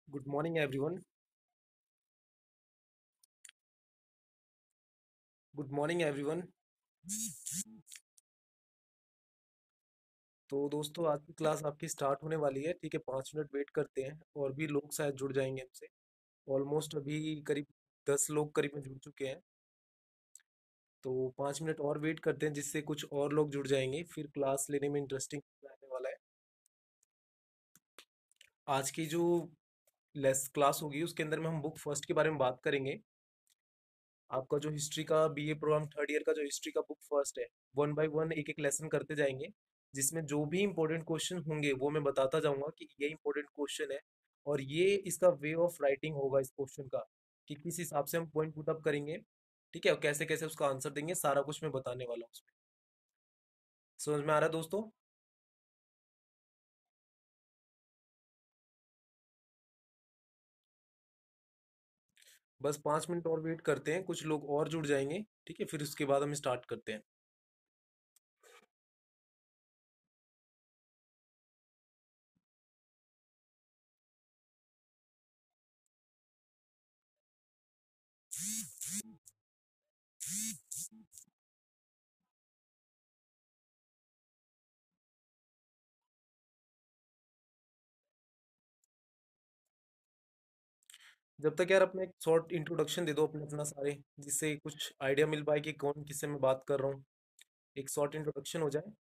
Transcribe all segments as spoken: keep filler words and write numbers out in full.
Good morning everyone. Good morning everyone. तो दोस्तों, आज की क्लास आपकी स्टार्ट होने वाली है। ठीक है, पाँच मिनट वेट करते हैं और भी लोग शायद जुड़ जाएंगे हमसे। ऑलमोस्ट अभी करीब दस लोग करीब में जुड़ चुके हैं। तो पाँच मिनट और वेट करते हैं, जिससे कुछ और लोग जुड़ जाएंगे, फिर क्लास लेने में इंटरेस्टिंग रहने वाला है। आज की जो लेस क्लास होगी उसके अंदर में हम बुक फर्स्ट के बारे में बात करेंगे। आपका जो हिस्ट्री का बीए प्रोग्राम थर्ड ईयर का जो हिस्ट्री का बुक फर्स्ट है, वन बाय वन एक एक लेसन करते जाएंगे, जिसमें जो भी इंपॉर्टेंट क्वेश्चन होंगे वो मैं बताता जाऊंगा कि ये इंपॉर्टेंट क्वेश्चन है। और ये इसका वे ऑफ राइटिंग होगा इस क्वेश्चन का, कि किस हिसाब से हम पॉइंट पुट अप करेंगे। ठीक है, और कैसे कैसे उसका आंसर देंगे, सारा कुछ मैं बताने वाला हूँ उसमें। समझ में आ रहा है दोस्तों? बस पाँच मिनट और वेट करते हैं, कुछ लोग और जुड़ जाएंगे। ठीक है, फिर उसके बाद हम स्टार्ट करते हैं। जब तक यार अपने एक शॉर्ट इंट्रोडक्शन दे दो अपने अपना सारे, जिससे कुछ आइडिया मिल पाए कि कौन किससे मैं बात कर रहा हूँ। एक शॉर्ट इंट्रोडक्शन हो जाए।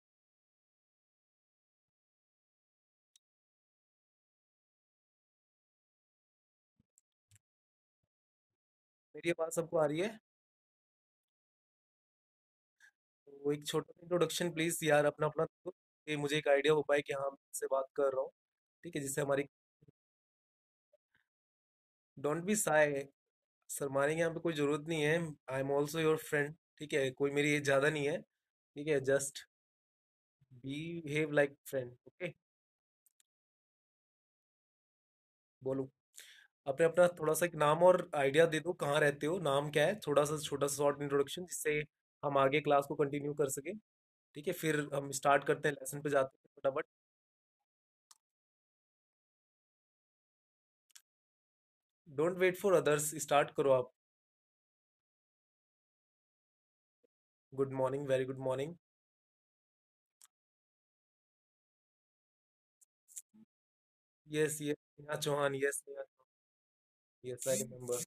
मेरी आवाज़ सबको आ रही है? तो एक छोटा सा इंट्रोडक्शन प्लीज यार, अपना अपना दो, कि मुझे एक आइडिया हो पाए कि हाँ मैं किससे बात कर रहा हूँ। ठीक है, जिससे हमारी। Don't be shy. शर्माने की यहाँ पे कोई जरूरत नहीं है। I am also your friend. ठीक है, कोई मेरी एज ज़्यादा नहीं है। ठीक है, just behave like friend. Okay. बोलो। अपने अपना थोड़ा सा एक नाम और आइडिया दे दो, कहाँ रहते हो, नाम क्या है, थोड़ा सा छोटा सा शॉर्ट इंट्रोडक्शन, जिससे हम आगे क्लास को कंटिन्यू कर सके। ठीक है, फिर हम स्टार्ट करते हैं, लेसन पे जाते हैं फटाफट। Don't wait for others, start करो आप। Good morning, very good morning. Yes yes, Neha Chauhan, yes Neha Chauhan. Yes, I remember.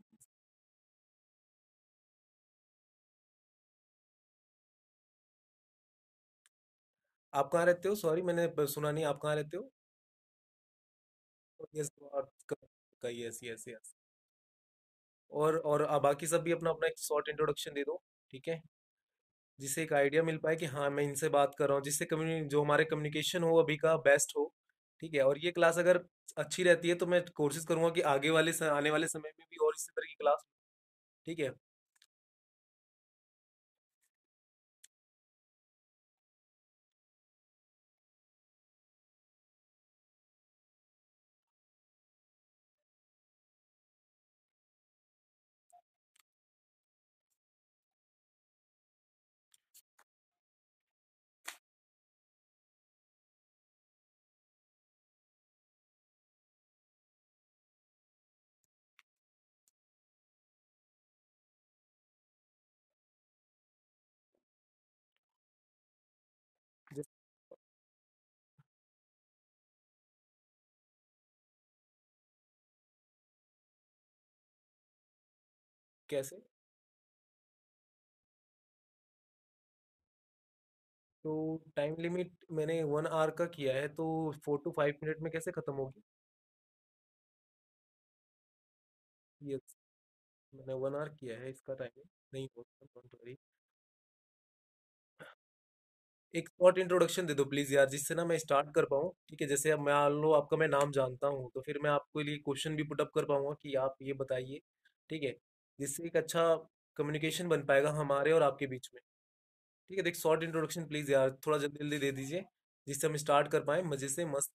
आप कहाँ रहते हो? सॉरी, मैंने ब- सुना नहीं, आप कहाँ रहते हो? यस, का। Yes yes yes. और और आ, बाकी सब भी अपना अपना एक शॉर्ट इंट्रोडक्शन दे दो। ठीक है, जिससे एक आइडिया मिल पाए कि हाँ मैं इनसे बात कर रहा हूँ, जिससे कम्युनि जो हमारे कम्युनिकेशन हो अभी का बेस्ट हो। ठीक है, और ये क्लास अगर अच्छी रहती है तो मैं कोशिश करूंगा कि आगे वाले स- आने वाले समय में भी और इसी तरह की क्लास। ठीक है। जिस- कैसे? तो टाइम लिमिट मैंने वन आवर का किया है, तो फोर टू फाइव मिनट में कैसे खत्म होगी? यस, मैंने वन आवर किया है इसका टाइमिंग। नहीं होगा, डोंट वरी। एक शॉर्ट इंट्रोडक्शन दे दो प्लीज यार, जिससे ना मैं स्टार्ट कर पाऊँ। ठीक है, जैसे अब मैं मान लो आपका मैं नाम जानता हूँ, तो फिर मैं आपके लिए क्वेश्चन भी पुट अप कर पाऊंगा कि आप ये बताइए। ठीक है, जिससे एक अच्छा कम्युनिकेशन बन पाएगा हमारे और आपके बीच में। ठीक है, तो एक शॉर्ट इंट्रोडक्शन प्लीज यार, थोड़ा जल्दी जल्दी दे दीजिए, जिससे हम स्टार्ट कर पाए मजे से मस्त।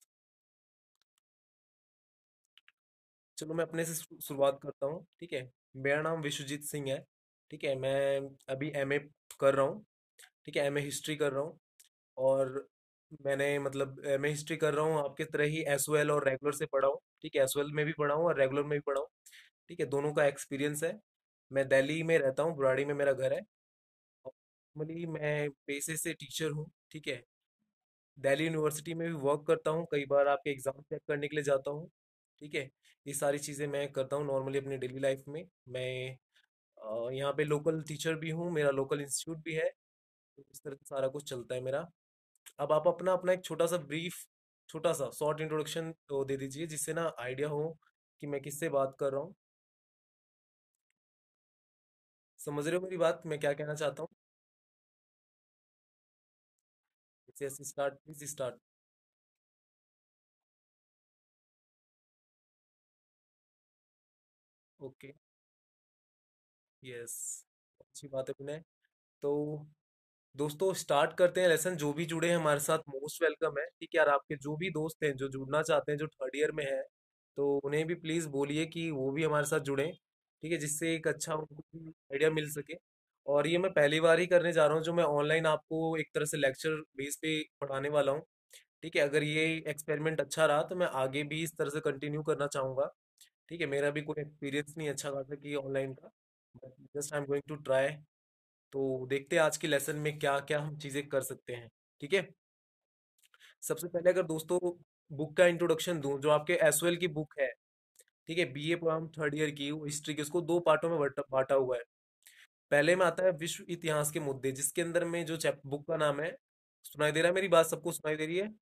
चलो मैं अपने से शु- शुरुआत करता हूँ। ठीक है, मेरा नाम विश्वजीत सिंह है। ठीक है, मैं अभी एमए कर रहा हूँ। ठीक है, एमए हिस्ट्री कर रहा हूँ। और मैंने मतलब अ, मैं हिस्ट्री कर रहा हूँ आपके तरह ही, एसओएल और रेगुलर से पढ़ा हूँ। ठीक है, एसओएल में भी पढ़ा हूँ और रेगुलर में भी पढ़ा हूँ। ठीक है, दोनों का एक्सपीरियंस है। मैं दिल्ली में रहता हूँ, बुराड़ी में मेरा घर है। नॉर्मली मैं पेशे से टीचर हूँ। ठीक है, दिल्ली यूनिवर्सिटी में भी वर्क करता हूँ, कई बार आपके एग्जाम चेक करने के लिए जाता हूँ। ठीक है, ये सारी चीज़ें मैं करता हूँ नॉर्मली अपनी डेली लाइफ में। मैं अ, यहाँ पे लोकल टीचर भी हूँ, मेरा लोकल इंस्टीट्यूट भी है। तो इस तरह से सारा कुछ चलता है मेरा। अब आप अपना अपना एक छोटा सा ब्रीफ, छोटा सा शॉर्ट इंट्रोडक्शन तो दे दीजिए, जिससे ना आइडिया हो कि मैं किससे बात कर रहा हूँ। समझ रहे हो मेरी बात, मैं क्या कहना चाहता हूँ? जैसे start, please start. Okay. Yes, अच्छी बात है विनय। तो दोस्तों स्टार्ट करते हैं लेसन। जो भी जुड़े हैं हमारे साथ मोस्ट वेलकम है। ठीक है यार, आपके जो भी दोस्त हैं जो जुड़ना चाहते हैं, जो थर्ड ईयर में है, तो उन्हें भी प्लीज़ बोलिए कि वो भी हमारे साथ जुड़ें। ठीक है, जिससे एक अच्छा उनको भी आइडिया मिल सके। और ये मैं पहली बार ही करने जा रहा हूँ, जो मैं ऑनलाइन आपको एक तरह से लेक्चर बेस पे पढ़ाने वाला हूँ। ठीक है, अगर ये एक्सपेरिमेंट अच्छा रहा तो मैं आगे भी इस तरह से कंटिन्यू करना चाहूँगा। ठीक है, मेरा भी कोई एक्सपीरियंस नहीं अच्छा खासा कि ऑनलाइन का, just I am going to try. तो देखते हैं आज के लेसन में क्या क्या हम चीजें कर सकते हैं। ठीक है, सबसे पहले अगर दोस्तों बुक का इंट्रोडक्शन दूं, जो आपके एसओएल की बुक है। ठीक है, बीए प्रोग्राम थर्ड ईयर की हिस्ट्री की, उसको दो पार्टों में बंटा बांटा हुआ है। पहले में आता है विश्व इतिहास के मुद्दे, जिसके अंदर में जो चैप बुक का नाम है, सुनाई दे रहा है मेरी बात, सबको सुनाई दे रही है?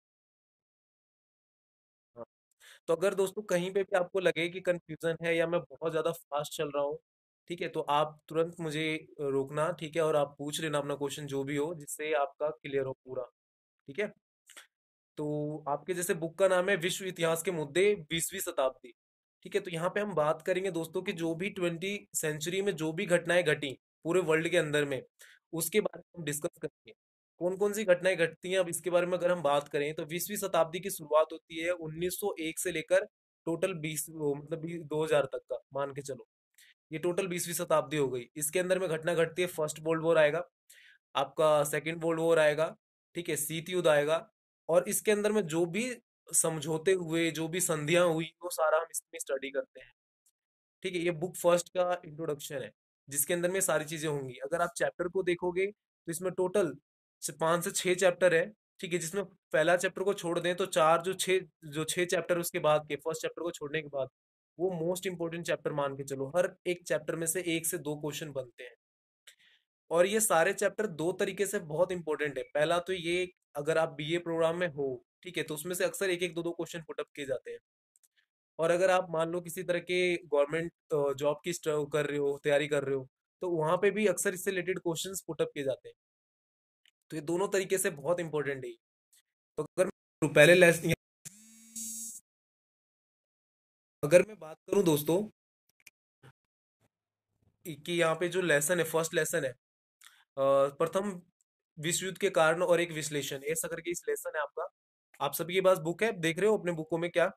हाँ। तो अगर दोस्तों कहीं पे भी आपको लगे कि कंफ्यूजन है या मैं बहुत ज्यादा फास्ट चल रहा हूँ, ठीक है, तो आप तुरंत मुझे रोकना। ठीक है, और आप पूछ लेना अपना क्वेश्चन जो भी हो, जिससे आपका क्लियर हो पूरा। ठीक है, तो आपके जैसे बुक का नाम है विश्व इतिहास के मुद्दे, बीसवीं शताब्दी। ठीक है, तो यहाँ पे हम बात करेंगे दोस्तों कि जो भी ट्वेंटी सेंचुरी में जो भी घटनाएं घटी पूरे वर्ल्ड के अंदर में, उसके बारे में हम डिस्कस करेंगे। कौन कौन सी घटनाएं घटती हैं अब इसके बारे में अगर हम बात करें, तो बीसवीं शताब्दी की शुरुआत होती है उन्नीस सौ एक से लेकर टोटल बीस मतलब दो हजार तक का मान के चलो। ये टोटल बीसवीं शताब्दी हो गई। इसके अंदर में घटना घटती है, फर्स्ट वर्ल्ड वॉर आएगा, आपका सेकंड वर्ल्ड वॉर आएगा। ठीक है, शीत युद्ध आएगा। और इसके अंदर में जो भी समझौते हुए, जो भी संधियां हुई, वो सारा हम इसमें स्टडी करते हैं। ठीक है, ये बुक फर्स्ट का इंट्रोडक्शन है, जिसके अंदर में सारी चीजें होंगी। अगर आप चैप्टर को देखोगे तो इसमें टोटल पांच से छह चैप्टर है। ठीक है, जिसमें पहला चैप्टर को छोड़ दें तो चार, जो छह जो छह चैप्टर उसके बाद के, फर्स्ट चैप्टर को छोड़ने के बाद, वो मोस्ट इंपोर्टेंट चैप्टर मान के चलो। हर एक चैप्टर में से एक से दो क्वेश्चन बनते हैं। और ये सारे चैप्टर दो तरीके से बहुत इंपॉर्टेंट है। पहला तो ये, अगर आप बीए प्रोग्राम में हो, ठीक है, तो उसमें से अक्सर एक एक दो दो क्वेश्चन पुटअप किए जाते हैं। और अगर आप मान लो किसी तरह के गवर्नमेंट जॉब की स्ट्र- कर रहे हो, तैयारी कर रहे हो, तो वहां पे भी अक्सर इससे रिलेटेड क्वेश्चंस पुटअप किए जाते हैं। तो ये दोनों तरीके से बहुत इंपॉर्टेंट है ये। तो अगर मैं पहले लेसन अगर मैं बात करूं दोस्तों कि यहाँ पे जो लेसन है, फर्स्ट लेसन है, अ, प्रथम विश्व युद्ध के कारण और एक विश्लेषण, ऐसा करके इस लेसन है आपका। आप सभी के पास बुक है, देख रहे हो अपने बुकों में क्या?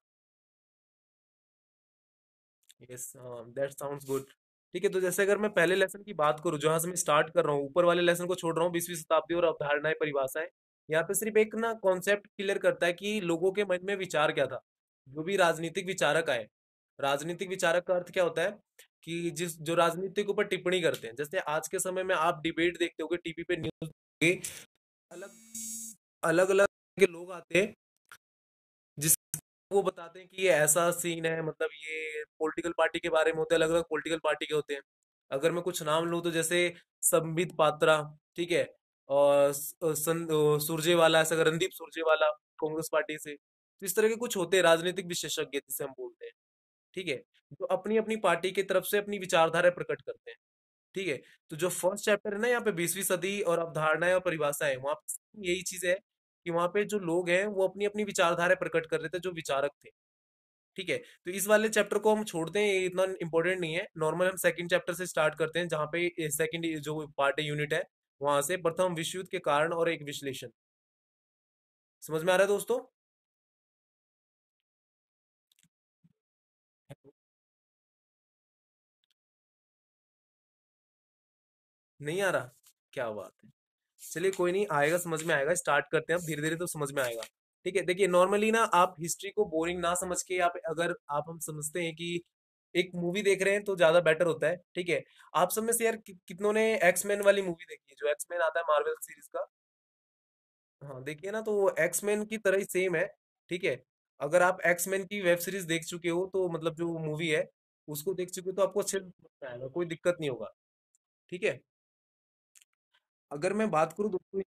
Yes, that sounds good. ठीक है, तो जैसे अगर मैं पहले लेसन की बात करूं, जहां से मैं स्टार्ट कर रहा हूँ, ऊपर वाले लेसन को छोड़ रहा हूँ, बीसवीं शताब्दी और अवधारणाएं परिभाषाएं। यहाँ पे सिर्फ एक ना कॉन्सेप्ट क्लियर करता है कि लोगों के मन में विचार क्या था। जो भी राजनीतिक विचारक आए, राजनीतिक विचारक का अर्थ क्या होता है कि जिस जो राजनीति के ऊपर टिप्पणी करते हैं, जैसे आज के समय में आप डिबेट देखते होगे टीवी पे, न्यूज पे, अलग अलग अलग के लोग आते हैं, जिस वो बताते हैं कि ये ऐसा सीन है, मतलब ये पॉलिटिकल पार्टी के बारे में होते हैं, अलग अलग पॉलिटिकल पार्टी के होते हैं। अगर मैं कुछ नाम लूं तो जैसे संबित पात्रा, ठीक है, और स- सन, अ, सुरजेवाला, ऐसा रणदीप सुरजेवाला, कांग्रेस पार्टी से। तो इस तरह के कुछ होते हैं राजनीतिक विशेषज्ञ, जिसे हम बोलते हैं। ठीक है, जो अपनी अपनी पार्टी की तरफ से अपनी विचारधारा प्रकट करते हैं। ठीक है, तो जो फर्स्ट चैप्टर है ना यहाँ पे, बीसवीं सदी और अवधारणाएं और परिभाषाएं, वहां पे यही चीज है कि वहां पे जो लोग हैं वो अपनी अपनी विचारधारा प्रकट कर रहे थे, जो विचारक थे। ठीक है, तो इस वाले चैप्टर को हम छोड़ते हैं, ये इतना इंपॉर्टेंट नहीं है। नॉर्मल हम सेकंड चैप्टर से स्टार्ट करते हैं, जहाँ पे सेकंड जो पार्ट है, यूनिट है, वहां से प्रथम विश्व युद्ध के कारण और एक विश्लेषण। समझ में आ रहा है दोस्तों? नहीं आ रहा? क्या बात है। चलिए कोई नहीं, आएगा, समझ में आएगा, स्टार्ट करते हैं, अब धीरे धीरे तो समझ में आएगा। ठीक है, देखिए नॉर्मली ना आप हिस्ट्री को बोरिंग ना समझ के, आप अगर आप हम समझते हैं कि एक मूवी देख रहे हैं तो ज्यादा बेटर होता है। ठीक है, आप सब में से यार कि, कितनों ने एक्समैन वाली मूवी देखी है, जो एक्समैन आता है मार्वल सीरीज का? हाँ देखिए ना, तो वो एक्समैन की तरह ही सेम है। ठीक है, अगर आप एक्समैन की वेब सीरीज देख चुके हो तो मतलब जो मूवी है उसको देख चुके हो तो आपको अच्छे से समझ में आएगा, कोई दिक्कत नहीं होगा। ठीक है, अगर मैं बात करूँ दोस्तों,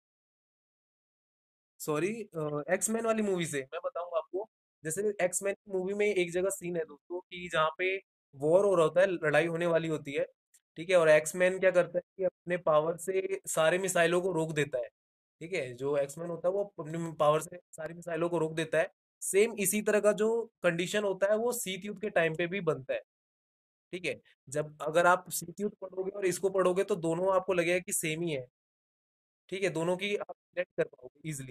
सॉरी, एक्समैन वाली मूवी से मैं बताऊंगा आपको। जैसे एक्समैन की मूवी में एक जगह सीन है दोस्तों कि जहाँ पे वॉर हो रहा होता है, लड़ाई होने वाली होती है। ठीक है, और एक्समैन क्या करता है कि अपने पावर से सारे मिसाइलों को रोक देता है। ठीक है, जो एक्समैन होता है वो अपनी पावर से सारी मिसाइलों को रोक देता है। सेम इसी तरह का जो कंडीशन होता है वो शीत युद्ध के टाइम पे भी बनता है। ठीक है, जब अगर आप शीत युद्ध पढ़ोगे और इसको पढ़ोगे तो दोनों आपको लगेगा कि सेम ही है। ठीक है, दोनों की आप connect कर पाओगे इजिली।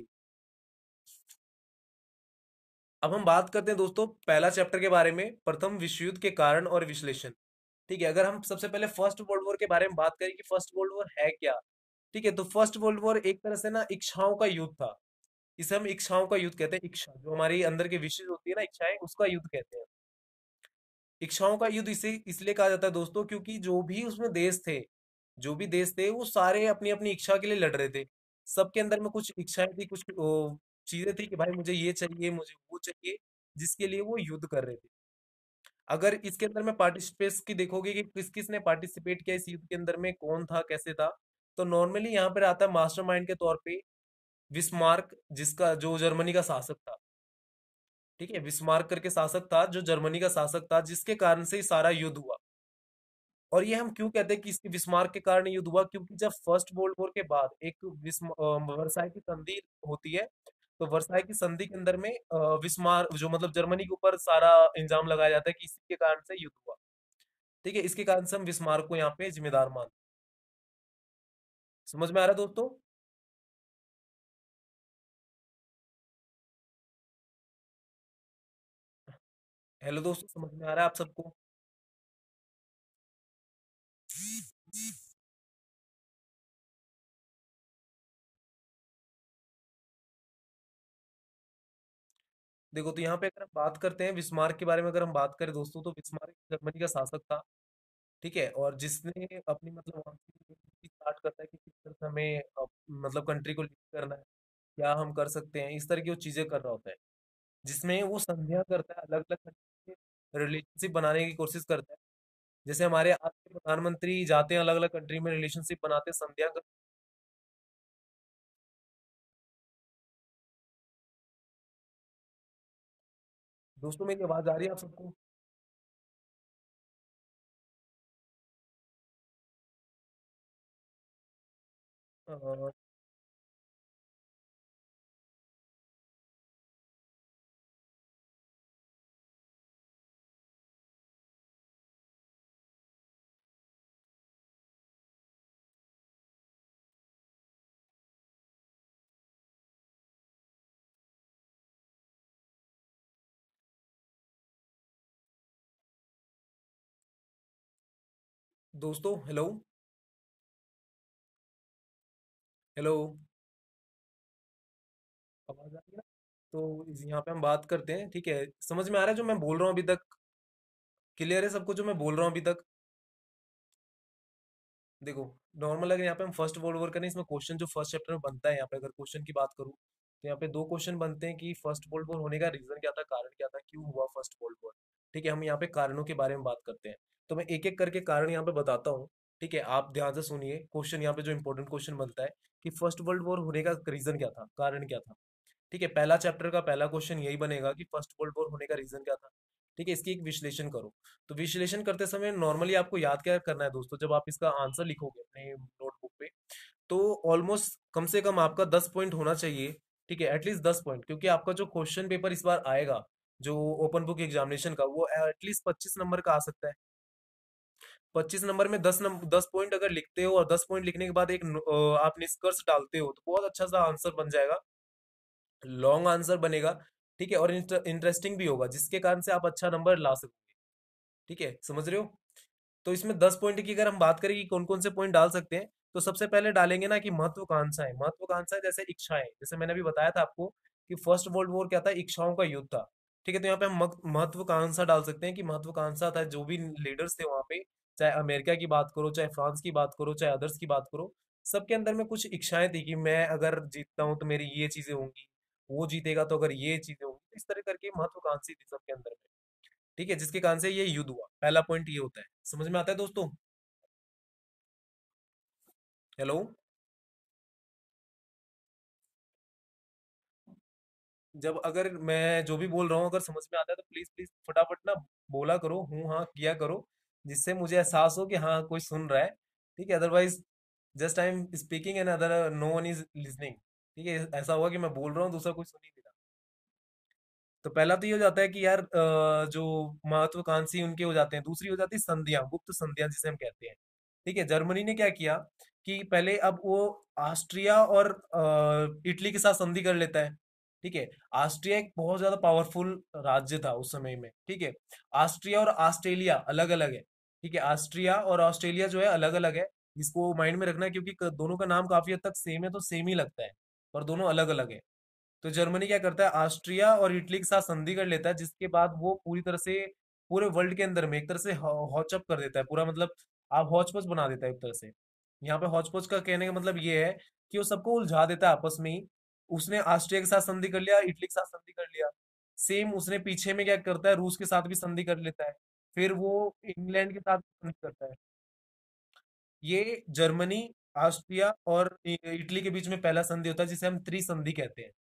अब हम बात करते हैं दोस्तों पहला चैप्टर के बारे में, प्रथम विश्व युद्ध के कारण और विश्लेषण। ठीक है, अगर हम सबसे पहले फर्स्ट वर्ल्ड वॉर के बारे में बात करें कि फर्स्ट वर्ल्ड वॉर है क्या। ठीक है, तो फर्स्ट वर्ल्ड वॉर एक तरह से ना इच्छाओं का युद्ध था। इसे हम इच्छाओं का युद्ध कहते हैं। इच्छा जो हमारी अंदर की विशेष होती है ना, इच्छाएं, उसका युद्ध कहते हैं। इच्छाओं का युद्ध इसे इसलिए कहा जाता है दोस्तों क्योंकि जो भी उसमें देश थे, जो भी देश थे वो सारे अपनी अपनी इच्छा के लिए लड़ रहे थे। सबके अंदर में कुछ इच्छाएं थी, कुछ ओ, चीजें थी कि भाई मुझे ये चाहिए, मुझे वो चाहिए, जिसके लिए वो युद्ध कर रहे थे। अगर इसके अंदर में पार्टिसिपेट्स की देखोगे कि किस किस ने पार्टिसिपेट किया इस युद्ध के अंदर में, कौन था, कैसे था, तो नॉर्मली यहाँ पर आता है मास्टरमाइंड के तौर पे विस्मार्क, जिसका जो जर्मनी का शासक था। ठीक है, विस्मार्क करके शासक था जो जर्मनी का शासक था, जिसके कारण से ही सारा युद्ध हुआ। और ये हम क्यों कहते हैं कि इसकी विस्मार्क के कारण युद्ध हुआ, क्योंकि जब फर्स्ट वर्ल्ड वॉर के बाद एक विस्म अ, वर्साई की संधि होती है, तो वर्साई की संधि के अंदर में अ, विस्मार जो मतलब जर्मनी के ऊपर सारा इल्जाम लगाया जाता है कि इसी के कारण से युद्ध हुआ। ठीक है, इसके कारण से हम विस्मार्क को यहाँ पे जिम्मेदार मान। समझ में आ रहा है दोस्तों? हेलो दोस्तों, समझ में आ रहा है आप सबको? देखो, तो यहाँ पे अगर हम बात करते हैं विस्मार्क के बारे में, अगर हम बात करें दोस्तों, तो विस्मार्क जर्मनी का शासक था। ठीक है, और जिसने अपनी मतलब वहाँ की स्टार्ट करता है कि किस तरह से हमें अप- मतलब कंट्री को लीड करना है, क्या हम कर सकते हैं, इस तरह की वो चीजें कर रहा होता है। जिसमें वो संधियां करता है, अलग अलग कंट्री से रिलेशनशिप बनाने की कोशिश करता है। जैसे हमारे आज के प्रधानमंत्री जाते हैं अलग अलग कंट्री में, रिलेशनशिप बनाते हैं, संधियां कर। दोस्तों मेरी आवाज आ रही है आप सबको? अ, दोस्तों हेलो, हेलो, आवाज आ रही है ना? तो इस- यहाँ पे हम बात करते हैं। ठीक है, समझ में आ रहा है जो मैं बोल रहा हूँ अभी तक? क्लियर है सबको जो मैं बोल रहा हूँ अभी तक? देखो, नॉर्मल अगर यहाँ पे हम फर्स्ट वर्ल्ड वॉर करें, इसमें क्वेश्चन जो फर्स्ट चैप्टर में बनता है, यहाँ पे अगर क्वेश्चन की बात करूँ तो यहाँ पे दो क्वेश्चन बनते हैं कि फर्स्ट वर्ल्ड वॉर होने का रीजन क्या था, कारण क्या था, क्यों हुआ फर्स्ट वर्ल्ड वॉर। ठीक है, हम यहाँ पे कारणों के बारे में बात करते हैं। तो मैं एक एक करके कारण यहाँ पे बताता हूँ। ठीक है, आप ध्यान से सुनिए, क्वेश्चन यहाँ पे जो इंपॉर्टेंट क्वेश्चन बनता है कि फर्स्ट वर्ल्ड वॉर होने का रीजन क्या था, कारण क्या था। ठीक है, पहला चैप्टर का पहला क्वेश्चन यही बनेगा कि फर्स्ट वर्ल्ड वॉर होने का रीजन क्या था। ठीक है, इसकी एक विश्लेषण करो। तो विश्लेषण करते समय नॉर्मली आपको याद क्या करना है दोस्तों, जब आप इसका आंसर लिखोगे अपने नोटबुक पे, तो ऑलमोस्ट कम से कम आपका दस पॉइंट होना चाहिए। ठीक है, एटलीस्ट दस पॉइंट, क्योंकि आपका जो क्वेश्चन पेपर इस बार आएगा, जो ओपन बुक एग्जामिनेशन का, वो एटलीस्ट पच्चीस नंबर का आ सकता है। पच्चीस नंबर में दस नंबर दस पॉइंट अगर लिखते हो, और दस पॉइंट लिखने के बाद एक नो- अ, आप निष्कर्ष डालते हो, तो बहुत अच्छा सा आंसर बन जाएगा। लॉन्ग आंसर बनेगा। ठीक है, और इंटरेस्टिंग भी होगा, जिसके कारण से आप अच्छा नंबर ला सकते। ठीक है, समझ रहे हो? तो इसमें दस पॉइंट की अगर हम बात करें कि कौन कौन से पॉइंट डाल सकते हैं, तो सबसे पहले डालेंगे ना कि महत्वाकांक्षाएं, महत्वाकांक्षाएं जैसे इच्छाएं, जैसे मैंने अभी बताया था आपको कि फर्स्ट वर्ल्ड वॉर क्या था, इच्छाओं का युद्ध था। ठीक है, तो यहाँ पे हम मक- महत्वाकांक्षा डाल सकते हैं कि महत्वाकांक्षा था, जो भी लीडर्स थे वहां पे, चाहे अमेरिका की बात करो, चाहे फ्रांस की बात करो, चाहे अदर्स की बात करो, सबके अंदर में कुछ इच्छाएं थी कि मैं अगर जीतता हूँ तो मेरी ये चीजें होंगी, वो जीतेगा तो अगर ये चीजें होंगी, तो इस तरह करके महत्वाकांक्षी थी सबके अंदर में। ठीक है, जिसके कारण से ये युद्ध हुआ, पहला पॉइंट ये होता है। समझ में आता है दोस्तों? हेलो? जब अगर मैं जो भी बोल रहा हूँ अगर समझ में आता है तो प्लीज प्लीज फटाफट ना बोला करो, हूँ हाँ किया करो, जिससे मुझे एहसास हो कि हाँ कोई सुन रहा है। ठीक है, otherwise just I am speaking and other no one is listening. ठीक है, ऐसा हुआ कि मैं बोल रहा हूँ दूसरा कोई सुन ही नहीं रहा। तो पहला तो ये हो जाता है कि यार अ, जो महत्वाकांक्षी उनके हो जाते हैं, दूसरी हो जाती है संधियां, गुप्त संधियां जिसे हम कहते हैं। ठीक है, जर्मनी ने क्या किया कि पहले अब वो ऑस्ट्रिया और अ, इटली के साथ संधि कर लेता है। ठीक है, ऑस्ट्रिया एक बहुत ज्यादा पावरफुल राज्य था उस समय में। ठीक है, ऑस्ट्रिया और ऑस्ट्रेलिया अलग अलग है। ठीक है, ऑस्ट्रिया और ऑस्ट्रेलिया जो है अलग अलग है। इसको माइंड में रखना है, क्योंकि क- दोनों का नाम काफी हद तक सेम है तो सेम ही लगता है, पर दोनों अलग अलग है। तो जर्मनी क्या करता है, ऑस्ट्रिया और इटली के साथ संधि कर लेता है, जिसके बाद वो पूरी तरह से पूरे वर्ल्ड के अंदर में एक तरह से हॉचअप कर देता है पूरा, मतलब आप हौच पौच बना देता है एक तरह से। यहाँ पे हौच पौच का कहने का मतलब ये है कि वो सबको उलझा देता है आपस में ही। उसने ऑस्ट्रिया के साथ संधि कर लिया, इटली के साथ संधि कर लिया। सेम उसने पीछे में क्या करता है, रूस के साथ भी संधि कर लेता है। फिर वो इंग्लैंड के साथ भी संधि करता है। ये जर्मनी, ऑस्ट्रिया और इ- इटली के बीच में पहला संधि होता है, जिसे हम त्रिसंधि कहते हैं।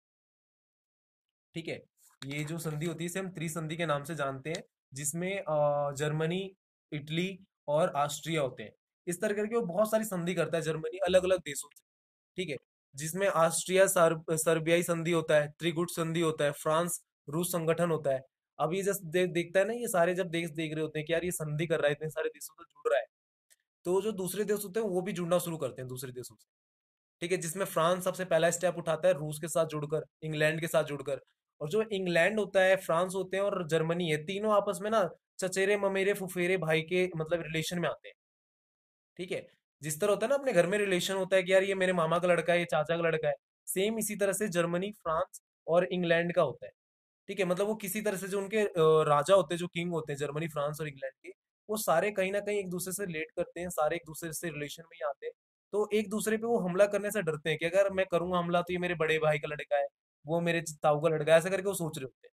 ठीक है, ये जो संधि होती है इसे हम त्रिसंधि के नाम से जानते हैं, जिसमें अ, जर्मनी, इटली और ऑस्ट्रिया होते हैं। इस तरह करके वो बहुत सारी संधि करता है जर्मनी अलग अलग देशों से। ठीक है, जिसमें ऑस्ट्रिया सर्ब सर्बियाई संधि होता है, त्रिगुट संधि होता है, फ्रांस रूस संगठन होता है। अब ये जब दे, देखता है ना, ये सारे जब देश देख रहे होते हैं कि यार ये संधि कर रहा है, इतने सारे देशों से जुड़ रहा है, तो जो दूसरे देश होते हैं वो भी जुड़ना शुरू करते हैं दूसरे देशों से। ठीक है, जिसमें फ्रांस सबसे पहला स्टेप उठाता है रूस के साथ जुड़कर, इंग्लैंड के साथ जुड़कर। और जो इंग्लैंड होता है, फ्रांस होते हैं और जर्मनी है, तीनों आपस में ना चचेरे ममेरे फुफेरे भाई के मतलब रिलेशन में आते हैं। ठीक है, जिस तरह होता है ना अपने घर में रिलेशन होता है कि यार ये मेरे मामा का लड़का है, ये चाचा का लड़का है, सेम इसी तरह से जर्मनी, फ्रांस और इंग्लैंड का होता है। ठीक है, मतलब वो किसी तरह से जो उनके अ, राजा होते हैं, जो किंग होते हैं जर्मनी, फ्रांस और इंग्लैंड के, वो सारे कहीं ना कहीं एक दूसरे से रिलेट करते हैं, सारे एक दूसरे से रिलेशन में ही आते हैं। तो एक दूसरे पे वो हमला करने से डरते हैं कि अगर मैं करूंगा हमला तो ये मेरे बड़े भाई का लड़का है, वो मेरे ताऊ का लड़का है, ऐसा करके वो सोच रहे होते हैं।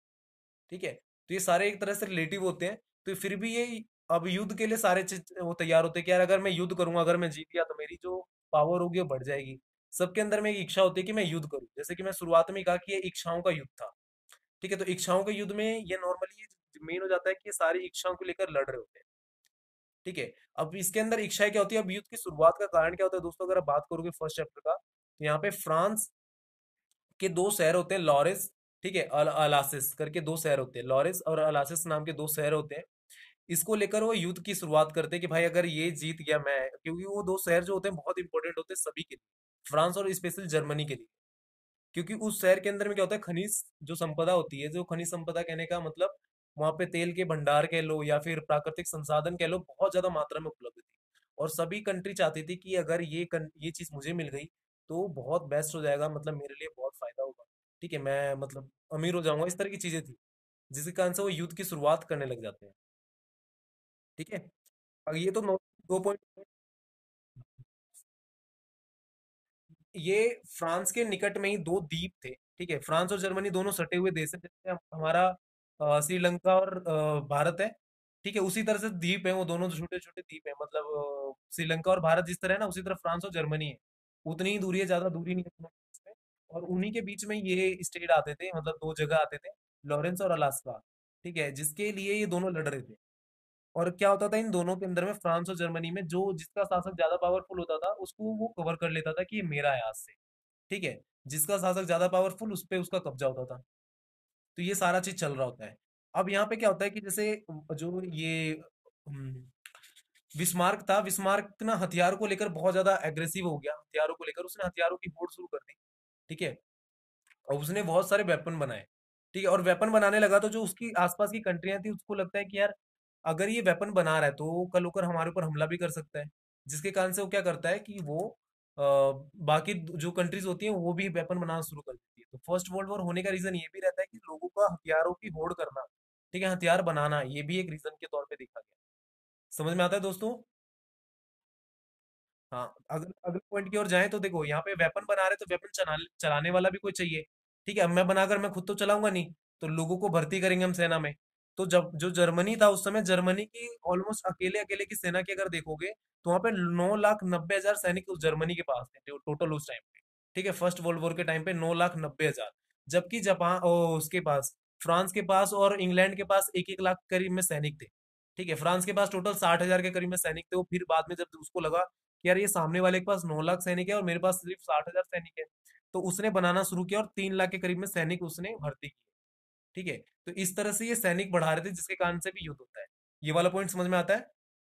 ठीक है, तो ये सारे एक तरह से रिलेटिव होते हैं। तो फिर भी ये अब युद्ध के लिए सारे चीज वो तैयार होते हैं कि यार अगर मैं युद्ध करूंगा, अगर मैं जीत गया तो मेरी जो पावर होगी वो बढ़ जाएगी। सबके अंदर में एक इच्छा होती है कि मैं युद्ध करूं, जैसे कि मैं शुरुआत में ही कहा कि ये इच्छाओं का युद्ध था। ठीक है, तो इच्छाओं के युद्ध में ये नॉर्मली मेन हो जाता है कि ये सारी इच्छाओं को लेकर लड़ रहे होते हैं। ठीक है, अब इसके अंदर इच्छाएं क्या होती है, अब युद्ध की शुरुआत का कारण क्या होता है दोस्तों, अगर आप बात करोगे फर्स्ट चैप्टर का, तो यहाँ पे फ्रांस के दो शहर होते हैं, लॉरेस, ठीक है, अल अलासिस करके दो शहर होते हैं, लॉरेस और अलासिस नाम के दो शहर होते हैं। इसको लेकर वो युद्ध की शुरुआत करते हैं कि भाई अगर ये जीत गया मैं, क्योंकि वो दो शहर जो होते हैं बहुत इंपॉर्टेंट होते हैं सभी के लिए, फ्रांस और स्पेशल जर्मनी के लिए। क्योंकि उस शहर के अंदर में क्या होता है, खनिज जो संपदा होती है, जो खनिज संपदा कहने का मतलब वहां पे तेल के भंडार कह लो या फिर प्राकृतिक संसाधन कह लो, बहुत ज्यादा मात्रा में उपलब्ध थी। और सभी कंट्री चाहती थी कि अगर ये कन, ये चीज मुझे मिल गई तो बहुत बेस्ट हो जाएगा, मतलब मेरे लिए बहुत फायदा होगा। ठीक है, मैं मतलब अमीर हो जाऊंगा, इस तरह की चीजें थी, जिसके कारण से वो युद्ध की शुरुआत करने लग जाते हैं। ठीक है, अब ये तो नौ- दो पॉइंट। ये फ्रांस के निकट में ही दो द्वीप थे। ठीक है, फ्रांस और जर्मनी दोनों सटे हुए देश है, जैसे हम- हमारा अ, श्रीलंका और अ, भारत है। ठीक है, उसी तरह से द्वीप है, वो दोनों छोटे छोटे द्वीप है, मतलब अ, श्रीलंका और भारत जिस तरह है ना, उसी तरह फ्रांस और जर्मनी है। उतनी ही दूरी है, ज्यादा दूरी नहीं है दोनों के बीच में। और उन्हीं के बीच में ये स्टेट आते थे, मतलब दो जगह आते थे, लॉरेंस और अलास्का। ठीक है, जिसके लिए ये दोनों लड़ रहे थे। और क्या होता था इन दोनों के अंदर में, फ्रांस और जर्मनी में, जो जिसका शासक ज्यादा पावरफुल होता था उसको वो कवर कर लेता था कि ये मेरा है आज से। ठीक है, जिसका शासक ज्यादा पावरफुल उस पे उसका कब्जा होता था। तो ये सारा चीज चल रहा होता है। अब यहाँ पे क्या होता है कि जैसे जो ये हम्म, विस्मार्क था, विस्मार्क ना हथियारों को लेकर बहुत ज्यादा एग्रेसिव हो गया, हथियारों को लेकर उसने हथियारों की होड़ शुरू कर दी। ठीक है, और उसने बहुत सारे वेपन बनाए। ठीक है, और वेपन बनाने लगा तो जो उसकी आसपास की कंट्रियां थी उसको लगता है कि यार अगर ये वेपन बना रहा है तो कल होकर हमारे ऊपर हमला भी कर सकता है। जिसके कारण से वो क्या करता है कि वो अ, बाकी जो कंट्रीज होती हैं वो भी वेपन बनाना शुरू कर देती है। तो फर्स्ट वर्ल्ड वॉर होने का रीजन ये भी रहता है कि लोगों का हथियारों की होड़ करना, ठीक है, हथियार बनाना, ये भी एक रीजन के तौर पे देखा गया। समझ में आता है दोस्तों? हाँ, अगले अगले पॉइंट की ओर जाएं तो देखो यहाँ पे वेपन बना रहे तो वेपन चला, चलाने वाला भी कोई चाहिए। ठीक है, अब मैं बनाकर मैं खुद तो चलाऊंगा नहीं, तो लोगों को भर्ती करेंगे हम सेना में। तो जब जो जर्मनी था उस समय, जर्मनी की ऑलमोस्ट अकेले अकेले की सेना की अगर देखोगे तो वहां पे नौ लाख नब्बे हजार सैनिक उस जर्मनी के पास थे टोटल उस टाइम पे। ठीक है, फर्स्ट वर्ल्ड वॉर के टाइम पे नौ लाख नब्बे हजार। जबकि जापान ओ, उसके पास, फ्रांस के पास और इंग्लैंड के पास एक एक लाख करीब में सैनिक थे। ठीक है, फ्रांस के पास टोटल साठ हजार के करीब में सैनिक थे। वो फिर बाद में जब उसको लगा कि यार ये सामने वाले के पास नौ लाख सैनिक है और मेरे पास सिर्फ साठ हजार सैनिक है, तो उसने बनाना शुरू किया और तीन लाख के करीब में सैनिक उसने भर्ती किए। ठीक है, तो इस तरह से ये सैनिक बढ़ा रहे थे जिसके कारण से भी युद्ध होता है। ये वाला पॉइंट समझ में आता है?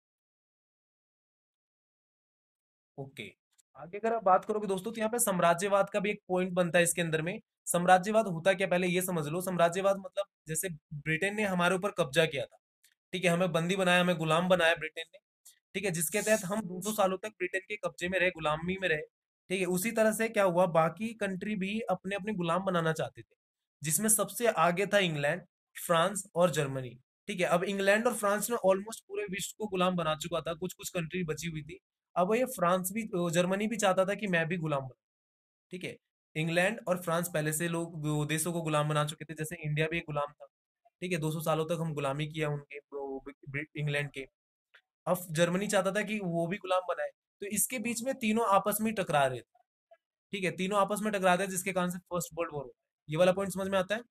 ओके। आगे अगर आप बात करोगे दोस्तों तो यहाँ पे साम्राज्यवाद का भी एक पॉइंट बनता है इसके अंदर में। साम्राज्यवाद होता क्या, पहले ये समझ लो। साम्राज्यवाद मतलब जैसे ब्रिटेन ने हमारे ऊपर कब्जा किया था, ठीक है, हमें बंदी बनाया, हमें गुलाम बनाया ब्रिटेन ने। ठीक है, जिसके तहत हम दो सौ सालों तक ब्रिटेन के कब्जे में रहे, गुलामी में रहे। ठीक है, उसी तरह से क्या हुआ, बाकी कंट्री भी अपने अपने गुलाम बनाना चाहते थे, जिसमें सबसे आगे था इंग्लैंड, फ्रांस और जर्मनी। ठीक है, अब इंग्लैंड और फ्रांस ने ऑलमोस्ट पूरे विश्व को गुलाम बना चुका था, कुछ कुछ कंट्री बची हुई थी। अब ये फ्रांस भी, जर्मनी भी चाहता था कि मैं भी गुलाम बनूं। ठीक है, इंग्लैंड और फ्रांस पहले से लोग वो देशों को गुलाम बना चुके थे, जैसे इंडिया भी एक गुलाम था। ठीक है, दो सौ सालों तक हम गुलामी किया उनके, वो, ब्रिट- इंग्लैंड के। अब जर्मनी चाहता था कि वो भी गुलाम बनाए। तो इसके बीच में तीनों आपस में ही टकरा रहे थे। ठीक है, तीनों आपस में टकरा रहे थे जिसके कारण से फर्स्ट वर्ल्ड वॉर होता है। ये वाला पॉइंट समझ में आता है?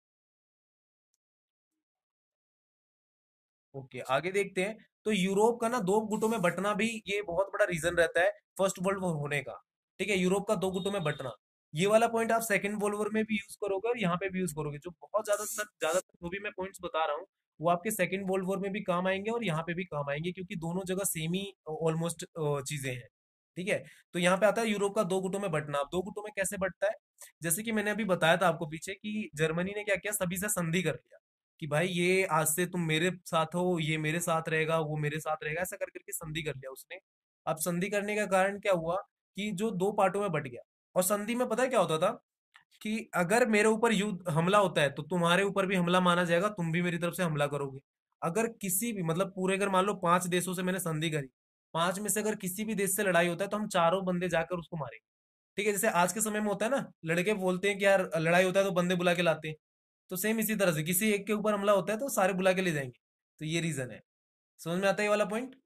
ओके, आगे देखते हैं। तो यूरोप का ना दो गुटों में बंटना भी ये बहुत बड़ा रीजन रहता है फर्स्ट वर्ल्ड वॉर होने का। ठीक है, यूरोप का दो गुटों में बंटना, ये वाला पॉइंट आप सेकंड वर्ल्ड वॉर में भी यूज करोगे और यहाँ पे भी यूज करोगे। जो बहुत ज्यादा ज्यादातर जो भी मैं पॉइंट्स बता रहा हूँ वो आपके सेकंड वर्ल्ड वॉर में भी काम आएंगे और यहाँ पे भी काम आएंगे, क्योंकि दोनों जगह सेम ही ऑलमोस्ट चीजें हैं। ठीक है, तो यहाँ पे आता है यूरोप का दो गुटों में बंटना। अब दो गुटों में कैसे बंटता है, जैसे कि मैंने अभी बताया था आपको पीछे कि जर्मनी ने क्या किया, सभी से संधि कर लिया कि भाई ये आज से तुम मेरे साथ हो, ये मेरे साथ रहेगा, वो मेरे साथ रहेगा, ऐसा कर करके संधि कर लिया उसने। अब संधि करने का कारण क्या हुआ कि जो दो पार्टों में बट गया। और संधि में पता है क्या होता था कि अगर मेरे ऊपर युद्ध हमला होता है तो तुम्हारे ऊपर भी हमला माना जाएगा, तुम भी मेरी तरफ से हमला करोगे। अगर किसी भी मतलब पूरे, अगर मान लो पांच देशों से मैंने संधि करी, पांच में से अगर किसी भी देश से लड़ाई होता है तो हम चारों बंदे जाकर उसको मारेंगे। ठीक है, जैसे आज के समय में होता है ना, लड़के बोलते हैं कि यार लड़ाई होता है तो बंदे बुला के लाते हैं। तो सेम इसी तरह से किसी एक के ऊपर हमला होता है तो सारे बुला के ले जाएंगे। तो ये रीजन है। समझ में आता है ये वाला पॉइंट?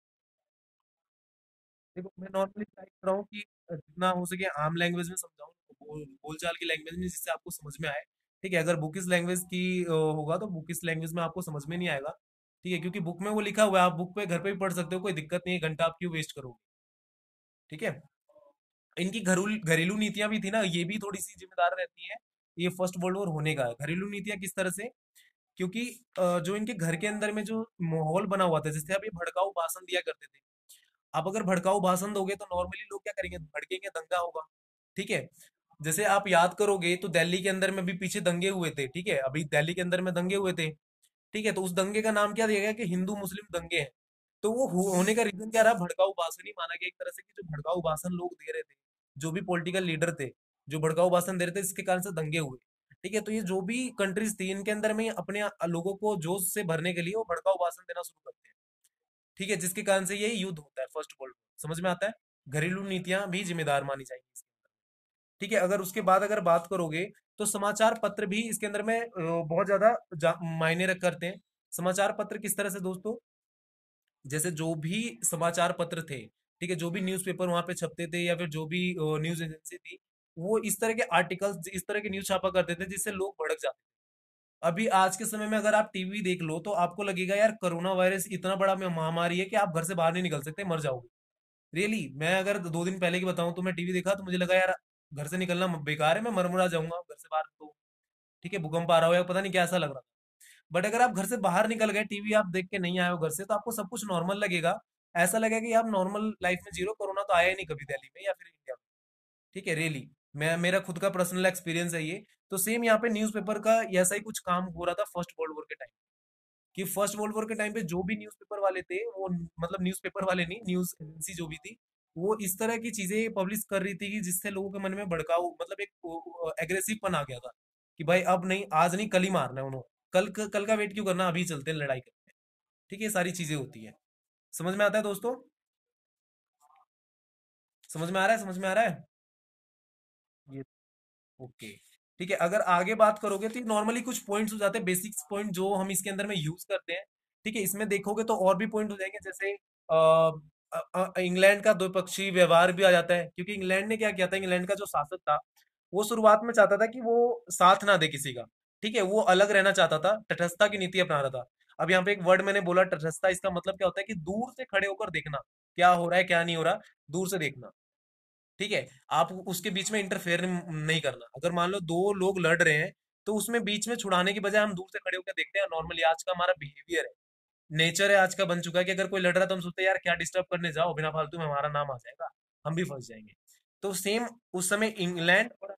देखो मैं नॉर्मली ट्राई कर रहा हूँ कि जितना हो सके आम लैंग्वेज में समझाऊं, बोल बोलचाल की लैंग्वेज में, जिससे आपको समझ में आए। ठीक है, अगर बुक इस लैंग्वेज की अ, होगा तो बुक इस लैंग्वेज में आपको समझ में नहीं आएगा। ठीक है, क्योंकि बुक में वो लिखा हुआ है, आप बुक पे घर पे भी पढ़ सकते हो, कोई दिक्कत नहीं है, घंटा आप क्यों वेस्ट करोगे। ठीक है, इनकी घरेलू घरेलू नीतियां भी थी ना, ये भी थोड़ी सी जिम्मेदार रहती है ये फर्स्ट वर्ल्ड वॉर होने का। घरेलू नीतियां किस तरह से, क्योंकि अ, जो इनके घर के अंदर में जो माहौल बना हुआ था, जैसे अब ये भड़काऊ भाषण दिया करते थे। आप अगर भड़काऊ भाषण दोगे तो नॉर्मली लोग क्या करेंगे, भड़केंगे, दंगा होगा। ठीक है, जैसे आप याद करोगे तो दिल्ली के अंदर में भी पीछे दंगे हुए थे। ठीक है, अभी दिल्ली के अंदर में दंगे हुए थे। ठीक है, तो उस दंगे का नाम क्या दिया गया कि हिंदू मुस्लिम दंगे हैं। तो वो हो- होने का रीजन क्या रहा, भड़काऊ भाषण ही माना गया एक तरह से, कि जो भड़काऊ भाषण लोग दे रहे थे, जो भी पॉलिटिकल लीडर थे, जो भड़काऊ भाषण दे रहे थे, इसके कारण से दंगे हुए। ठीक है, तो ये जो भी कंट्रीज थी इनके अंदर में अपने लोगों को जोश से भरने के लिए वो भड़काऊ भाषण देना शुरू करते हैं। ठीक है, जिसके कारण से ये युद्ध होता है फर्स्ट वर्ल्ड वॉर। समझ में आता है? घरेलू नीतियां भी जिम्मेदार मानी जाएंगी इसके अंदर। ठीक है, अगर उसके बाद अगर बात करोगे तो समाचार पत्र भी इसके अंदर में अ, बहुत ज्यादा जा- मायने रख करते हैं। समाचार पत्र किस तरह से दोस्तों, जैसे जो भी समाचार पत्र थे, ठीक है, जो भी न्यूज़पेपर वहां पे छपते थे या फिर जो भी न्यूज एजेंसी थी, वो इस तरह के आर्टिकल्स, इस तरह के न्यूज छापा करते थे जिससे लोग भड़क जाते थे। अभी आज के समय में अगर आप टीवी देख लो तो आपको लगेगा यार कोरोना वायरस इतना बड़ा महामारी है कि आप घर से बाहर नहीं निकल सकते, मर जाओगे। रियली, मैं अगर दो दिन पहले की बताऊं तो मैं टीवी देखा तो मुझे लगा यार घर से निकलना बेकार है, मैं मरमुरा जाऊंगा घर से बाहर तो। ठीक है, भूकंप आ रहा हो या पता नहीं क्या, ऐसा लग रहा था। बट अगर आप घर से बाहर निकल गए, टीवी आप देख के नहीं आए हो घर से, तो आपको सब कुछ नॉर्मल लगेगा। ऐसा लगेगा कि आप नॉर्मल लाइफ में जीरो, कोरोना तो आया ही नहीं कभी दिल्ली में या फिर इंडिया में। ठीक है, रियली, मैं, मेरा खुद का पर्सनल एक्सपीरियंस है ये। तो सेम यहाँ पे न्यूज़पेपर का ऐसा ही कुछ काम हो रहा था फर्स्ट वर्ल्ड वॉर के टाइम, कि फर्स्ट वर्ल्ड वॉर के टाइम पे जो भी न्यूज़पेपर वाले थे वो, मतलब न्यूज़पेपर वाले नहीं, न्यूज़ एजेंसी जो भी थी, वो इस तरह की चीजें पब्लिश कर रही थी कि जिससे लोगों के मन में भड़काऊ, मतलब एक एग्रेसिव पन आ गया था कि भाई अब नहीं, आज नहीं कल ही मारना है उन्होंने, कल कल का वेट क्यों करना, अभी चलते हैं लड़ाई करते हैं। ठीक है, ये सारी चीजें होती है। समझ में आता है दोस्तों? समझ में आ रहा है? समझ में आ रहा है? ये ओके। ठीक है, अगर आगे बात करोगे तो नॉर्मली कुछ पॉइंट्स हो जाते हैं, बेसिक्स पॉइंट जो हम इसके अंदर में यूज करते हैं। ठीक है, इसमें देखोगे तो और भी पॉइंट हो जाएंगे, जैसे अ, अ, अ, इंग्लैंड का द्विपक्षीय व्यवहार भी आ जाता है, क्योंकि इंग्लैंड ने क्या किया था, इंग्लैंड का जो शासक था वो शुरुआत में चाहता था कि वो साथ ना दे किसी का। ठीक है, वो अलग रहना चाहता था, तटस्थता की नीति अपना रहा था। अब यहाँ पे एक वर्ड मैंने बोला तटस्थता, इसका मतलब क्या होता है कि दूर से खड़े होकर देखना क्या हो रहा है क्या नहीं हो रहा, दूर से देखना। ठीक है, आप उसके बीच में इंटरफेयर नहीं करना। अगर मान लो दो लोग लड़ रहे हैं तो उसमें बीच में छुड़ाने की बजाय हम दूर से खड़े होकर देखते हैं। नॉर्मली आज का हमारा बिहेवियर है, नेचर है आज का बन चुका है कि अगर कोई लड़ रहा है तो हम सोचते हैं यार क्या डिस्टर्ब करने जाओ, बिना फालतू में हमारा नाम आ जाएगा, हम भी फंस जाएंगे। तो सेम उस समय इंग्लैंड और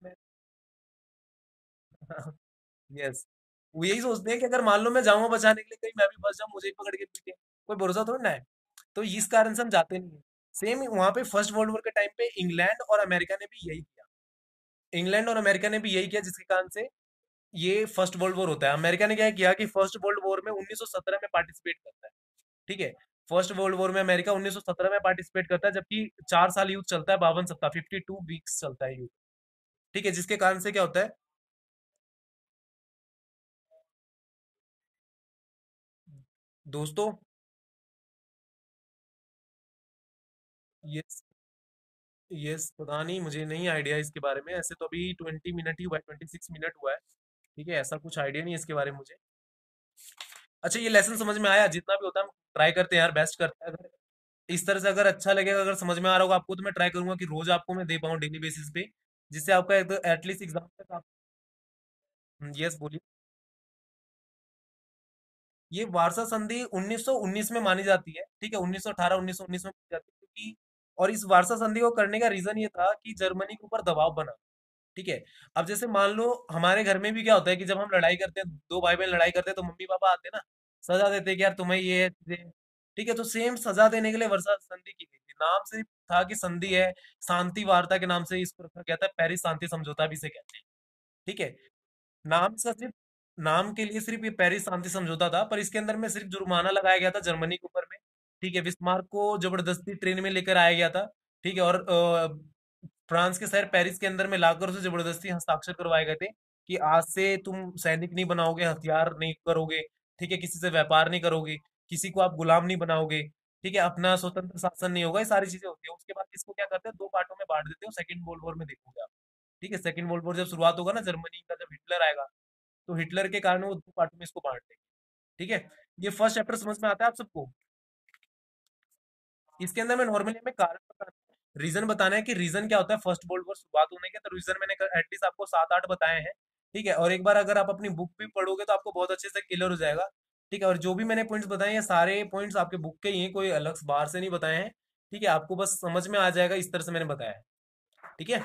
अमेरिका यस, वो यही सोचते हैं कि अगर मान लो मैं जाऊंगा बचाने के लिए, कहीं मैं भी फंस जाऊं, मुझे ही पकड़ के पीटे, कोई भरोसा थोड़ी ना है। तो इस कारण से हम जाते नहीं है। सेम वहां पे फर्स्ट वर्ल्ड वॉर के टाइम पे इंग्लैंड और अमेरिका ने भी यही किया। इंग्लैंड और अमेरिका ने भी यही किया, जिसके कारण से ये फर्स्ट वर्ल्ड वॉर होता है। अमेरिका ने क्या किया कि फर्स्ट वर्ल्ड वॉर में उन्नीस सौ सत्रह में पार्टिसिपेट करता है। ठीक है, फर्स्ट वर्ल्ड वॉर में अमेरिका उन्नीस सौ सत्रह में पार्टिसिपेट करता है, जबकि चार साल युद्ध चलता है, बावन सप्ताह, फिफ्टी टू वीक्स चलता है युद्ध। ठीक है, जिसके कारण से क्या होता है दोस्तों, ये यस, पता नहीं, मुझे नहीं आइडिया इसके बारे में। ऐसे तो अभी ट्वेंटी मिनट ही हुआ है, ट्वेंटी सिक्स मिनट हुआ है। ठीक है, ऐसा कुछ आइडिया नहीं है इसके बारे में मुझे। अच्छा, ये लेसन समझ में आया? जितना भी होता है हम ट्राई करते हैं यार, बेस्ट करते हैं। अगर इस तरह से अगर अच्छा लगेगा, अगर समझ में आ रहा होगा आपको, तो मैं ट्राई करूंगा कि रोज आपको मैं दे पाऊँ डेली बेसिस पे, जिससे आपका एटलीस्ट एग्जाम तक आप। यस बोलिए। ये वार्सा संधि उन्नीस सौ उन्नीस में मानी जाती है। ठीक है, उन्नीस सौ अठारह उन्नीस सौ उन्नीस में मानी जाती है, क्योंकि और इस वार्सा संधि को करने का रीजन ये था कि जर्मनी के ऊपर दबाव बना। ठीक है, अब जैसे मान लो हमारे घर में भी क्या होता है कि जब हम लड़ाई करते हैं, दो भाई बहन लड़ाई करते हैं, तो मम्मी पापा आते हैं ना, सजा देते हैं कि यार तुम्हें ये है, चीजें। ठीक है, तो सेम सजा देने के लिए वर्षा संधि की गई थी। नाम सिर्फ था कि संधि है, शांति वार्ता के नाम से इसको रखा गया था, पेरिस शांति समझौता भी इसे कहते हैं। ठीक है, नाम से सिर्फ, नाम के लिए सिर्फ ये पेरिस शांति समझौता था, पर इसके अंदर में सिर्फ जुर्माना लगाया गया था जर्मनी के ऊपर में। ठीक है, बिस्मार्क को जबरदस्ती ट्रेन में लेकर आया गया था। ठीक है, और अ, फ्रांस के शहर पेरिस के अंदर में लाकर उसे जबरदस्ती हस्ताक्षर करवाए गए थे कि आज से तुम सैनिक नहीं बनाओगे, हथियार नहीं करोगे। ठीक है, किसी से व्यापार नहीं करोगे, किसी को आप गुलाम नहीं बनाओगे। ठीक है, अपना स्वतंत्र शासन नहीं होगा, ये सारी चीजें होती है। उसके बाद इसको क्या करते हैं, दो पार्टों में बांट देते हो, सेकंड वर्ल्ड वॉर में देखोगे आप। ठीक है, सेकंड वर्ल्ड वॉर जब शुरुआत होगा ना जर्मनी का, जब हिटलर आएगा, तो हिटलर के कारण वो दो पार्टों में इसको बांट देंगे। ठीक है, ये फर्स्ट चैप्टर समझ में आता है आप सबको? इसके अंदर में नॉर्मली हमें कारण बताना है, रीजन बताना है कि रीजन क्या होता है फर्स्ट वर्ल्ड वॉर शुरुआत होने के। तो रीजन मैंने एटलीस्ट आपको सात आठ बताए हैं। ठीक है, और एक बार अगर आप अपनी बुक भी पढ़ोगे तो आपको बहुत अच्छे से क्लियर हो जाएगा। ठीक है, और जो भी मैंने पॉइंट्स बताए हैं, सारे पॉइंट्स आपके बुक के ही हैं, कोई अलग से बाहर से नहीं बताए हैं। ठीक है, आपको बस समझ में आ जाएगा इस तरह से मैंने बताया है। ठीक है,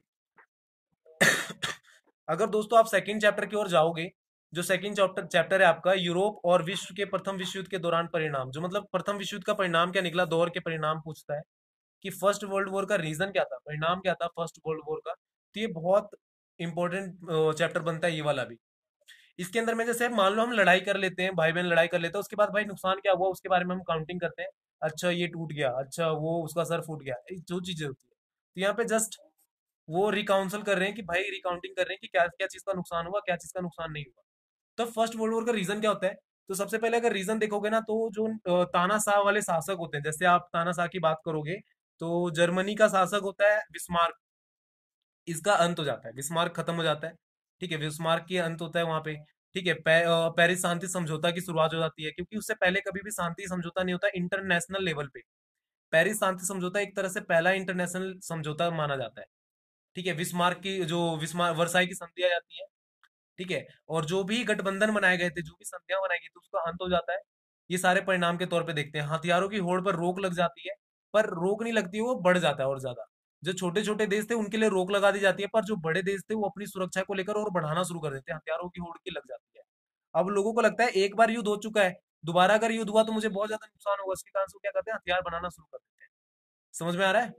अगर दोस्तों आप सेकंड चैप्टर की ओर जाओगे, जो सेकंड चैप्टर चैप्टर है आपका, यूरोप और विश्व के प्रथम विश्व युद्ध के दौरान परिणाम, जो मतलब प्रथम विश्व युद्ध का परिणाम क्या निकला, दौर के परिणाम पूछता है कि फर्स्ट वर्ल्ड वॉर का रीजन क्या था, परिणाम क्या था फर्स्ट वर्ल्ड वॉर का। तो ये बहुत इंपॉर्टेंट चैप्टर बनता है ये वाला भी। इसके अंदर में जैसे मान लो हम लड़ाई कर लेते हैं, भाई बहन लड़ाई कर लेते हैं, उसके बाद भाई नुकसान क्या हुआ उसके बारे में हम काउंटिंग करते हैं। अच्छा ये टूट गया, अच्छा वो उसका सर फूट गया, ये जो चीजें होती है। तो यहाँ पे जस्ट वो रिकाउंसल कर रहे हैं कि भाई, रिकाउंटिंग कर रहे हैं कि क्या क्या चीज का नुकसान हुआ, क्या चीज का नुकसान नहीं हुआ। तो फर्स्ट वर्ल्ड वॉर का रीजन क्या होता है? तो सबसे पहले अगर रीजन देखोगे ना, तो जो अ, तानाशाह वाले शासक होते हैं, जैसे आप तानाशाह की बात करोगे, तो जर्मनी का शासक होता है बिस्मार्क। इसका अंत हो जाता है, बिस्मार्क खत्म हो जाता है। ठीक है, बिस्मार्क की अंत होता है वहां पे। ठीक है, पे, अ, पेरिस शांति समझौता की शुरुआत हो जाती है, क्योंकि उससे पहले कभी भी शांति समझौता नहीं होता इंटरनेशनल लेवल पे। पेरिस शांति समझौता एक तरह से पहला इंटरनेशनल समझौता माना जाता है। ठीक है, बिस्मार्क की जो विस्मार वर्साई की संधि आ जाती है। ठीक है, और जो भी गठबंधन बनाए गए थे, जो भी संधियां बनाई गई थी, उसका अंत हो जाता है। ये सारे परिणाम के तौर पे देखते हैं। हथियारों की होड़ पर रोक लग जाती है, पर रोक नहीं लगती है, वो बढ़ जाता है और ज्यादा। जो छोटे छोटे देश थे उनके लिए रोक लगा दी जाती है, पर जो बड़े देश थे वो अपनी सुरक्षा को लेकर और बढ़ाना शुरू कर देते हैं, हथियारों की होड़ की लग जाती है। अब लोगों को लगता है एक बार युद्ध हो चुका है, दोबारा अगर युद्ध हुआ तो मुझे बहुत ज्यादा नुकसान होगा, इसके कारण से वो क्या करते हैं, हथियार बनाना शुरू कर देते हैं। समझ में आ रहा है?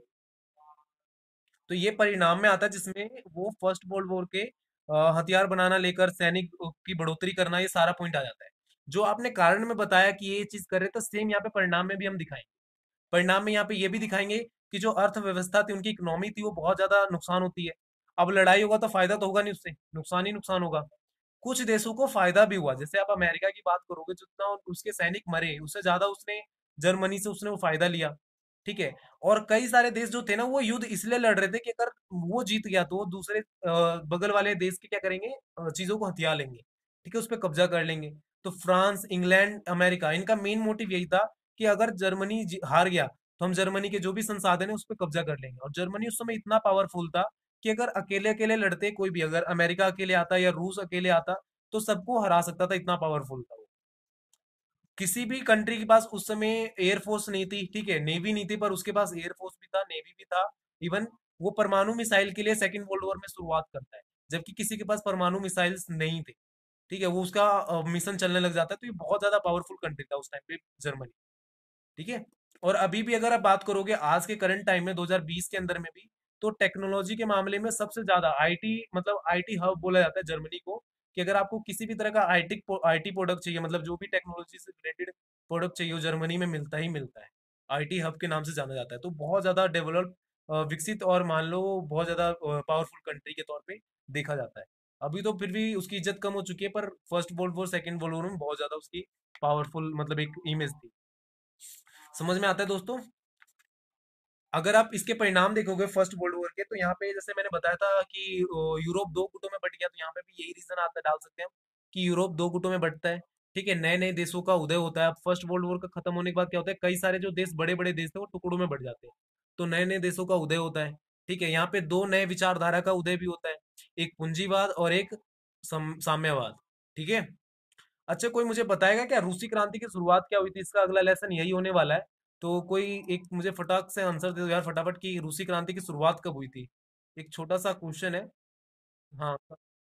तो ये परिणाम में आता है जिसमें वो फर्स्ट वर्ल्ड वॉर के अ, हथियार बनाना लेकर सैनिक की बढ़ोतरी करना, ये सारा पॉइंट आ जाता है। जो आपने कारण में बताया कि ये चीज कर रहे थे, सेम यहाँ पे परिणाम में भी हम दिखाएंगे। परिणाम में यहाँ पे ये भी दिखाएंगे कि जो अर्थव्यवस्था थी, उनकी इकोनॉमी थी, वो बहुत ज्यादा नुकसान होती है। अब लड़ाई होगा तो फायदा तो होगा नहीं, उससे नुकसान ही नुकसान होगा। कुछ देशों को फायदा भी हुआ, जैसे आप अमेरिका की बात करोगे, जितना उसके सैनिक मरे उससे ज्यादा उसने जर्मनी से उसने वो फायदा लिया। ठीक है। और कई सारे देश जो थे ना, वो युद्ध इसलिए लड़ रहे थे कि अगर वो जीत गया तो वो दूसरे अ, बगल वाले देश के क्या करेंगे, अ, चीजों को हथिया लेंगे। ठीक है, उस पर कब्जा कर लेंगे। तो फ्रांस, इंग्लैंड, अमेरिका, इनका मेन मोटिव यही था कि अगर जर्मनी जी- हार गया तो हम जर्मनी के जो भी संसाधन है उस पर कब्जा कर लेंगे। और जर्मनी उस समय इतना पावरफुल था कि अगर अकेले अकेले लड़ते कोई भी, अगर अमेरिका अकेले आता या रूस अकेले आता तो सबको हरा सकता था, इतना पावरफुल था वो। किसी भी कंट्री के पास उस समय एयरफोर्स नहीं थी, ठीक है, नेवी नहीं थी, पर उसके पास एयरफोर्स भी था, नेवी भी था। इवन वो परमाणु मिसाइल के लिए सेकेंड वर्ल्ड वॉर में शुरुआत करता है, जबकि किसी के पास परमाणु मिसाइल्स नहीं थे। ठीक है, वो उसका मिशन चलने लग जाता है। तो ये बहुत ज्यादा पावरफुल कंट्री था उस टाइम पे, जर्मनी। ठीक है। और अभी भी अगर आप बात करोगे आज के करंट टाइम में, दो हज़ार बीस के अंदर में भी, तो टेक्नोलॉजी के मामले में सबसे ज्यादा आईटी, मतलब आईटी हब बोला जाता है जर्मनी को। कि अगर आपको किसी भी तरह का आईटी आईटी प्रोडक्ट चाहिए, मतलब जो भी टेक्नोलॉजी से रिलेटेड प्रोडक्ट चाहिए, वो जर्मनी में मिलता ही मिलता है। आईटी हब के नाम से जाना जाता है। तो बहुत ज्यादा डेवलप, विकसित, और मान लो बहुत ज्यादा पावरफुल कंट्री के तौर पे देखा जाता है। अभी तो फिर भी उसकी इज्जत कम हो चुकी है, पर first world war, second world war में बहुत ज्यादा उसकी पावरफुल, मतलब एक इमेज थी। समझ में आता है दोस्तों? अगर आप इसके परिणाम देखोगे फर्स्ट वर्ल्ड वॉर के, तो यहाँ पे जैसे मैंने बताया था कि अ, यूरोप दो गुटों में बट गया, तो यहाँ पे भी यही रीजन आता, डाल सकते हैं हम, कि यूरोप दो गुटों में बंटता है। ठीक है, नए नए देशों का उदय होता है। अब फर्स्ट वर्ल्ड वॉर का खत्म होने के बाद क्या होता है, कई सारे जो देश, बड़े बड़े देश थे, वो टुकड़ों में बट जाते हैं। तो नए नए देशों का उदय होता है। ठीक है, यहाँ पे दो नए विचारधारा का उदय भी होता है, एक पूंजीवाद और एक सम, साम्यवाद। ठीक है। अच्छा, कोई मुझे बताएगा क्या रूसी क्रांति की शुरुआत क्या हुई थी? इसका अगला लेसन यही होने वाला है। तो कोई एक मुझे फटाक से आंसर दे दो यार, फटाफट, की रूसी क्रांति की शुरुआत कब हुई थी? एक छोटा सा क्वेश्चन है। हाँ।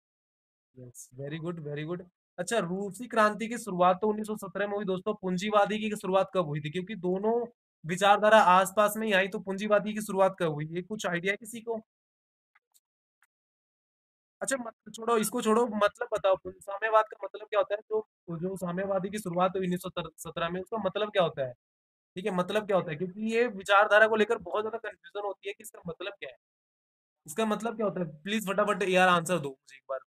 Yes, very good, very good. अच्छा, रूसी क्रांति की शुरुआत तो उन्नीस सौ सत्रह में हुई दोस्तों। पूंजीवादी की शुरुआत कब हुई थी? क्योंकि दोनों विचारधारा आसपास में ही आई, तो पूंजीवादी की शुरुआत कब हुई, ये कुछ आइडिया है किसी को? अच्छा, मत छोड़ो, इसको छोड़ो, मतलब बताओ, साम्यवाद का मतलब क्या होता है? जो जो साम्यवादी की शुरुआत हुई उन्नीस सौ सत्रह में, उसका मतलब क्या होता है? ठीक है, मतलब क्या होता है? क्योंकि ये विचारधारा को लेकर बहुत ज्यादा कंफ्यूजन होती है कि इसका मतलब क्या है। इसका मतलब क्या होता है? प्लीज फटाफट यार आंसर दो मुझे एक बार।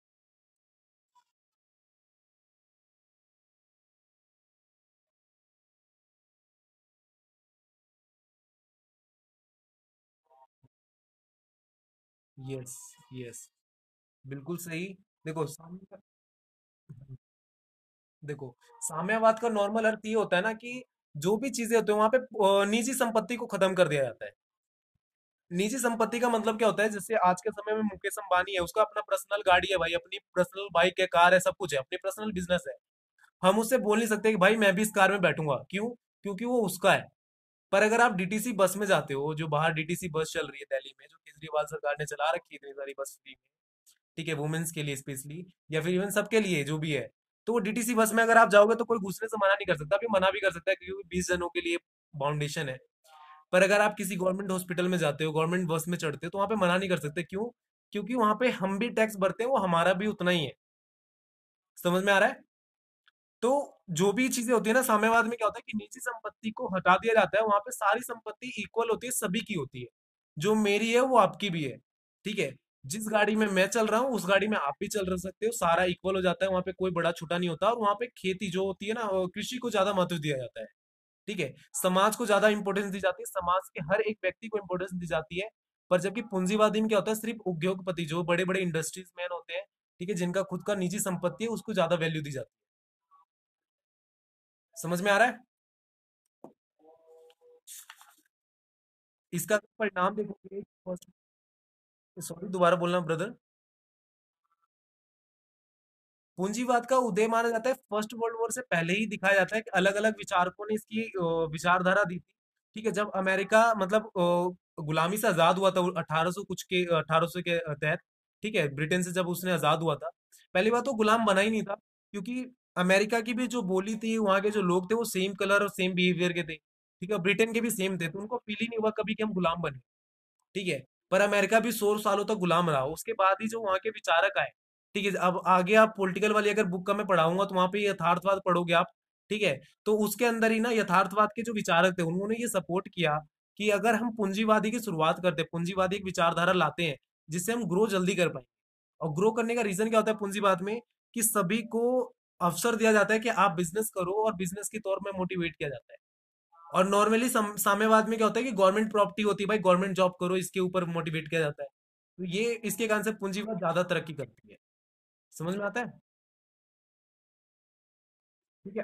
यस, यस, बिल्कुल सही। देखो साम्य देखो साम्यवाद का नॉर्मल अर्थ ये होता है ना कि जो भी चीजें होती है वहां पे अ, निजी संपत्ति को खत्म कर दिया जाता है। निजी संपत्ति का मतलब क्या होता है? जैसे आज के समय में मुकेश अंबानी है, उसका अपना पर्सनल गाड़ी है भाई, अपनी पर्सनल बाइक है, कार है, सब कुछ है, अपनी पर्सनल बिजनेस है। हम उससे बोल नहीं सकते कि भाई मैं भी इस कार में बैठूंगा, क्यों? क्योंकि वो उसका है। पर अगर आप डीटीसी बस में जाते हो, जो बाहर डीटीसी बस चल रही है दिल्ली में, जो केजरीवाल सरकार ने चला रखी है, इतनी सारी बस फ्री में, ठीक है, वुमेन्स के लिए स्पेशली, या फिर इवन सबके लिए जो भी है, तो वो डीटीसी बस में अगर आप जाओगे तो कोई घुसने से मना नहीं कर सकता। अभी मना भी कर सकता है क्योंकि बीस जनों के लिए बाउंडेशन है। पर अगर आप किसी गवर्नमेंट हॉस्पिटल में जाते हो, गवर्नमेंट बस में चढ़ते हो, तो वहां पे मना नहीं कर सकते, क्यों? क्योंकि वहां पे हम भी टैक्स भरते हैं, वो हमारा भी उतना ही है। समझ में आ रहा है? तो जो भी चीजें होती है ना, साम्यवाद में क्या होता है कि निजी संपत्ति को हटा दिया जाता है, वहां पे सारी संपत्ति इक्वल होती है, सभी की होती है। जो मेरी है वो आपकी भी है। ठीक है। जिस गाड़ी में मैं चल रहा हूँ उस गाड़ी में आप भी चल रह सकते हो, सारा इक्वल हो जाता है, वहां पे कोई बड़ा छोटा नहीं होता। और वहां पे खेती जो होती है ना, अ, कृषि को ज्यादा महत्व दिया जाता है। ठीक है। समाज को ज्यादा इंपॉर्टेंस दी जाती है, समाज के हर एक व्यक्ति को इंपॉर्टेंस दी जाती है। पर जबकि पूंजीवादी में क्या होता है, सिर्फ उद्योगपति, जो बड़े बड़े इंडस्ट्रीज मैन होते हैं, ठीक है, जिनका खुद का निजी संपत्ति है, उसको ज्यादा वैल्यू दी जाती है। समझ में आ रहा है? इसका परिणाम देखोगे, सॉरी दोबारा बोलना ब्रदर। पूंजीवाद का उदय माना जाता है फर्स्ट वर्ल्ड वॉर से पहले ही दिखाया जाता है कि अलग अलग विचारकों ने इसकी अ, विचारधारा दी थी। ठीक है, जब अमेरिका मतलब अ, गुलामी से आजाद हुआ था अठारह सौ कुछ के, अठारह सौ के तहत। ठीक है, ब्रिटेन से जब उसने आजाद हुआ था, पहली बात तो गुलाम बना ही नहीं था, क्योंकि अमेरिका की भी जो बोली थी, वहां के जो लोग थे वो सेम कलर और सेम बिहेवियर के थे, ठीक है, ब्रिटेन के भी सेम थे, तो उनको फील ही नहीं हुआ कभी कि हम गुलाम बने, ठीक है। पर अमेरिका भी सौ सालों तक गुलाम रहा, उसके बाद ही जो वहां के विचारक आए, ठीक है। अब आगे आप पॉलिटिकल वाली अगर बुक का मैं पढ़ाऊंगा तो वहां पे यथार्थवाद पढ़ोगे आप, ठीक है। तो उसके अंदर ही ना यथार्थवाद के जो विचारक थे उन्होंने ये सपोर्ट किया कि अगर हम पूंजीवादी की शुरुआत करते हैं, पूंजीवादी एक विचारधारा लाते हैं जिससे हम ग्रो जल्दी कर पाए। और ग्रो करने का रीजन क्या होता है पूंजीवाद में, कि सभी को अवसर दिया जाता है कि आप बिजनेस करो, और बिजनेस के तौर में मोटिवेट किया जाता है। और नॉर्मली साम्यवाद में क्या होता है कि गवर्नमेंट प्रॉपर्टी होती है, भाई गवर्नमेंट जॉब करो, इसके ऊपर मोटिवेट किया जाता है। तो ये इसके कारण से पूंजीवाद ज्यादा तरक्की करती है। समझ में आता है? ठीक है।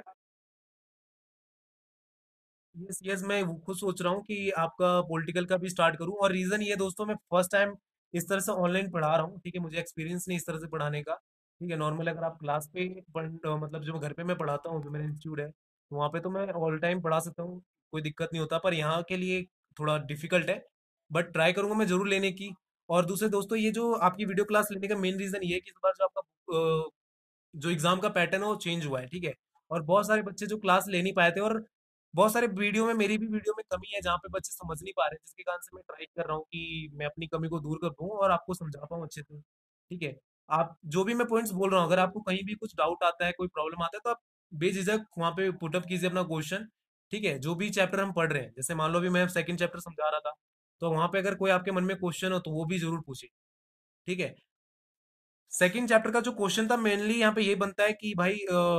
यस यस, मैं वो खुद सोच रहा हूँ कि आपका पॉलिटिकल का भी स्टार्ट करूँ, और रीजन ये दोस्तों, मैं फर्स्ट टाइम इस तरह से ऑनलाइन पढ़ा रहा हूँ, ठीक है। मुझे एक्सपीरियंस नहीं इस तरह से पढ़ाने का, ठीक है। नॉर्मल अगर आप क्लास पे पढ़ अ, मतलब जो घर पे मैं पढ़ाता हूँ, जो मेरा इंस्टीट्यूट है, तो वहाँ पे तो मैं ऑल टाइम पढ़ा सकता हूँ, कोई दिक्कत नहीं होता। पर यहाँ के लिए थोड़ा डिफिकल्ट है, बट ट्राई करूंगा मैं जरूर लेने की। और दूसरे दोस्तों, ये जो आपकी वीडियो क्लास लेने का मेन रीजन ये है कि इस बार जो आपका अ, जो एग्जाम का पैटर्न है वो चेंज हुआ है, ठीक है। और बहुत सारे बच्चे जो क्लास ले नहीं पाए थे, और बहुत सारे वीडियो में, मेरी भी वीडियो में कमी है जहाँ पे बच्चे समझ नहीं पा रहे, जिसके कारण से मैं ट्राई कर रहा हूँ कि मैं अपनी कमी को दूर कर दूँ और आपको समझा पाऊँ अच्छे से, ठीक है। आप जो भी मैं पॉइंट्स बोल रहा हूँ, अगर आपको कहीं भी कुछ डाउट आता है, कोई प्रॉब्लम आता है, तो आप बेझिझक वहाँ पे पुटअप कीजिए अपना क्वेश्चन, ठीक है। जो भी चैप्टर हम पढ़ रहे हैं, जैसे मान लो भी मैं सेकंड चैप्टर समझा रहा था, तो वहां पे अगर कोई आपके मन में क्वेश्चन हो तो वो भी जरूर पूछिए, ठीक है। सेकंड चैप्टर का जो क्वेश्चन था मेनली यहाँ पे ये बनता है कि भाई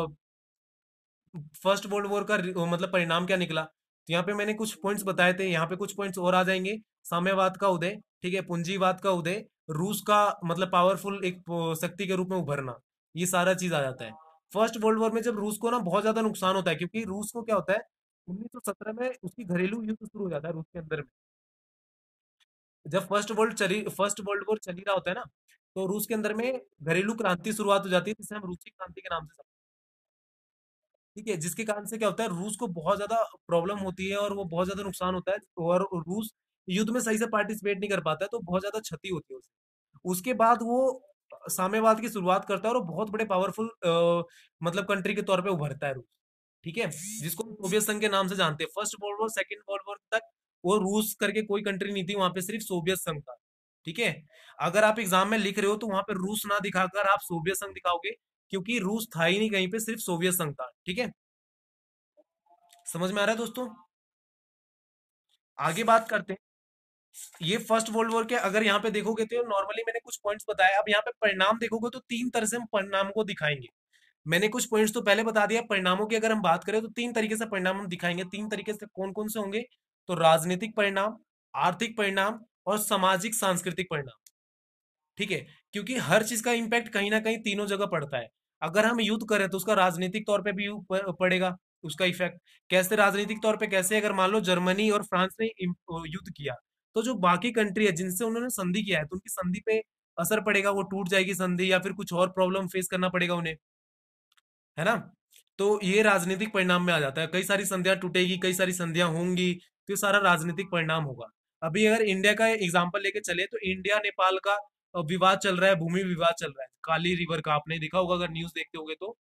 फर्स्ट वर्ल्ड वॉर का रि- मतलब परिणाम क्या निकला। तो यहाँ पे मैंने कुछ पॉइंट्स बताए थे, यहाँ पे कुछ पॉइंट्स और आ जाएंगे। साम्यवाद का उदय, ठीक है, पूंजीवाद का उदय, रूस का मतलब पावरफुल एक प- शक्ति के रूप में उभरना, ये सारा चीज आ जाता है। फर्स्ट वर्ल्ड वॉर में जब रूस को ना बहुत ज्यादा नुकसान होता है, क्योंकि रूस को क्या होता है, उन्नीस सौ सत्रह में उसकी घरेलू युद्ध शुरू हो जाता है रूस के अंदर में। जब फर्स्ट वर्ल्ड चली फर्स्ट वर्ल्ड वॉर चली रहा होता है ना, तो रूस के अंदर में घरेलू क्रांति शुरुआत हो जाती है, जिसे हम रूसी क्रांति के नाम से, ठीक है। जिसके कारण से क्या होता है, रूस को बहुत ज्यादा प्रॉब्लम होती है और वो बहुत ज्यादा नुकसान होता है, और रूस युद्ध में सही से पार्टिसिपेट नहीं कर पाता है, तो बहुत ज्यादा क्षति होती है उसे। उसके बाद वो साम्यवाद की शुरुआत करता है, और वो बहुत बड़े पावरफुल मतलब कंट्री के तौर पे उभरता है रूस, ठीक है। जिसको हम सोवियत संघ के नाम से जानते हैं। First world war, second world war तक वो रूस करके कोई कंट्री नहीं थी, वहां पे सिर्फ सोवियत संघ था, ठीक है। अगर आप एग्जाम में लिख रहे हो तो वहां पे रूस ना दिखाकर आप सोवियत संघ दिखाओगे, क्योंकि रूस था ही नहीं कहीं पे, सिर्फ सोवियत संघ था, ठीक है। समझ में आ रहा है दोस्तों? आगे बात करते हैं। ये फर्स्ट वर्ल्ड वॉर के अगर यहाँ पे देखोगे तो नॉर्मली मैंने कुछ पॉइंट्स बताया, अब यहाँ पे परिणाम देखोगे तो तीन तरह से हम परिणाम को दिखाएंगे। मैंने कुछ पॉइंट्स तो पहले बता दिया, परिणामों की अगर हम बात करें तो तीन तरीके से परिणाम हम दिखाएंगे। तीन तरीके से कौन कौन से होंगे? तो राजनीतिक परिणाम, आर्थिक परिणाम, और सामाजिक सांस्कृतिक परिणाम, ठीक है। क्योंकि हर चीज का इम्पैक्ट कहीं ना कहीं तीनों जगह पड़ता है। अगर हम युद्ध करें तो उसका राजनीतिक तौर पे भी यू- प- पड़ेगा उसका इफेक्ट। कैसे राजनीतिक तौर पे? कैसे, अगर मान लो जर्मनी और फ्रांस ने इम- युद्ध किया, तो जो बाकी कंट्री है जिनसे उन्होंने संधि किया है, तो उनकी संधि पे असर पड़ेगा, वो टूट जाएगी संधि, या फिर कुछ और प्रॉब्लम फेस करना पड़ेगा उन्हें, है ना। तो ये राजनीतिक परिणाम में आ जाता है, कई सारी संधियां टूटेगी, कई सारी संधियां होंगी, तो ये सारा राजनीतिक परिणाम होगा। अभी अगर इंडिया का एग्जांपल लेके चले, तो इंडिया नेपाल का अ, विवाद चल रहा है, भूमि विवाद चल रहा है, काली रिवर का आपने देखा होगा अगर न्यूज देखते होगे तो।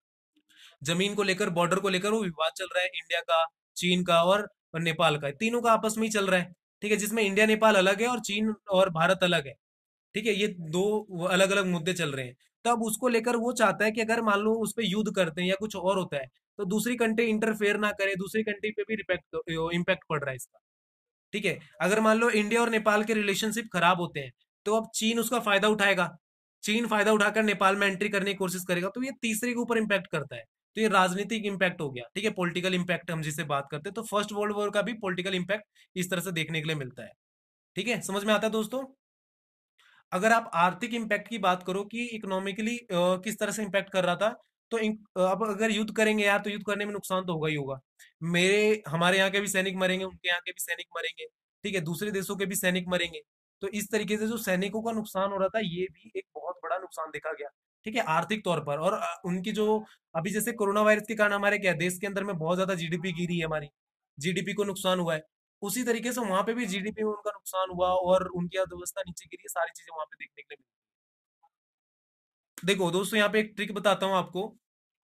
जमीन को लेकर, बॉर्डर को लेकर वो विवाद चल रहा है, इंडिया का, चीन का और नेपाल का, तीनों का आपस में ही चल रहा है, ठीक है। जिसमें इंडिया नेपाल अलग है और चीन और भारत अलग है, ठीक है। ये दो अलग अलग मुद्दे चल रहे हैं। तब उसको लेकर वो चाहता है कि अगर मान लो उस पर युद्ध करते हैं या कुछ और होता है, तो दूसरी कंट्री इंटरफेयर ना करे, दूसरी कंट्री पे भी इम्पैक्ट इम्पैक्ट पड़ रहा है इसका, ठीक है। अगर मान लो इंडिया और नेपाल के रिलेशनशिप खराब होते हैं, तो अब चीन उसका फायदा उठाएगा, चीन फायदा उठाकर नेपाल में एंट्री करने की कोशिश करेगा, तो ये तीसरे के ऊपर इम्पैक्ट करता है। तो ये राजनीतिक इम्पैक्ट हो गया, ठीक है, पॉलिटिकल इम्पैक्ट हम जिसे बात करते हैं। तो फर्स्ट वर्ल्ड वॉर का भी पॉलिटिकल इम्पैक्ट इस तरह से देखने के लिए मिलता है, ठीक है। समझ में आता है दोस्तों? अगर आप आर्थिक इम्पैक्ट की बात करो कि इकोनॉमिकली किस तरह से इम्पैक्ट कर रहा था, तो इन- अब अगर युद्ध करेंगे यार, तो युद्ध करने में नुकसान तो होगा ही होगा। मेरे हमारे यहाँ के भी सैनिक मरेंगे, उनके यहाँ के भी सैनिक मरेंगे, ठीक है, दूसरे देशों के भी सैनिक मरेंगे। तो इस तरीके से जो सैनिकों का नुकसान हो रहा था, ये भी एक बहुत बड़ा नुकसान देखा गया, ठीक है, आर्थिक तौर पर। और अ, उनकी जो अभी जैसे कोरोना वायरस के कारण हमारे क्या देश के अंदर में बहुत ज्यादा जीडीपी गिरी है, हमारी जीडीपी को नुकसान हुआ है। उसी तरीके से वहां पे भी जीडीपी में उनका नुकसान हुआ, और उनकी अर्थव्यवस्था नीचे गिरी है, सारी चीजें वहां पे देखने के लिए मिली। देखो दोस्तों, यहाँ पे एक ट्रिक बताता हूँ आपको।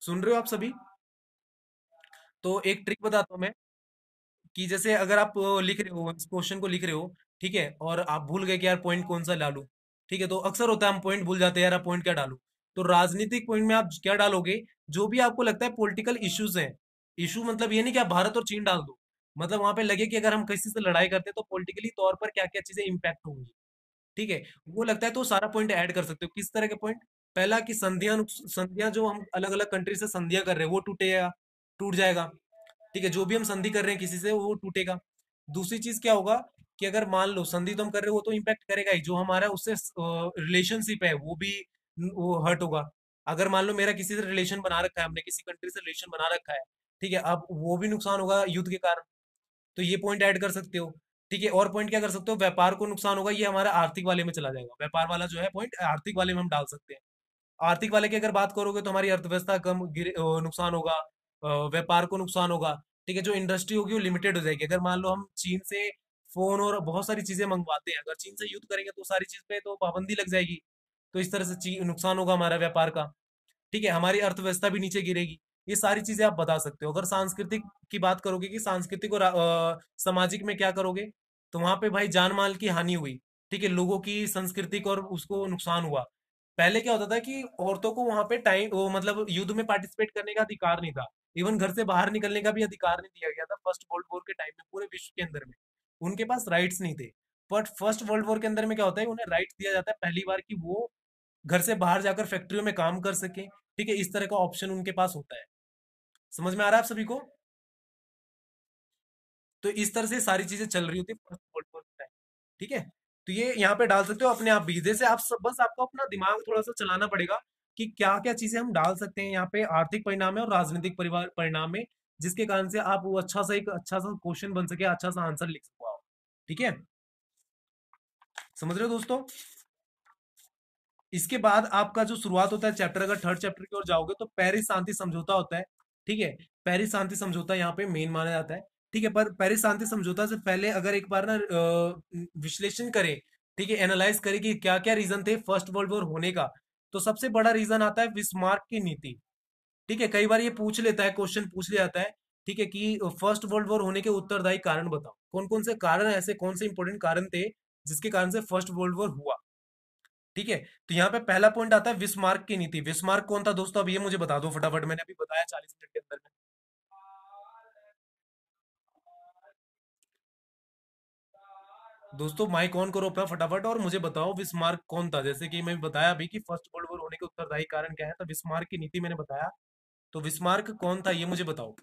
सुन रहे हो आप सभी? तो एक ट्रिक बताता हूँ मैं, कि जैसे अगर आप अ, लिख रहे हो, इस क्वेश्चन को लिख रहे हो, ठीक है, और आप भूल गए कि यार पॉइंट कौन सा डालूं, ठीक है, तो अक्सर होता है हम पॉइंट भूल जाते हैं, यार पॉइंट क्या डालूं। तो राजनीतिक पॉइंट में आप क्या डालोगे? जो भी आपको लगता है पॉलिटिकल इश्यूज हैं, इशू मतलब ये नहीं कि आप भारत और चीन डाल दो, मतलब वहां पे लगे कि अगर हम किसी से लड़ाई करते हैं तो पॉलिटिकली तौर पर क्या क्या चीजें इंपैक्ट होंगी, ठीक है, वो लगता है तो सारा पॉइंट ऐड कर सकते हो। किस तरह के पॉइंट? पहला कि संधियां, संधियां जो हम अलग अलग कंट्री से संधियां कर रहे हैं वो टूटेगा, टूट जाएगा, ठीक है, जो भी हम संधि कर रहे हैं किसी से वो टूटेगा। दूसरी चीज क्या होगा, कि अगर मान लो संधि तो हम कर रहे हो वो तो इम्पैक्ट करेगा ही, जो हमारा उससे रिलेशनशिप है वो भी वो हर्ट होगा। अगर मान लो मेरा किसी से रिलेशन बना रखा है, हमने किसी कंट्री से रिलेशन बना रखा है, ठीक है, अब वो भी नुकसान होगा युद्ध के कारण, तो ये पॉइंट ऐड कर सकते हो, ठीक है। और पॉइंट क्या कर सकते हो, व्यापार को नुकसान होगा, ये हमारा आर्थिक वाले में चला जाएगा, व्यापार वाला जो है पॉइंट आर्थिक वाले में हम डाल सकते हैं। आर्थिक वाले की अगर बात करोगे तो हमारी अर्थव्यवस्था कम गिर अ, नुकसान होगा, अ, व्यापार को नुकसान होगा, ठीक है, जो इंडस्ट्री होगी वो लिमिटेड हो जाएगी। अगर मान लो हम चीन से फोन और बहुत सारी चीजें मंगवाते हैं, अगर चीन से युद्ध करेंगे तो सारी चीज पे तो पाबंदी लग जाएगी, तो इस तरह से ची- नुकसान होगा हमारा व्यापार का, ठीक है, हमारी अर्थव्यवस्था भी नीचे गिरेगी। ये सारी चीजें आप बता सकते हो। अगर सांस्कृतिक की बात करोगे कि सांस्कृतिक और अ, सामाजिक में क्या करोगे, तो वहां पे भाई जान माल की हानि हुई, ठीक है, लोगों की सांस्कृतिक और उसको नुकसान हुआ। पहले क्या होता था कि औरतों को वहां पे टाइम वो मतलब युद्ध में पार्टिसिपेट करने का अधिकार नहीं था, इवन घर से बाहर निकलने का भी अधिकार नहीं दिया गया था फर्स्ट वर्ल्ड वॉर के टाइम में पूरे विश्व के अंदर में, उनके पास राइट्स नहीं थे। बट फर्स्ट वर्ल्ड वॉर के अंदर में क्या होता है, उन्हें राइट्स दिया जाता है पहली बार कि वो घर से बाहर जाकर फैक्ट्रियों में काम कर सके, ठीक है, इस तरह का ऑप्शन उनके पास होता है। समझ में आ रहा है आप सभी को? तो इस तरह से सारी चीजें चल रही होती है फर्स्ट वर्ल्ड वॉर के टाइम, ठीक है। तो ये यहाँ पे डाल सकते हो अपने आप भी, जैसे आप सब बस आपको अपना दिमाग थोड़ा सा चलाना पड़ेगा कि क्या क्या चीजें हम डाल सकते हैं यहाँ पे, आर्थिक परिणाम है और राजनीतिक परिवार परिणाम है, जिसके कारण से आप वो अच्छा सा एक अच्छा सा क्वेश्चन बन सके, अच्छा सा आंसर लिख सको आप, ठीक है। समझ रहे हो दोस्तों? इसके बाद आपका जो शुरुआत होता है चैप्टर, अगर थर्ड चैप्टर की ओर जाओगे तो पेरिस शांति समझौता होता है, ठीक है। पेरिस शांति समझौता यहाँ पे मेन माना जाता है, ठीक है। पर पेरिस शांति समझौता से पहले अगर एक बार ना अ, विश्लेषण करें, ठीक है, एनालाइज करें कि क्या क्या रीजन थे फर्स्ट वर्ल्ड वॉर होने का, तो सबसे बड़ा रीजन आता है बिस्मार्क की नीति, ठीक है। कई बार ये पूछ लेता है, क्वेश्चन पूछ लिया जाता है, ठीक है, कि फर्स्ट वर्ल्ड वॉर होने के उत्तरदायी कारण बताओ, कौन कौन से कारण ऐसे, कौन से इंपॉर्टेंट कारण थे जिसके कारण से फर्स्ट वर्ल्ड वॉर हुआ, ठीक है। तो यहाँ पे पहला पॉइंट आता है विस्मार्क की नीति। विस्मार्क कौन था दोस्तों, अब ये मुझे बता दो फटाफट, मैंने अभी बताया चालीस मिनट के अंदर में। दोस्तों माइक ऑन करो अपना फटाफट और मुझे बताओ विस्मार्क कौन था, जैसे कि मैं बताया अभी कि फर्स्ट वर्ल्ड वॉर होने के उत्तरदायी कारण क्या है, तो विस्मार्क की नीति मैंने बताया, तो विस्मार्क कौन था ये मुझे बताओ।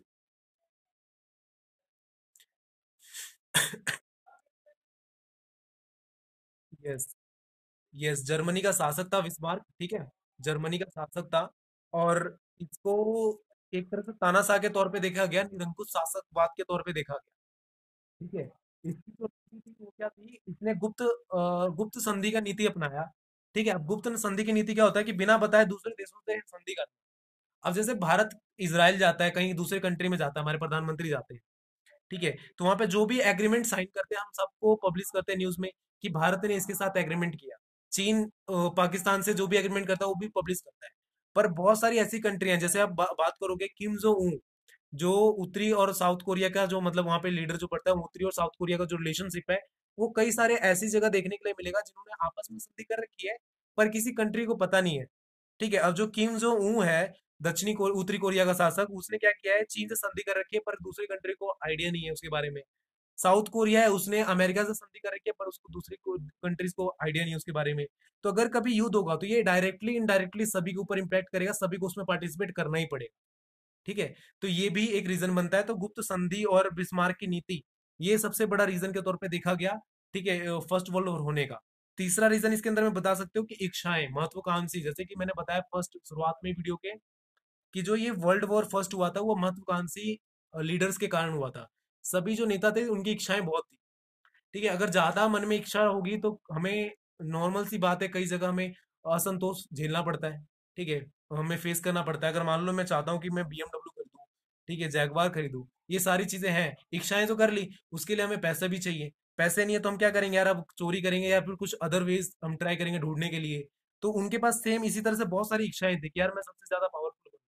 यस, यस, जर्मनी का शासक था विस्मार्क, ठीक है, जर्मनी का शासक था। और इसको एक तरह से तानाशाह के तौर पे देखा गया, निरंकुश शासकवाद के तौर पे देखा गया, ठीक है। इसकी जो नीति थी वो क्या थी, इसने गुप्त अ, गुप्त संधि का नीति अपनाया, ठीक है। अब गुप्त संधि की नीति क्या होता है कि बिना बताए दूसरे देशों से संधि करना। अब जैसे भारत इजराइल जाता है, कहीं दूसरे कंट्री में जाता है, हमारे प्रधानमंत्री जाते हैं, ठीक है, तो वहां पे जो भी एग्रीमेंट साइन करते हैं हम सबको पब्लिश करते हैं न्यूज में कि भारत ने इसके साथ एग्रीमेंट किया। चीन अ, पाकिस्तान से जो भी एग्रीमेंट करता है वो भी पब्लिश करता है। पर बहुत सारी ऐसी कंट्री हैं, जैसे आप बा, बात करोगे किम जो उन, जो उत्तरी और साउथ कोरिया का जो मतलब वहां पे लीडर जो पड़ता है, उत्तरी और साउथ कोरिया का जो रिलेशनशिप है, वो कई सारे ऐसी जगह देखने के लिए मिलेगा जिन्होंने आपस में संधि कर रखी है, पर किसी कंट्री को पता नहीं है, ठीक है। अब जो किम जो ऊ है, दक्षिणी को, उत्तरी कोरिया का शासक, उसने क्या किया है, चीन से संधि कर रखी है पर दूसरी कंट्री को आइडिया नहीं है उसके बारे में। साउथ कोरिया है, उसने अमेरिका से संधि कर रखी है पर उसको दूसरी कंट्रीज को आइडिया नहीं है उसके बारे में। तो अगर कभी युद्ध होगा तो ये डायरेक्टली इनडायरेक्टली सभी के ऊपर इंपैक्ट करेगा, सभी को उसमें पार्टिसिपेट करना ही पड़ेगा, ठीक है। तो ये भी एक रीजन बनता है। तो गुप्त संधि और बिस्मार्क की नीति, ये सबसे बड़ा रीजन के तौर पे देखा गया, ठीक है, फर्स्ट वर्ल्ड वॉर होने का। तीसरा रीजन इसके अंदर में बता सकते हो कि इच्छाएं, महत्वाकांक्षी, जैसे कि मैंने बताया फर्स्ट शुरुआत में वीडियो के, कि जो ये वर्ल्ड वॉर फर्स्ट हुआ था वो महत्वाकांक्षी लीडर्स के कारण हुआ था। सभी जो नेता थे उनकी इच्छाएं बहुत थी, ठीक है। अगर ज्यादा मन में इच्छा होगी तो हमें, नॉर्मल सी बात है, कई जगह हमें असंतोष झेलना पड़ता है, ठीक है, हमें फेस करना पड़ता है। अगर मान लो मैं चाहता हूँ कि मैं बी एम डब्ल्यू खरीदूं, ठीक है, जैगवार खरीदूं, ये सारी चीजें हैं, इच्छाएं तो कर ली, उसके लिए हमें पैसे भी चाहिए। पैसे नहीं है तो हम क्या करेंगे यार, अब चोरी करेंगे या फिर कुछ अदर वेज हम ट्राई करेंगे ढूंढने के लिए। तो उनके पास सेम इसी तरह से बहुत सारी इच्छाएं थी कि यार मैं सबसे ज्यादा पावरफुल,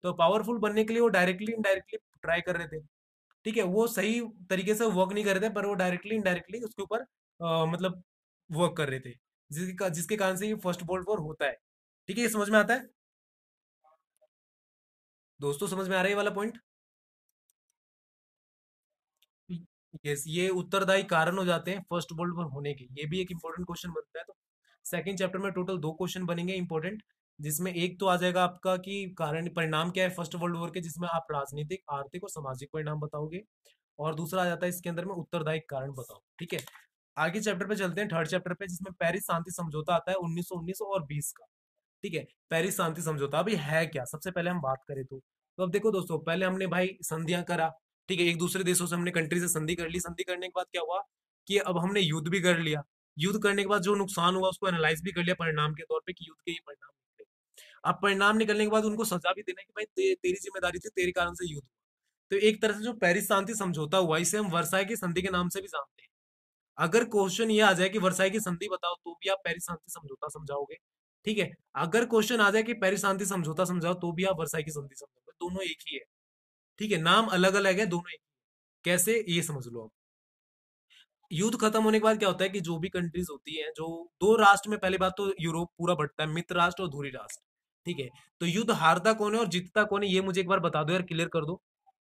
तो पावरफुल बनने के लिए वो डायरेक्टली इनडायरेक्टली ट्राई कर रहे थे। ठीक है, वो सही तरीके से वर्क नहीं कर रहे थे, पर वो डायरेक्टली इनडायरेक्टली उसके ऊपर अ, मतलब वर्क कर रहे थे, जिसके जिसके कारण से ये फर्स्ट वर्ल्ड वॉर होता है। ठीक है, ये समझ में आता है दोस्तों? समझ में आ रहा है ये वाला पॉइंट? यस, ये उत्तरदायी कारण हो जाते हैं फर्स्ट वर्ल्ड वॉर होने के, ये भी एक इंपॉर्टेंट क्वेश्चन बनता है। तो सेकंड चैप्टर में टोटल दो क्वेश्चन बनेंगे इंपॉर्टेंट, जिसमें एक तो आ जाएगा आपका कि कारण परिणाम क्या है फर्स्ट वर्ल्ड वॉर के, जिसमें आप राजनीतिक, आर्थिक और सामाजिक परिणाम बताओगे। और दूसरा आ जाता है इसके अंदर में उत्तरदायी कारण बताओ। ठीक है, आगे चैप्टर पे चलते हैं, थर्ड चैप्टर पे, जिसमें पेरिस शांति समझौता आता है उन्नीस सौ उन्नीस और बीस का। ठीक है, पेरिस शांति समझौता अभी है क्या, सबसे पहले हम बात करें तो तो अब देखो दोस्तों, पहले हमने भाई संधियां करा। ठीक है, एक दूसरे देशों से हमने कंट्री से संधि कर ली, संधि करने के बाद क्या हुआ कि अब हमने युद्ध भी कर लिया। युद्ध करने के बाद जो नुकसान हुआ उसको एनालाइज भी कर लिया परिणाम के तौर पे कि युद्ध के ये परिणाम निकले। अब परिणाम निकलने के बाद उनको सजा भी देना है कि भाई ते, तेरी जिम्मेदारी थी, तेरे कारण से युद्ध हुआ। तो एक तरह से जो पेरिस शांति समझौता हुआ, इसे हम वर्साई की संधि के नाम से भी जानते हैं। अगर क्वेश्चन ये आ जाए कि वर्साई की संधि बताओ, तो भी आप पेरिस शांति समझौता समझाओगे। ठीक है, अगर क्वेश्चन आ जाए कि पेरिस शांति समझौता समझाओ, तो भी आप वर्साई की संधि समझाओगे, दोनों एक ही है। ठीक है, नाम अलग अलग है, दोनों एक ही है। कैसे, ये समझ लो आप। युद्ध खत्म होने के बाद क्या होता है कि जो भी कंट्रीज होती हैं, जो दो राष्ट्र में, पहली बात तो यूरोप पूरा बंटता है, मित्र राष्ट्र और धुरी राष्ट्र। ठीक है, तो युद्ध हारता कौन है और जीतता कौन है, ये मुझे एक बार बता दो यार, क्लियर कर दो।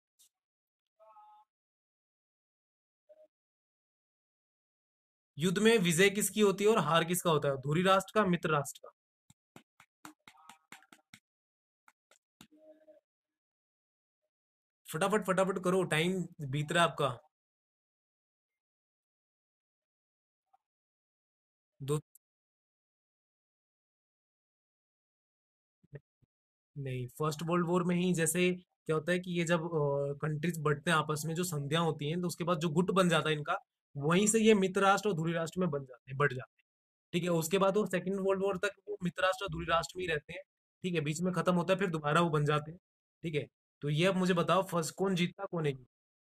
युद्ध में विजय किसकी होती है और हार किसका होता है, धुरी राष्ट्र का, मित्र राष्ट्र का? फटाफट फटाफट करो, टाइम बीत रहा है आपका। दो। नहीं, फर्स्ट वर्ल्ड वॉर में ही जैसे क्या होता है कि ये जब कंट्रीज बढ़ते हैं आपस में, जो संधियां होती हैं, तो उसके बाद जो गुट बन जाता है इनका, वहीं से ये मित्र राष्ट्र और धुरी राष्ट्र में बन जाते हैं, बढ़ जाते हैं। ठीक है, उसके बाद वो सेकंड वर्ल्ड वॉर तक वो मित्र राष्ट्र और धुरी राष्ट्र में ही रहते हैं। ठीक है, बीच में खत्म होता है, फिर दोबारा वो बन जाते हैं। ठीक है, तो ये अब मुझे बताओ फर्स्ट कौन जीतता कौन नहीं?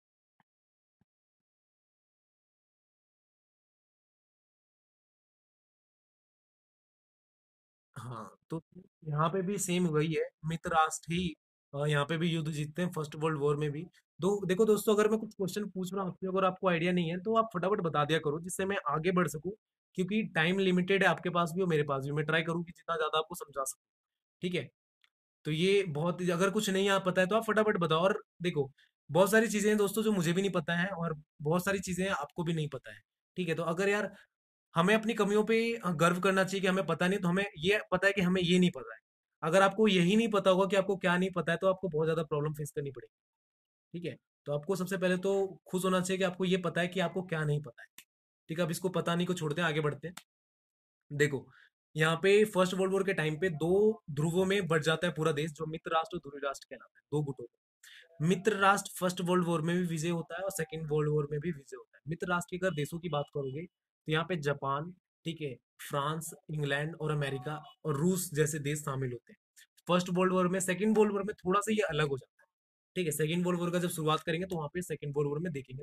हाँ, तो यहाँ पे भी सेम वही है, मित्र राष्ट्र ही अ, यहाँ पे भी युद्ध जीतते हैं फर्स्ट वर्ल्ड वॉर में भी। तो देखो दोस्तों, अगर मैं कुछ क्वेश्चन पूछ रहा हूँ आपसे, अगर आपको आइडिया नहीं है तो आप फटाफट बता दिया करो, जिससे मैं आगे बढ़ सकूँ। क्योंकि टाइम लिमिटेड है, आपके पास भी और मेरे पास भी, मैं ट्राई करूँ कि जितना ज्यादा आपको समझा सकूँ। ठीक है, तो ये बहुत, अगर कुछ नहीं आप पता है तो आप फटाफट बताओ। और देखो, बहुत सारी चीजें हैं दोस्तों जो मुझे भी नहीं पता है, और बहुत सारी चीजें हैं आपको भी नहीं पता है। ठीक है, तो अगर यार हमें अपनी कमियों पे गर्व करना चाहिए कि हमें पता नहीं, तो हमें ये पता है कि हमें ये नहीं पता है। अगर आपको यही नहीं पता होगा कि आपको क्या नहीं पता है, तो आपको बहुत ज्यादा प्रॉब्लम फेस करनी पड़ेगी। ठीक है, तो आपको सबसे पहले तो खुश होना चाहिए कि आपको ये पता है कि आपको क्या नहीं पता है। ठीक है, अब इसको पता नहीं को छोड़ते हैं, आगे बढ़ते हैं। देखो, यहाँ पे फर्स्ट वर्ल्ड वॉर के टाइम पे दो ध्रुवों में बढ़ जाता है पूरा देश, जो मित्र राष्ट्र और ध्रुवी राष्ट्र कहलाता है, दो गुटों में। मित्र राष्ट्र फर्स्ट वर्ल्ड वॉर में भी विजय होता है और सेकंड वर्ल्ड वॉर में भी विजय होता है। मित्र राष्ट्र की अगर देशों की बात करोगे, तो यहाँ पे जापान, ठीक है, फ्रांस, इंग्लैंड और अमेरिका और रूस जैसे देश शामिल होते हैं फर्स्ट वर्ल्ड वॉर में। सेकंड वर्ल्ड वॉर में थोड़ा सा ये अलग हो जाता है। ठीक है, सेकंड वर्ल्ड वॉर का जब शुरुआत करेंगे तो वहां पे सेकंड वर्ल्ड वॉर में देखेंगे।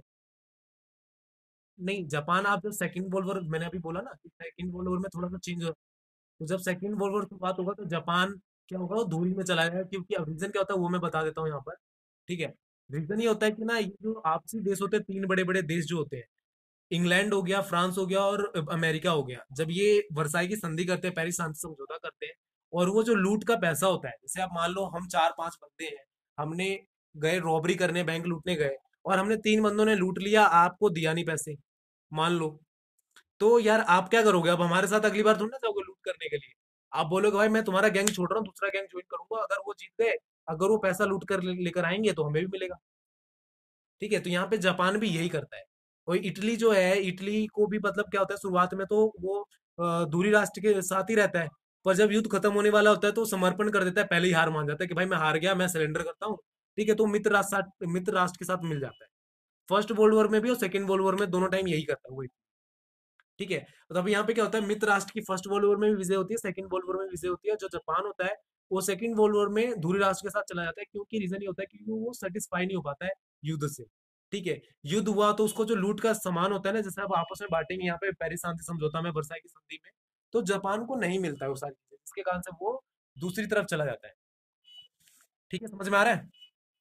नहीं, जापान आप जब सेकंड वर्ल्ड वॉर, मैंने अभी बोला ना कि सेकंड वर्ल्ड वॉर में थोड़ा सा चेंज, तो जब सेकंड वर्ल्ड वॉर की बात होगा तो जापान क्या होगा, वो धूल में चला जाएगा। क्योंकि अब रीजन क्या होता है वो मैं बता देता हूँ यहाँ पर। ठीक है, रीजन ये होता है कि ना, ये जो आपसी देश होते हैं, तीन बड़े बड़े देश जो होते हैं, इंग्लैंड हो गया, फ्रांस हो गया और अमेरिका हो गया, जब ये वर्साई की संधि करते हैं, पेरिस शांति समझौता करते हैं, और वो जो लूट का पैसा होता है, जैसे आप मान लो हम चार पांच बंदे हैं, हमने गए रॉबरी करने, बैंक लूटने गए, और हमने तीन बंदों ने लूट लिया, आपको दिया नहीं पैसे, मान लो। तो यार आप क्या करोगे, अब हमारे साथ अगली बार थोड़ी ना जाओगे लूट करने के लिए। आप बोलोगे भाई मैं तुम्हारा गैंग छोड़ रहा हूँ, दूसरा गैंग ज्वाइन करूंगा, अगर वो जीत गए, अगर वो पैसा लूट कर ले- लेकर आएंगे तो हमें भी मिलेगा। ठीक है, तो यहाँ पे जापान भी यही करता है। और इटली जो है, इटली को भी मतलब क्या होता है, शुरुआत में तो वो अ, दूरी राष्ट्र के साथ ही रहता है, पर जब युद्ध खत्म होने वाला होता है तो समर्पण कर देता है, पहले ही हार मान जाता है कि भाई मैं हार गया, मैं सरेंडर करता हूँ। ठीक है, तो मित्र राष्ट्र मित्र राष्ट्र के साथ मिल जाता है। फर्स्ट वर्ल्ड वॉर में भी और सेकंड वर्ल्ड वॉर में दोनों टाइम यही करता है वो। ठीक है, तो अभी यहाँ पे क्या होता है, मित्र राष्ट्र की फर्स्ट वर्ल्ड वॉर में भी विजय होती है, सेकंड वर्ल्ड वॉर में विजय होती है। जो जापान होता है, वो सेकंड वर्ल्ड वॉर में धुरी राष्ट्र के साथ चला जाता है, क्योंकि रीजन ये होता है कि वो सेटिस्फाई नहीं हो पाता है युद्ध से। ठीक है, युद्ध हुआ तो उसको जो लूट का सामान होता है ना, जैसे आप आपस में बांटेंगे, यहाँ पे पेरिस शांति समझौता में, वर्साई की संधि में, तो जापान को नहीं मिलता है वो सारी चीजें, जिसके कारण से वो दूसरी तरफ चला जाता है। ठीक है, समझ में आ रहा है?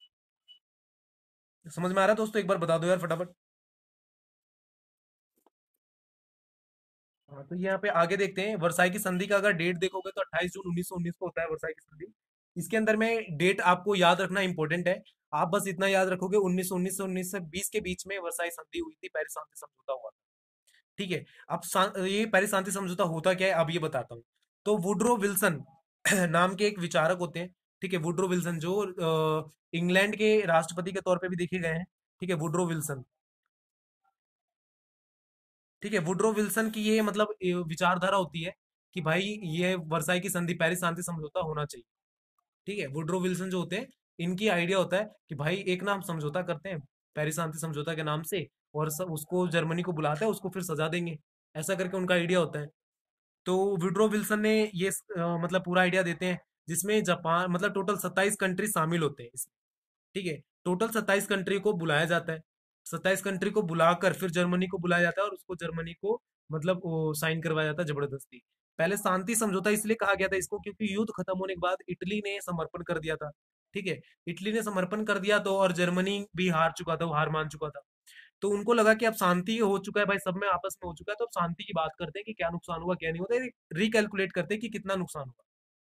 समझ में आ रहा है दोस्तों? एक बार बता दो यार फटाफट। हाँ, तो यहाँ पे आगे देखते हैं वर्साई की संधि का अगर डेट देखोगे तो अट्ठाईस जून उन्नीस सौ उन्नीस को होता है वर्साई की संधि। इसके अंदर में डेट आपको याद रखना इंपॉर्टेंट है। आप बस इतना याद रखोगे उन्नीस सौ उन्नीस से उन्नीस से बीस के बीच में वर्साई संधि हुई थी, पेरिस शांति समझौता हुआ था। ठीक है। अब शा- ये पेरिस शांति समझौता होता क्या है अब ये बताता हूँ। तो वुड्रो विल्सन नाम के एक विचारक होते हैं। ठीक है, वुड्रो विल्सन जो अ, इंग्लैंड के राष्ट्रपति के तौर पे भी देखे गए हैं। ठीक है, वुड्रो विल्सन। ठीक है, वुड्रो विल्सन की ये मतलब ये विचारधारा होती है कि भाई ये वर्साई की संधि, पेरिस शांति समझौता होना चाहिए। ठीक है, वुड्रो विल्सन जो होते हैं, इनकी आइडिया होता है कि भाई एक ना हम समझौता करते हैं पेरिस शांति समझौता के नाम से, और सब उसको जर्मनी को बुलाते हैं, उसको फिर सजा देंगे। ऐसा करके उनका आइडिया होता है। तो वुड्रो विल्सन ने ये अ, मतलब पूरा आइडिया देते हैं, जिसमें जापान मतलब टोटल सत्ताईस कंट्री शामिल होते हैं इसमें। ठीक है, टोटल सत्ताईस कंट्री को बुलाया जाता है। सत्ताईस कंट्री को बुलाकर फिर जर्मनी को बुलाया जाता है, और उसको जर्मनी को मतलब वो साइन करवाया जाता है जबरदस्ती। पहले शांति समझौता इसलिए कहा गया था इसको, क्योंकि युद्ध खत्म होने के बाद इटली ने समर्पण कर दिया था। ठीक है, इटली ने समर्पण कर दिया तो, और जर्मनी भी हार चुका था, वो हार मान चुका था। तो उनको लगा कि अब शांति हो चुका है भाई, सब में आपस में हो चुका है, तो अब शांति की बात करते हैं कि क्या नुकसान हुआ क्या नहीं हुआ, रिकैलकुलेट करते हैं कि कितना नुकसान हुआ।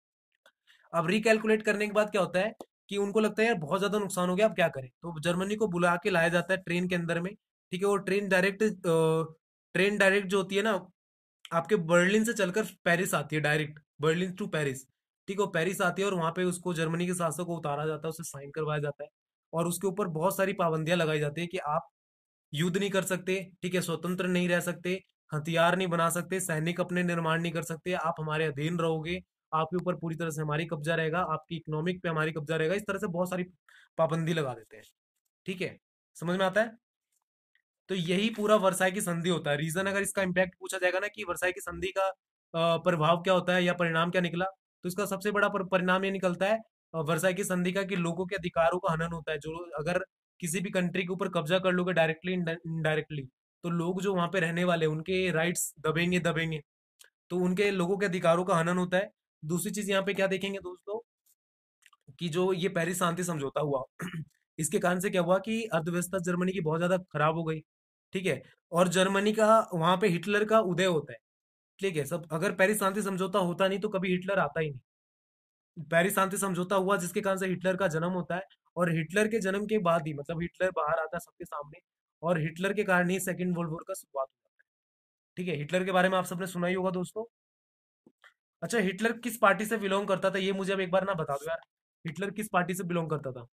अब रिकैलकुलेट करने के बाद क्या होता है कि उनको लगता है यार बहुत ज्यादा नुकसान हो गया, अब क्या करें। तो जर्मनी को बुला के लाया जाता है ट्रेन के अंदर में। ठीक है, वो ट्रेन डायरेक्ट ट्रेन डायरेक्ट जो होती है ना, आपके बर्लिन से चलकर पेरिस आती है, डायरेक्ट बर्लिन टू पेरिस। ठीक है, वो पेरिस आती है और वहां पे उसको जर्मनी के शासक को उतारा जाता है, उसे साइन करवाया जाता है। और उसके ऊपर बहुत सारी पाबंदियां लगाई जाती है कि आप युद्ध नहीं कर सकते। ठीक है, स्वतंत्र नहीं रह सकते, हथियार नहीं बना सकते, सैनिक अपने निर्माण नहीं कर सकते, आप हमारे अधीन रहोगे, आपके ऊपर पूरी तरह से हमारी कब्जा रहेगा, आपकी इकोनॉमिक पे हमारी कब्जा रहेगा, इस तरह से बहुत सारी पाबंदी लगा देते हैं। ठीक है, समझ में आता है? तो यही पूरा वर्साई की संधि होता है। रीजन अगर इसका इम्पैक्ट पूछा जाएगा ना कि वर्साई की संधि का अ, प्रभाव क्या होता है या परिणाम क्या निकला, तो इसका सबसे बड़ा पर- परिणाम ये निकलता है अ, वर्साई की संधि का, कि लोगों के अधिकारों का हनन होता है। जो अगर किसी भी कंट्री के ऊपर कब्जा कर लोगे डायरेक्टली इनडायरेक्टली, तो लोग जो वहां पे रहने वाले हैं, उनके राइट्स दबेंगे दबेंगे। तो उनके लोगों के अधिकारों का हनन होता है। दूसरी चीज यहाँ पे क्या देखेंगे दोस्तों, कि जो ये पेरिस शांति समझौता हुआ इसके कारण से क्या हुआ कि अर्थव्यवस्था जर्मनी की बहुत ज्यादा खराब हो गई। ठीक है, और जर्मनी का वहां पे हिटलर का उदय होता है। ठीक है, सब अगर पेरिस शांति समझौता होता नहीं तो कभी हिटलर आता ही नहीं। पेरिस शांति समझौता हुआ जिसके कारण से हिटलर का जन्म होता है। और हिटलर के जन्म के बाद ही मतलब हिटलर बाहर आता है सबके सामने, और हिटलर के कारण ही सेकेंड वर्ल्ड वॉर का शुरुआत हुआ। ठीक है, हिटलर के बारे में आप सबने सुना ही होगा दोस्तों। अच्छा, हिटलर किस पार्टी से बिलोंग करता था ये मुझे अब एक बार ना बता दो यार। हिटलर किस पार्टी से बिलोंग करता था?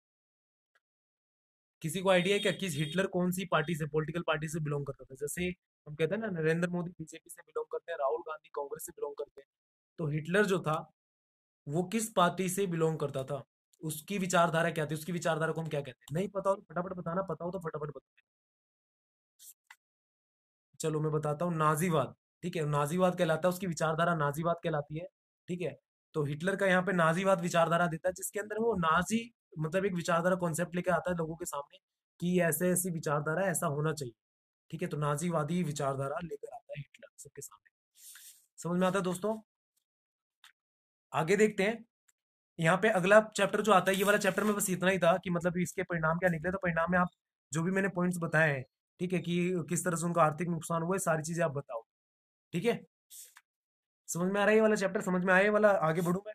किसी को आइडिया है क्या किस हिटलर कौन सी पार्टी से, पॉलिटिकल पार्टी से बिलोंग करता था? जैसे हम कहते हैं ना, नरेंद्र मोदी बीजेपी से बिलोंग करते हैं, राहुल गांधी कांग्रेस से बिलोंग करते हैं। तो हिटलर जो था, वो किस पार्टी से बिलोंग करता था? उसकी विचारधारा क्या थी? उसकी विचारधारा को हम क्या कहते हैं? नहीं पता हो तो फटाफट बताना, पता हो तो फटाफट बताना। चलो मैं बताता हूँ, नाजीवाद। ठीक है, नाजीवाद कहलाता है, उसकी विचारधारा नाजीवाद कहलाती है। ठीक है, तो हिटलर का यहाँ पे नाजीवाद विचारधारा देता है, जिसके अंदर वो नाजी मतलब एक विचारधारा कॉन्सेप्ट लेके आता है लोगों के सामने, कि ऐसे ऐसी विचारधारा है, ऐसा होना चाहिए। ठीक है, तो नाजीवादी विचारधारा लेकर आता है हिटलर सबके सामने। समझ में आता है दोस्तों? आगे देखते हैं। यहाँ पे अगला चैप्टर जो आता है, ये वाला चैप्टर में बस इतना ही था कि मतलब इसके परिणाम क्या निकले। तो परिणाम में आप जो भी मैंने पॉइंट्स बताए हैं, ठीक है, कि किस तरह से उनका आर्थिक नुकसान हुआ है, सारी चीजें आप बताओ। ठीक है, समझ में आ रहा है ये वाला चैप्टर? समझ में आया ये वाला? आगे बढ़ूं मैं?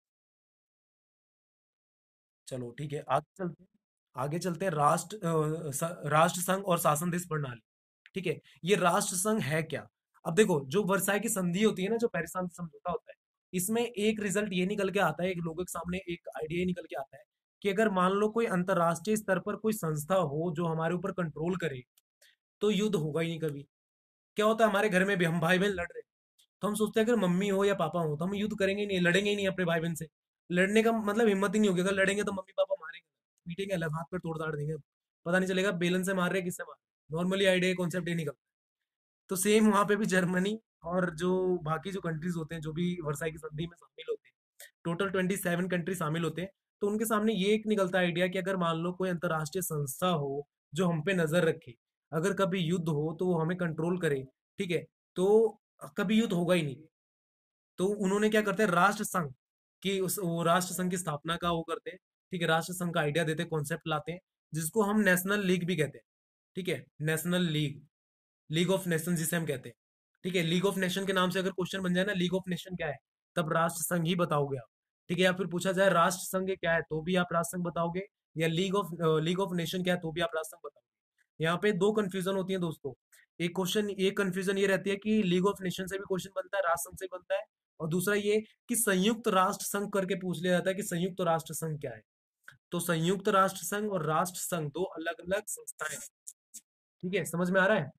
चलो ठीक है, आगे चलते हैं। आगे चलते हैं राष्ट्र अ, स- राष्ट्र संघ और शासन देश प्रणाली। ठीक है, ये राष्ट्र संघ है क्या? अब देखो, जो वर्साई की संधि होती है ना, जो पेरिस शांति समझौता होता है, इसमें एक रिजल्ट ये निकल के आता है, एक लोगों के सामने एक आइडिया निकल के आता है, कि अगर मान लो कोई अंतरराष्ट्रीय स्तर पर कोई संस्था हो जो हमारे ऊपर कंट्रोल करे, तो युद्ध होगा ही नहीं कभी। क्या होता है, हमारे घर में भी हम भाई बहन लड़ रहे हैं, तो हम सोचते हैं अगर मम्मी हो या पापा हो तो हम युद्ध करेंगे ही नहीं, लड़ेंगे ही नहीं अपने भाई बहन से। लड़ने का मतलब हिम्मत ही नहीं होगी। अगर लड़ेंगे तो मम्मी पापा मारेंगे, पीटेंगे अलग, हाथ पे तोड़ ताड़ देंगे, पता नहीं चलेगा बेलन से मार रहे हैं, किससे मार रहे हैं। नॉर्मली आइडिया कॉन्सेप्ट ये निकलता है। तो सेम वहां पे भी जर्मनी और जो बाकी जो कंट्रीज होते हैं, जो भी वर्साई की संधि में शामिल होते हैं, टोटल ट्वेंटी सेवन कंट्री शामिल होते हैं। तो उनके सामने ये एक निकलता है आइडिया कि अगर मान लो कोई अंतरराष्ट्रीय संस्था हो जो हम पे नजर रखे, अगर कभी युद्ध हो तो वो हमें कंट्रोल करे। ठीक है, तो कभी युद्ध होगा ही नहीं। तो उन्होंने क्या करते हैं, राष्ट्र संघ की उस वो राष्ट्र संघ की स्थापना का वो करते हैं। ठीक है, राष्ट्र संघ का आइडिया देते हैं, कॉन्सेप्ट लाते हैं, जिसको हम नेशनल लीग भी कहते हैं। ठीक है, national league, league of nation जिसे हम कहते हैं। ठीक है, लीग ऑफ नेशन के नाम से अगर क्वेश्चन बन जाए ना, लीग ऑफ नेशन क्या है, तब राष्ट्र संघ ही बताओगे आप। ठीक है, या फिर पूछा जाए राष्ट्र संघ क्या है, तो भी आप राष्ट्र संघ बताओगे, या league of league of nation क्या है, तो भी आप राष्ट्र संघ बताओगे। यहाँ पे दो कंफ्यूजन होती है दोस्तों। एक क्वेश्चन, एक कंफ्यूजन ये रहती है कि लीग ऑफ नेशन से भी क्वेश्चन बनता है, राष्ट्र संघ से भी बनता है, और दूसरा ये कि संयुक्त राष्ट्र संघ करके पूछ लिया जाता है कि संयुक्त राष्ट्र संघ क्या है। तो संयुक्त राष्ट्र संघ और राष्ट्र संघ दो अलग अलग संस्थाएं हैं। ठीक है, समझ में आ रहा है?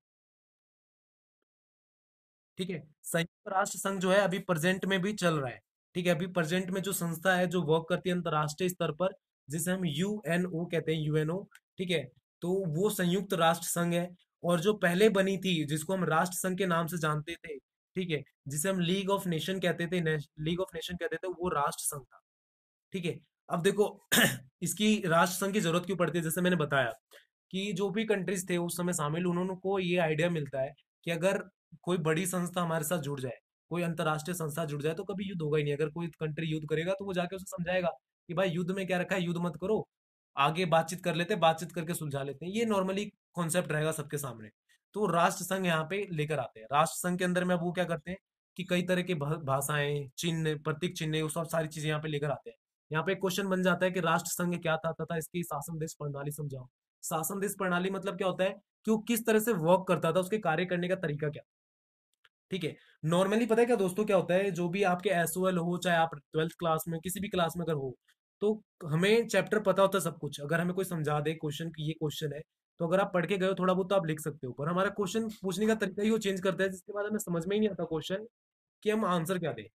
ठीक है, संयुक्त राष्ट्र संघ जो है अभी प्रेजेंट में भी चल रहा है। ठीक है, अभी प्रेजेंट में जो संस्था है जो वर्क करती है अंतरराष्ट्रीय स्तर पर, जिसे हम यूएनओ कहते हैं, यूएनओ। ठीक है, तो वो संयुक्त राष्ट्र संघ है। और जो पहले बनी थी, जिसको हम राष्ट्र संघ के नाम से जानते थे, ठीक है, जिसे हम लीग ऑफ नेशन कहते थे, लीग ऑफ नेशन कहते थे, वो राष्ट्र संघ था। ठीक है, अब देखो इसकी राष्ट्र संघ की जरूरत क्यों पड़ती है, जैसे मैंने बताया कि जो भी कंट्रीज थे उस समय शामिल, उन्होंने को ये आइडिया मिलता है कि अगर कोई बड़ी संस्था हमारे साथ जुड़ जाए, कोई अंतरराष्ट्रीय संस्था जुड़ जाए, तो कभी युद्ध होगा ही नहीं। अगर कोई कंट्री युद्ध करेगा तो वो जाके उसे समझाएगा कि भाई युद्ध में क्या रखा है, युद्ध मत करो, आगे बातचीत कर लेते हैं, बातचीत करके सुलझा लेते हैं। ये नॉर्मली कॉन्सेप्ट रहेगा सबके सामने। तो राष्ट्र संघ यहाँ पे लेकर आते हैं। राष्ट्र संघ के अंदर में अब वो क्या करते हैं कि कई तरह की भा- भाषाएं, चिन्ह, प्रतीक चिन्ह, वो सब सारी चीजें यहाँ पे लेकर आते हैं। यहाँ पे एक क्वेश्चन बन जाता है कि राष्ट्र संघ क्या था तथा इसकी शासन देश प्रणाली समझाओ। शासन देश प्रणाली मतलब क्या होता है कि वो किस तरह से वर्क करता था, उसके कार्य करने का तरीका क्या। ठीक है, नॉर्मली पता है क्या दोस्तों, क्या होता है, जो भी आपके एस ओ एल हो, चाहे आप ट्वेल्थ क्लास में किसी भी क्लास में अगर हो, तो हमें चैप्टर पता होता है सब कुछ। अगर हमें कोई समझा दे क्वेश्चन की ये क्वेश्चन है, तो अगर आप पढ़ के गए हो थोड़ा बहुत तो आप लिख सकते हो, पर हमारा क्वेश्चन पूछने का तरीका ही वो चेंज करता है, जिसके बाद हमें समझ में ही नहीं आता क्वेश्चन कि हम आंसर क्या दें।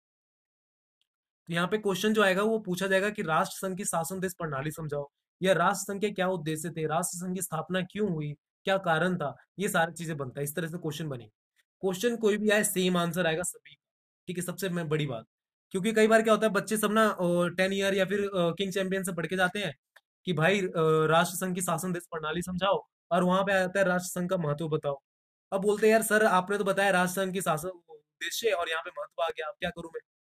तो यहाँ पे क्वेश्चन जो आएगा वो पूछा जाएगा कि राष्ट्र संघ की शासन देश प्रणाली समझाओ, या राष्ट्र संघ के क्या उद्देश्य थे, राष्ट्र संघ की स्थापना क्यों हुई, क्या कारण था। ये सारी चीजें बनता है, इस तरह से क्वेश्चन बनेंगे। क्वेश्चन कोई भी आए सेम आंसर आएगा सभी का। ठीक है, सबसे मैं बड़ी बात, क्योंकि कई बार क्या होता है बच्चे सब ना टेन ईयर या फिर किंग चैंपियन से पढ़ के जाते हैं कि भाई अ, राष्ट्र संघ की शासन देश प्रणाली समझाओ, और वहां पे आता है राष्ट्र संघ का महत्व बताओ। अब बोलते हैं यार सर आपने तो बताया राष्ट्र संघ की शासन उद्देश्य, और यहाँ पे महत्व आ गया, अब क्या करूं मैं।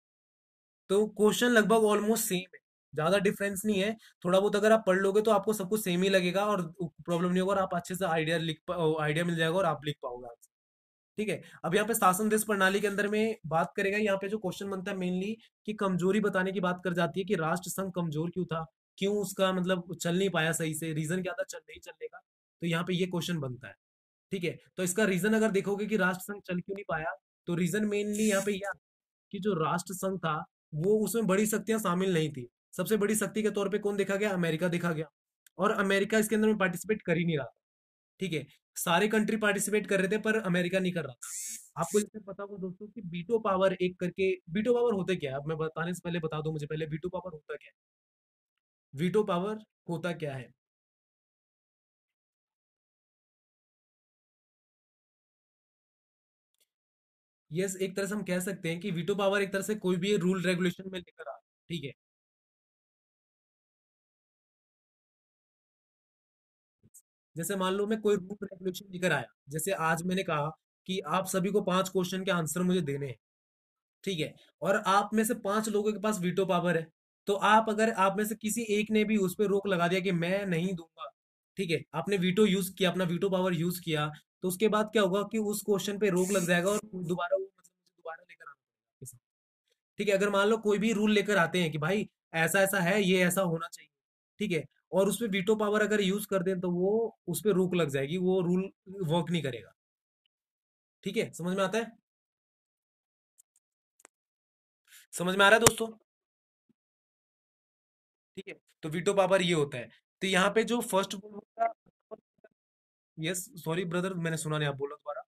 तो क्वेश्चन लगभग ऑलमोस्ट सेम है, ज्यादा डिफरेंस नहीं है। थोड़ा बहुत अगर आप पढ़ लोगे तो आपको सब कुछ सेम ही लगेगा, और प्रॉब्लम नहीं होगा, और आप अच्छे से आइडिया लिख आइडिया मिल जाएगा और आप लिख पाओगे आंसर। ठीक है, अब यहाँ पे शासन देश प्रणाली के अंदर में बात करेगा, यहाँ पे जो क्वेश्चन बनता है मेनली कि कमजोरी बताने की बात कर जाती है कि राष्ट्र संघ कमजोर क्यों था, क्यों उसका मतलब चल नहीं पाया सही से, रीजन क्या था चल नहीं चलने का। तो यहाँ पे ये क्वेश्चन बनता है। ठीक है, तो इसका रीजन अगर देखोगे कि राष्ट्र संघ चल क्यों नहीं पाया, तो रीजन मेनली यहाँ पे यह कि जो राष्ट्र संघ था वो, उसमें बड़ी शक्तियां शामिल नहीं थी। सबसे बड़ी शक्ति के तौर पे कौन देखा गया, अमेरिका देखा गया, और अमेरिका इसके अंदर में पार्टिसिपेट कर ही नहीं रहा था। ठीक है, सारे कंट्री पार्टिसिपेट कर रहे थे पर अमेरिका नहीं कर रहा था। आपको जैसे पता होगा दोस्तों कि बीटो पावर एक करके, बीटो पावर होता क्या है, अब मैं बताने से पहले बता दूं, मुझे पहले बीटो पावर होता क्या है, वीटो पावर होता क्या है। यस, एक तरह से हम कह सकते हैं कि वीटो पावर एक तरह से कोई भी रूल रेगुलेशन में लेकर आ। ठीक है, जैसे मान लो मैं कोई रूल रेगुलेशन लेकर आया, जैसे आज मैंने कहा कि आप सभी को पांच क्वेश्चन के आंसर मुझे देने हैं। ठीक है, और आप में से पांच लोगों के पास वीटो पावर है, तो आप अगर आप में से किसी एक ने भी उस पर रोक लगा दिया कि मैं नहीं दूंगा, ठीक है, आपने वीटो यूज किया, अपना वीटो पावर यूज किया, तो उसके बाद क्या होगा कि उस क्वेश्चन पे रोक लग जाएगा, और दोबारा वो मतलब मुझे दोबारा लेकर आना पड़ेगा आपके साथ। ठीक है, अगर मान लो कोई भी रूल लेकर आते हैं कि भाई ऐसा ऐसा है, ये ऐसा होना चाहिए, ठीक है, और उस पे वीटो पावर अगर यूज कर दें तो वो उस पे रोक लग जाएगी, वो रूल वर्क नहीं करेगा। ठीक है, समझ में आता है? समझ में आ रहा है दोस्तों? ठीक है, तो वीटो पावर ये होता है। तो यहाँ पे जो फर्स्ट होगा, यस सॉरी ब्रदर मैंने सुना नहीं, आप बोलो दोबारा।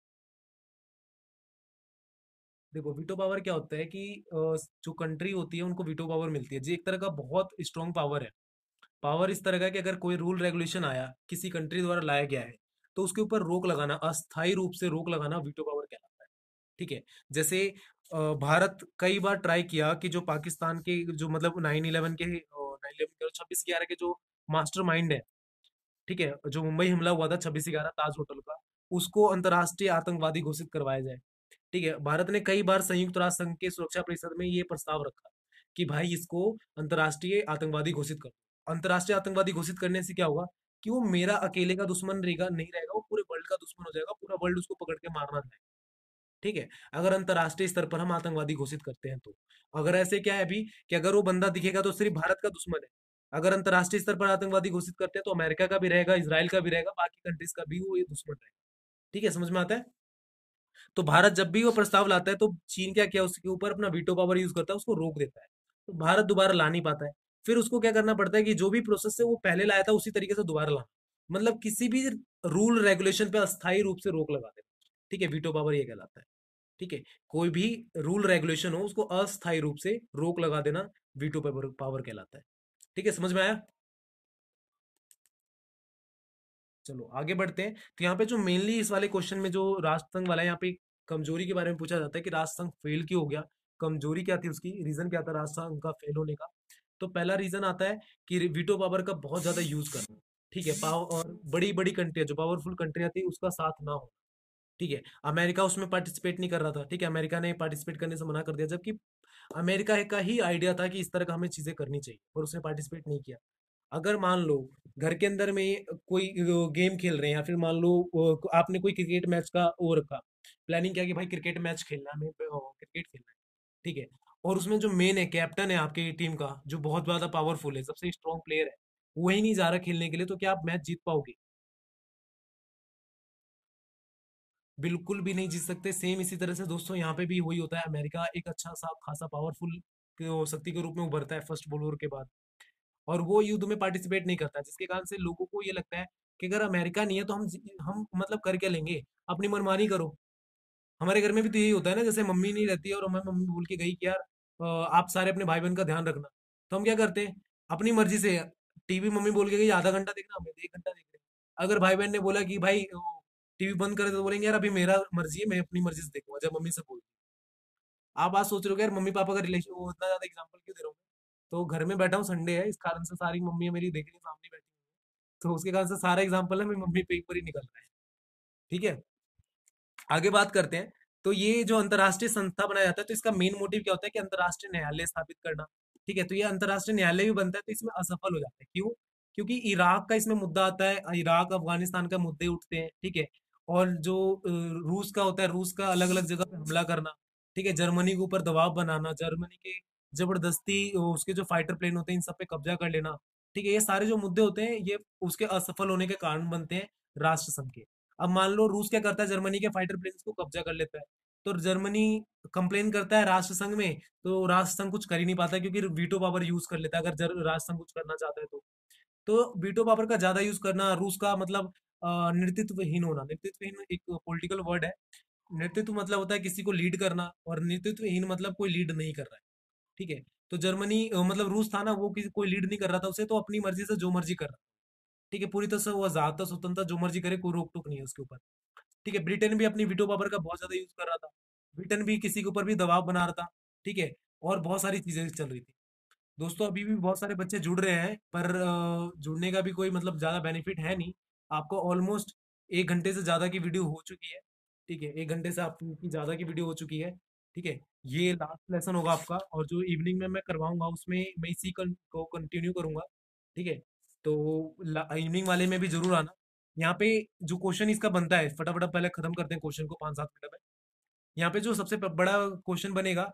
देखो वीटो पावर क्या होता है कि अ, जो कंट्री होती है उनको वीटो पावर मिलती है जी, एक तरह का बहुत स्ट्रॉन्ग पावर है। पावर इस तरह का है कि अगर कोई रूल रेगुलेशन आया, किसी कंट्री द्वारा लाया गया है, तो उसके ऊपर रोक लगाना, अस्थायी रूप से रोक लगाना, वीटो पावर कहलाता है। ठीक है, जैसे अ, भारत कई बार ट्राई किया कि जो पाकिस्तान के जो मतलब नाइन इलेवन के नाइन इलेवन छब्बीस ग्यारह के जो मास्टर माइंड है, ठीक है, जो मुंबई हमला हुआ था छब्बीस ग्यारह ताज होटल का, उसको अंतर्राष्ट्रीय आतंकवादी घोषित करवाया जाए। ठीक है, भारत ने कई बार संयुक्त राष्ट्र संघ के सुरक्षा परिषद में ये प्रस्ताव रखा कि भाई इसको अंतर्राष्ट्रीय आतंकवादी घोषित कर दो। अंतर्राष्ट्रीय आतंकवादी घोषित करने से क्या होगा कि वो मेरा अकेले का दुश्मन रहेगा नहीं रहेगा, वो पूरे वर्ल्ड का दुश्मन हो जाएगा, पूरा वर्ल्ड उसको पकड़ के मारना चाहेगा। ठीक है, अगर अंतर्राष्ट्रीय स्तर पर हम आतंकवादी घोषित करते हैं तो। अगर ऐसे क्या है अभी कि अगर वो बंदा दिखेगा तो सिर्फ भारत का दुश्मन है। अगर अंतर्राष्ट्रीय स्तर पर आतंकवादी घोषित करते हैं तो अमेरिका का भी रहेगा, इसराइल का भी रहेगा, बाकी कंट्रीज का भी वो ये दुश्मन रहेगा। ठीक है, समझ में आता है? तो भारत जब भी वो प्रस्ताव लाता है तो चीन क्या किया उसके ऊपर अपना वीटो पावर यूज करता है, उसको रोक देता है। तो भारत दोबारा ला नहीं पाता है। फिर उसको क्या करना पड़ता है कि जो भी प्रोसेस से वो पहले लाया था उसी तरीके से दोबारा लाना, मतलब किसी भी रूल रेगुलेशन पे अस्थायी रूप से रोक लगा देना। ठीक है, वीटो पावर ये कहलाता है। ठीक है, कोई भी रूल रेगुलेशन हो उसको अस्थायी रूप से रोक लगा देना वीटो पावर पावर कहलाता है। ठीक है, समझ में आया? चलो आगे बढ़ते हैं। तो यहाँ पे जो मेनली इस वाले क्वेश्चन में जो राष्ट्रसंघ वाला है, यहाँ पे कमजोरी के बारे में पूछा जाता है कि राष्ट्रसंघ फेल क्यों हो गया, कमजोरी क्या थी उसकी, रीजन क्या था राष्ट्रसंघ का फेल होने का। तो पहला रीजन आता है कि वीटो पावर का बहुत ज्यादा यूज करना। ठीक है, पावर और बड़ी बड़ी कंट्रियां जो पावरफुल कंट्रियां थी उसका साथ ना हो। ठीक है, अमेरिका उसमें पार्टिसिपेट नहीं कर रहा था। ठीक है, अमेरिका ने पार्टिसिपेट करने से मना कर दिया, जबकि अमेरिका का ही आइडिया था कि इस तरह का हमें चीजें करनी चाहिए, और उसने पार्टिसिपेट नहीं किया। अगर मान लो घर के अंदर में कोई गेम खेल रहे हैं, या फिर मान लो अ, आपने कोई क्रिकेट मैच का वो रखा, प्लानिंग किया कि भाई क्रिकेट मैच खेलना है, हमें क्रिकेट खेलना है। ठीक है, और उसमें जो मेन है कैप्टन है आपकी टीम का, जो बहुत ज्यादा पावरफुल है, सबसे स्ट्रांग प्लेयर है, वही नहीं जा रहा खेलने के लिए, तो क्या आप मैच जीत पाओगे? बिल्कुल भी नहीं जीत सकते। सेम इसी तरह से दोस्तों यहाँ पे भी वही होता है, अमेरिका एक अच्छा सा खासा पावरफुल शक्ति के रूप में उभरता है फर्स्ट वर्ल्ड वॉर के बाद, और वो युद्ध में पार्टिसिपेट नहीं करता, जिसके कारण से लोगों को ये लगता है कि अगर अमेरिका नहीं है तो हम हम मतलब कर क्या लेंगे, अपनी मनमानी करो। हमारे घर में भी तो यही होता है ना, जैसे मम्मी नहीं रहती है और हमें मम्मी बोल के गई कि यार अ, आप सारे अपने भाई बहन का ध्यान रखना, तो हम क्या करते हैं अपनी मर्जी से। टीवी मम्मी बोल के गई आधा घंटा देखना, हमें तो एक घंटा देख रहे हैं। अगर भाई बहन ने बोला कि भाई टीवी बंद करे, तो बोलेंगे यार अभी मेरा मर्जी है, मैं अपनी मर्जी से देखूंगा, जब मम्मी से बोल। आप बात सोच रहे हो कि यार मम्मी पापा का रिलेशन, वो इतना ज्यादा एग्जाम्पल क्यों दे रहा हूँ मैं? तो घर में बैठा हूँ, संडे है, इस कारण से सारी मम्मी मेरी देख रही है, सामने बैठी हुई है, तो उसके कारण से सारा एग्जाम्पल है मेरी मम्मी पे ऊपर ही निकल रहा है। ठीक है, आगे बात करते हैं। तो ये जो अंतर्राष्ट्रीय संस्था बनाया जाता है, तो इसका मेन मोटिव क्या होता है कि अंतर्राष्ट्रीय न्यायालय स्थापित करना। ठीक है, तो ये अंतर्राष्ट्रीय न्यायालय भी बनता है तो इसमें असफल हो जाता है, क्यों? क्योंकि इराक का इसमें मुद्दा आता है, इराक अफगानिस्तान का मुद्दे उठते हैं। ठीक है, और जो अ, रूस का होता है, रूस का अलग अलग जगह पे हमला करना। ठीक है, जर्मनी के ऊपर दबाव बनाना, जर्मनी के जबरदस्ती अ, उसके जो फाइटर प्लेन होते हैं इन सब पे कब्जा कर लेना। ठीक है, ये सारे जो मुद्दे होते हैं ये उसके असफल होने के कारण बनते हैं राष्ट्र संघ के। अब मान लो रूस क्या करता है, जर्मनी के फाइटर प्लेन्स को कब्जा कर लेता है, तो जर्मनी कंप्लेन करता है राष्ट्र संघ में, तो राष्ट्र संघ कुछ कर ही नहीं पाता, क्योंकि वीटो पावर यूज कर लेता है अगर जर- राष्ट्र संघ कुछ करना चाहता है तो। तो वीटो पावर का ज्यादा यूज करना रूस का मतलब अ, नेतृत्वहीन होना। नेतृत्वहीन एक पॉलिटिकल वर्ड है। नेतृत्व मतलब होता है किसी को लीड करना, और नेतृत्वहीन मतलब कोई लीड नहीं कर रहा है। ठीक है, तो जर्मनी अ, मतलब रूस था ना, वो किसी कोई लीड नहीं कर रहा था उसे, तो अपनी मर्जी से जो मर्जी कर रहा था। ठीक है, पूरी तरह से वो आजाद था, स्वतंत्र, जो मर्जी करे, कोई रोक टोक नहीं है उसके ऊपर। ठीक है, ब्रिटेन भी अपनी वीटो पावर का बहुत ज्यादा यूज कर रहा था। ब्रिटेन भी किसी के ऊपर भी दबाव बना रहा था। ठीक है, और बहुत सारी चीजें चल रही थी। दोस्तों अभी भी बहुत सारे बच्चे जुड़ रहे हैं, पर अ, जुड़ने का भी कोई मतलब ज्यादा बेनिफिट है नहीं। आपको ऑलमोस्ट एक घंटे से ज्यादा की वीडियो हो चुकी है। ठीक है, एक घंटे से आपकी ज्यादा की वीडियो हो चुकी है। ठीक है, ये लास्ट लेसन होगा आपका, और जो इवनिंग में मैं करवाऊंगा उसमें मैं इसी कन, को कंटिन्यू करूंगा। ठीक है, तो इवनिंग वाले में भी जरूर आना। यहाँ पे जो क्वेश्चन इसका बनता है, फटाफट पहले खत्म करते हैं क्वेश्चन को पाँच सात मिनट में। यहाँ पे जो सबसे प- बड़ा क्वेश्चन बनेगा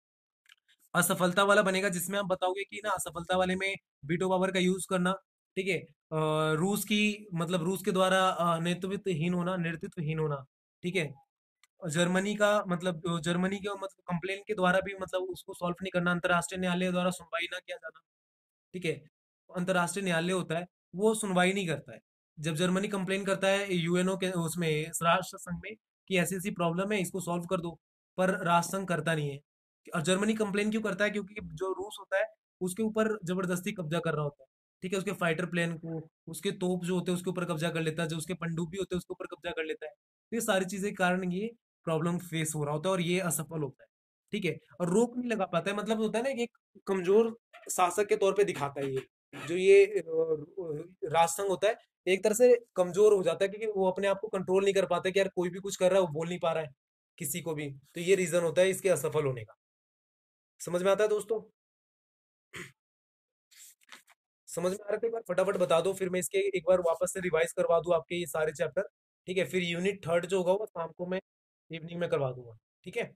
असफलता वाला बनेगा, जिसमें आप बताओगे कि ना असफलता वाले में वीटो पावर का यूज करना। ठीक है, अ, रूस की मतलब रूस के द्वारा अ, नेतृत्वहीन होना, नेतृत्वहीन होना। ठीक है, जर्मनी का मतलब अ, जर्मनी के मतलब कंप्लेन के द्वारा भी मतलब उसको सॉल्व नहीं करना, अंतर्राष्ट्रीय न्यायालय द्वारा सुनवाई ना किया जाना। ठीक है, अंतर्राष्ट्रीय न्यायालय होता है, वो सुनवाई नहीं करता है। जब जर्मनी कंप्लेन करता है यूएनओ के उसमें, राष्ट्र संघ में, कि ऐसी ऐसी प्रॉब्लम है इसको सॉल्व कर दो, पर राष्ट्र संघ करता नहीं है। और जर्मनी कंप्लेन क्यों करता है? क्योंकि जो रूस होता है उसके ऊपर जबरदस्ती कब्जा कर रहा होता है। ठीक है, उसके फाइटर प्लेन को, उसके तोप जो होते हैं उसके ऊपर कब्जा कर लेता है, जो उसके पनडुब्बी होते हैं उसके ऊपर कब्जा कर लेता है। तो ये सारी चीजें के कारण ये प्रॉब्लम फेस हो रहा होता है, और ये असफल होता है। ठीक है, और रोक नहीं लगा पाता है, मतलब होता है ना कि एक कमजोर शासक के तौर पे दिखाता है ये, जो ये अ, राजसंघ होता है, एक तरह से कमजोर हो जाता है, क्योंकि वो अपने आप को कंट्रोल नहीं कर पाता कि यार कोई भी कुछ कर रहा है, वो बोल नहीं पा रहा है किसी को भी। तो ये रीजन होता है इसके असफल होने का। समझ में आता है दोस्तों? समझ में आ रहा था? एक बार फटाफट बता दो, फिर मैं इसके एक बार वापस से रिवाइज करवा दूं आपके ये सारे चैप्टर। ठीक है, फिर यूनिट थर्ड जो होगा वो शाम को मैं इवनिंग में करवा दूंगा। ठीक है,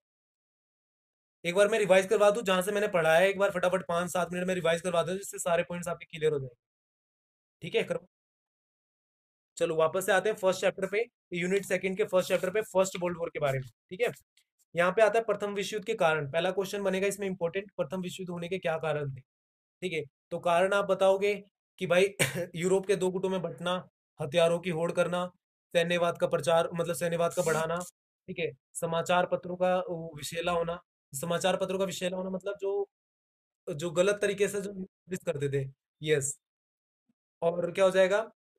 एक बार मैं रिवाइज करवा दूं जहां से मैंने पढ़ा है, एक बार फटाफट पाँच सात मिनट में रिवाइज करवा दूं जिससे सारे पॉइंट्स आपके क्लियर हो जाएंगे। ठीक है, करवा। चलो वापस से आते हैं फर्स्ट चैप्टर पे, यूनिट सेकंड के फर्स्ट चैप्टर पे, फर्स्ट वर्ल्ड वॉर के बारे में। ठीक है, यहाँ पे आता है प्रथम विश्व युद्ध के कारण। पहला क्वेश्चन बनेगा इसमें इंपॉर्टेंट, प्रथम विश्व युद्ध होने के क्या कारण थे। ठीक है, तो कारण आप बताओगे कि भाई यूरोप के दो गुटों में बंटना, हथियारों की होड़ करना, सैन्यवाद का प्रचार मतलब सैन्यवाद का बढ़ाना। ठीक है, समाचार पत्रों का वो, विषैला होना। समाचार पत्रों का विषैला होना मतलब जो जो गलत तरीके से जो न्यूज करते थे। यस। और क्या हो जाएगा,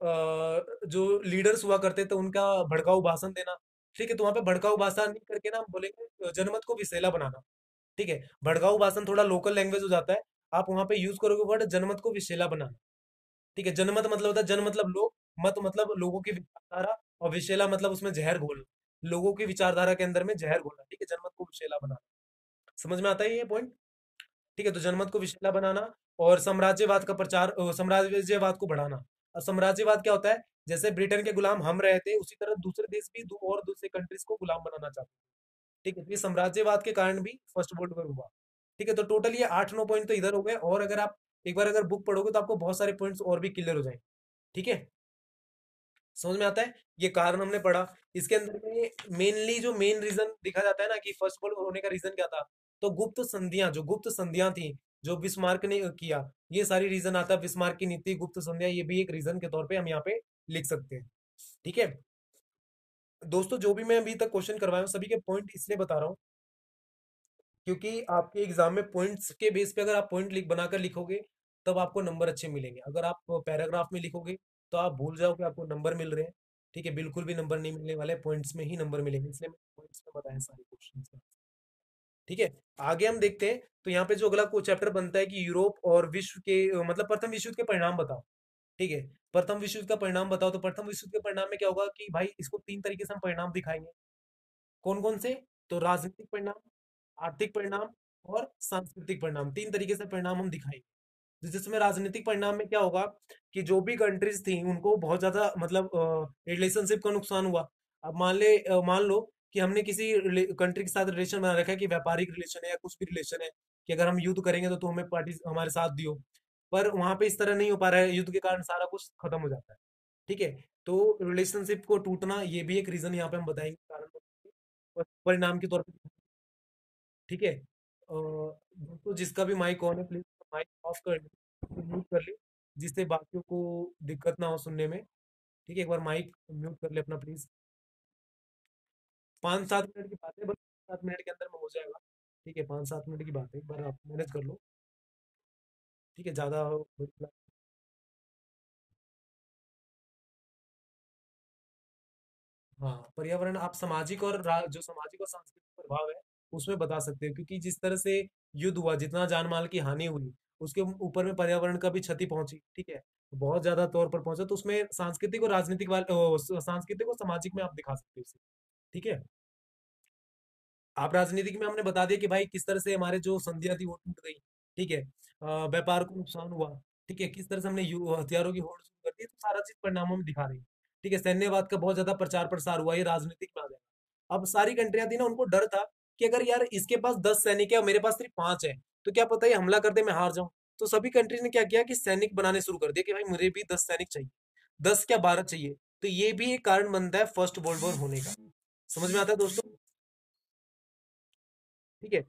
अ, जो लीडर्स हुआ करते थे उनका भड़काऊ भाषण देना। ठीक है, तो वहां पे भड़काऊ भाषण नहीं करके ना हम बोलेंगे जनमत को विषैला बनाना। ठीक है, भड़काऊ भाषण थोड़ा लोकल लैंग्वेज हो जाता है, आप वहां पे यूज करोगे वर्ड जनमत को विषैला बनाना। ठीक है, जनमत मतलब होता है, जन मतलब लोग, मत मतलब लोगों की विचारधारा, और विषैला मतलब उसमें जहर घोलना, लोगों की विचारधारा के अंदर में जहर घोलना। ठीक है, जनमत को विषैला बनाना। समझ में आता है ये पॉइंट? ठीक है, तो जनमत को विषैला बनाना, और साम्राज्यवाद का प्रचार, अ, साम्राज्यवाद को बढ़ाना। और साम्राज्यवाद क्या होता है, जैसे ब्रिटेन के गुलाम हम रहे थे उसी तरह दूसरे देश भी दो और दूसरे कंट्रीज को गुलाम बनाना चाहते हैं। ठीक है, तो ये साम्राज्यवाद के कारण भी फर्स्ट वर्ल्ड वॉर हुआ। ठीक है, तो टोटल ये आठ नौ पॉइंट तो इधर हो गए, और अगर आप एक बार अगर बुक पढ़ोगे तो आपको बहुत सारे पॉइंट्स और भी क्लियर हो जाएंगे। ठीक है, समझ में आता है? ये कारण हमने पढ़ा। इसके अंदर में मेनली जो मेन रीजन दिखा जाता है ना कि फर्स्ट वर्ल्ड वॉर होने का रीजन क्या था, तो गुप्त संधियां, जो गुप्त संधियां थी, जो बिस्मार्क ने किया, ये सारी रीजन आता है। बिस्मार्क की नीति, गुप्त संधियां, ये भी एक रीजन के तौर पे हम यहाँ पे लिख सकते हैं। ठीक है दोस्तों, जो भी मैं अभी तक क्वेश्चन करवाया हूँ सभी के पॉइंट इसलिए बता रहा हूँ क्योंकि आपके एग्जाम में पॉइंट्स के बेस पे अगर आप पॉइंट लिख बनाकर लिखोगे तब आपको नंबर अच्छे मिलेंगे। अगर आप पैराग्राफ में लिखोगे तो आप भूल जाओ कि आपको नंबर मिल रहे हैं। ठीक है, बिल्कुल भी नंबर नहीं मिलने वाले, पॉइंट्स में ही नंबर मिलेंगे, इसलिए मैंने पॉइंट्स में बताया सारे क्वेश्चन। ठीक है, आगे हम देखते हैं। तो यहाँ पे जो अगला चैप्टर बनता है कि यूरोप और विश्व के अ, मतलब प्रथम विश्व युद्ध के परिणाम बताओ। ठीक है, प्रथम विश्व युद्ध का परिणाम बताओ। तो प्रथम विश्व युद्ध के परिणाम में क्या होगा कि भाई इसको तीन तरीके से हम परिणाम दिखाएंगे। कौन कौन से? तो राजनीतिक परिणाम, आर्थिक परिणाम, और सांस्कृतिक परिणाम, तीन तरीके से परिणाम हम दिखाएंगे। तो जिसमें राजनीतिक परिणाम में क्या होगा कि जो भी कंट्रीज थी उनको बहुत ज्यादा मतलब रिलेशनशिप का नुकसान हुआ। अब मान ले अ, मान लो कि हमने किसी कंट्री के साथ रिलेशन बना रखा है कि व्यापारिक रिलेशन है या कुछ भी रिलेशन है, कि अगर हम युद्ध करेंगे तो तुम हमें पार्टी हमारे साथ दियो। पर वहां पे इस तरह नहीं हो पा रहा है, युद्ध के कारण सारा कुछ खत्म हो जाता है। ठीक है, तो रिलेशनशिप को टूटना ये भी एक रीजन यहाँ पे हम बताएंगे कारण बताएंगे, परिणाम के तौर पे। ठीक है, अ, दोस्तों जिसका भी माइक ऑन है प्लीज माइक ऑफ कर ले, म्यूट कर ले, जिससे बाकियों को दिक्कत ना हो सुनने में। ठीक है, एक बार माइक म्यूट कर ले अपना प्लीज। पाँच सात मिनट की बात है, बस सात मिनट के अंदर में हो जाएगा। ठीक है, पाँच सात मिनट की बात है, एक बार आप मैनेज कर लो। ठीक है, ज्यादा हाँ, पर्यावरण आप सामाजिक और रा- जो सामाजिक और सांस्कृतिक प्रभाव है उसमें बता सकते हो, क्योंकि जिस तरह से युद्ध हुआ, जितना जान माल की हानि हुई, उसके ऊपर में पर्यावरण का भी क्षति पहुंची। ठीक है, बहुत ज्यादा तौर पर पहुंचा, तो उसमें सांस्कृतिक और राजनीतिक वाले ओ, सांस्कृतिक और सामाजिक में आप दिखा सकते हो इसे। ठीक है, आप राजनीतिक में हमने बता दिया कि भाई किस तरह से हमारे जो संधियां थी वो टूट गई। ठीक है, अ, व्यापार को नुकसान हुआ। ठीक है, किस तरह से हमने यु- हथियारों की होड़ शुरू कर दी, तो सारा चीज परिणामों में दिखा रही है। ठीक है, सैन्यवाद का बहुत ज्यादा प्रचार प्रसार हुआ, ये राजनीतिक में आ जाएगा। अब सारी कंट्रियां थी ना, उनको डर था कि अगर यार इसके पास दस सैनिक है और मेरे पास सिर्फ पांच है, तो क्या पता ये हमला कर दे, मैं हार जाऊं। तो सभी कंट्रीज ने क्या किया कि सैनिक बनाने शुरू कर दिया कि भाई मुझे भी दस सैनिक चाहिए, दस क्या बारह चाहिए। तो ये भी एक कारण बनता है फर्स्ट वर्ल्ड वॉर होने का। समझ में आता है दोस्तों? ठीक है,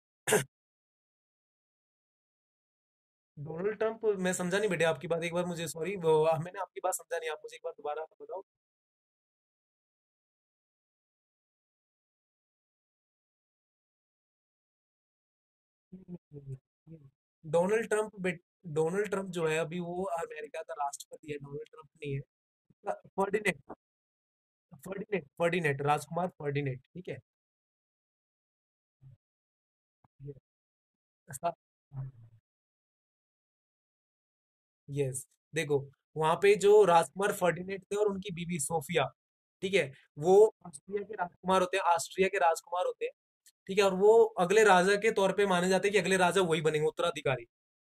डोनाल्ड ट्रंप, मैं समझा नहीं बेटे आपकी बात, एक बार मुझे सॉरी, वो आ, मैंने आपकी बात समझा नहीं, आप मुझे एक बार दोबारा बताओ। डोनाल्ड ट्रंप बेट डोनाल्ड ट्रंप जो है अभी वो अमेरिका का राष्ट्रपति है, डोनाल्ड ट्रंप नहीं है। फर्डिनेंड, फर्डिनेंड फर्डिनेंड राजकुमार फर्डिनेंड। ठीक है, यस। देखो, वहां पे जो राजकुमार फर्डिनेंड थे और उनकी बीवी सोफिया, ठीक है, वो ऑस्ट्रिया के राजकुमार होते हैं, ऑस्ट्रिया के राजकुमार होते हैं। ठीक है, और वो अगले राजा के तौर पे माने जाते हैं कि अगले राजा वही बनेंगे उत्तराधिकारी।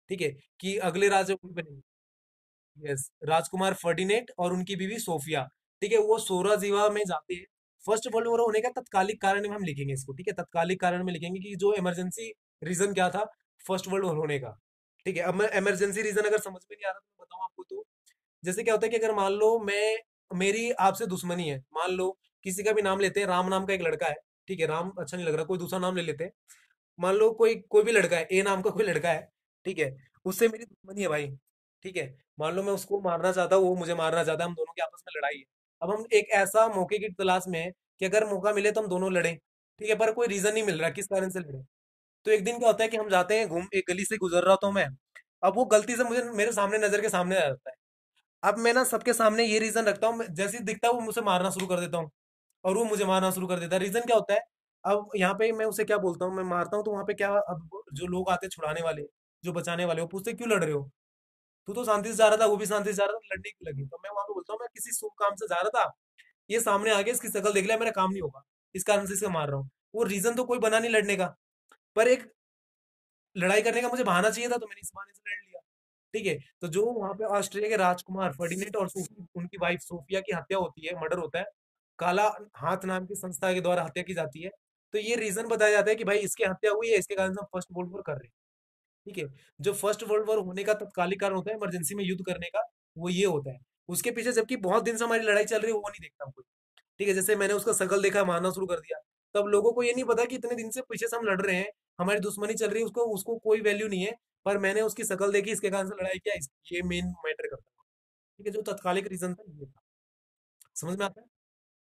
ठीक है, कि अगले राजा बनेंगे। यस, राजकुमार फर्डिनेट और उनकी बीवी सोफिया। ठीक है, वो सोराजीवा में जाते हैं। फर्स्ट वर्ल्ड वॉर होने का तत्कालिक कारण में हम लिखेंगे इसको, ठीक है, तत्कालिक कारण में लिखेंगे कि जो इमरजेंसी रीजन क्या था फर्स्ट वर्ल्ड वॉर होने का। ठीक है, अब मैं इमरजेंसी रीजन अगर समझ में नहीं आ रहा तो मैं बताऊं आपको तो, जैसे क्या होता है कि अगर मान लो मैं, मेरी आपसे दुश्मनी है, मान लो किसी का भी नाम लेते हैं, राम नाम का एक लड़का है। ठीक है, राम अच्छा नहीं लग रहा, कोई दूसरा नाम ले लेते हैं। मान लो कोई कोई भी लड़का है, ए नाम का कोई लड़का है। ठीक है, उससे मेरी दुश्मनी है भाई। ठीक है, मान लो मैं उसको मारना चाहता हूँ, वो मुझे मारना चाहता है, हम दोनों की आपस में लड़ाई है। अब हम एक ऐसा मौके की तलाश में है कि अगर मौका मिले तो हम दोनों लड़ें। ठीक है, पर कोई रीजन नहीं मिल रहा किस कारण से लड़े। तो एक दिन क्या होता है कि हम जाते हैं घूम, एक गली से गुजर रहा था मैं। अब वो गलती से मुझे मेरे सामने नजर के सामने आ जाता है। अब मैं ना सबके सामने ये रीजन रखता हूँ, जैसे ही दिखता है वो मुझे मारना शुरू कर देता हूँ, और वो मुझे मारना शुरू कर देता है। रीजन क्या होता है? अब यहाँ पे मैं उसे क्या बोलता हूँ, मैं मारता हूँ तो वहां पे क्या, अब जो लोग आते हैं छुड़ाने वाले, जो बचाने वाले, वो पूछते क्यों लड़ रहे हो? तू तो शांति से जा रहा था, वो भी शांति से जा रहा था, लड़ने क्यों लगी? तो मैं वहां पे बोलता हूँ मैं किसी शुभ काम से जा रहा था, ये सामने आ गया, इसकी शक्ल देख लिया, मेरा काम नहीं होगा, इस कारण से इसका मार रहा हूँ। वो रीजन तो कोई बना नहीं लड़ने का, पर एक लड़ाई करने का मुझे बहाना चाहिए था, तो मैंने इस बहाने से लड़ लिया। ठीक है, तो जो वहां पे ऑस्ट्रेलिया के राजकुमार फर्डिनेंड और सूफी, उनकी वाइफ सोफिया की हत्या होती है, मर्डर होता है, काला हाथ नाम की संस्था के द्वारा हत्या की जाती है। तो ये रीजन बताया जाता है कि भाई इसकी हत्या हुई है, इसके कारण से हम फर्स्ट वर्ल्ड वॉर कर रहे हैं। ठीक है, जो फर्स्ट वर्ल्ड वॉर होने का तत्कालिक कारण होता है इमरजेंसी में युद्ध करने का, वो ये होता है। उसके पीछे जबकि बहुत दिन से हमारी लड़ाई चल रही है, वो नहीं देखता कोई। ठीक है, जैसे मैंने उसका शकल देखा, मारना शुरू कर दिया, तब लोगों को ये नहीं पता कि इतने दिन से पीछे से हम लड़ रहे हैं, हमारी दुश्मनी चल रही है, उसको उसको कोई वैल्यू नहीं है, पर मैंने उसकी शकल देखी, इसके कारण से लड़ाई किया, इस- ये मेन मैटर करता है। ठीक है, जो तत्कालिक रीजन था ये था। समझ में आता है?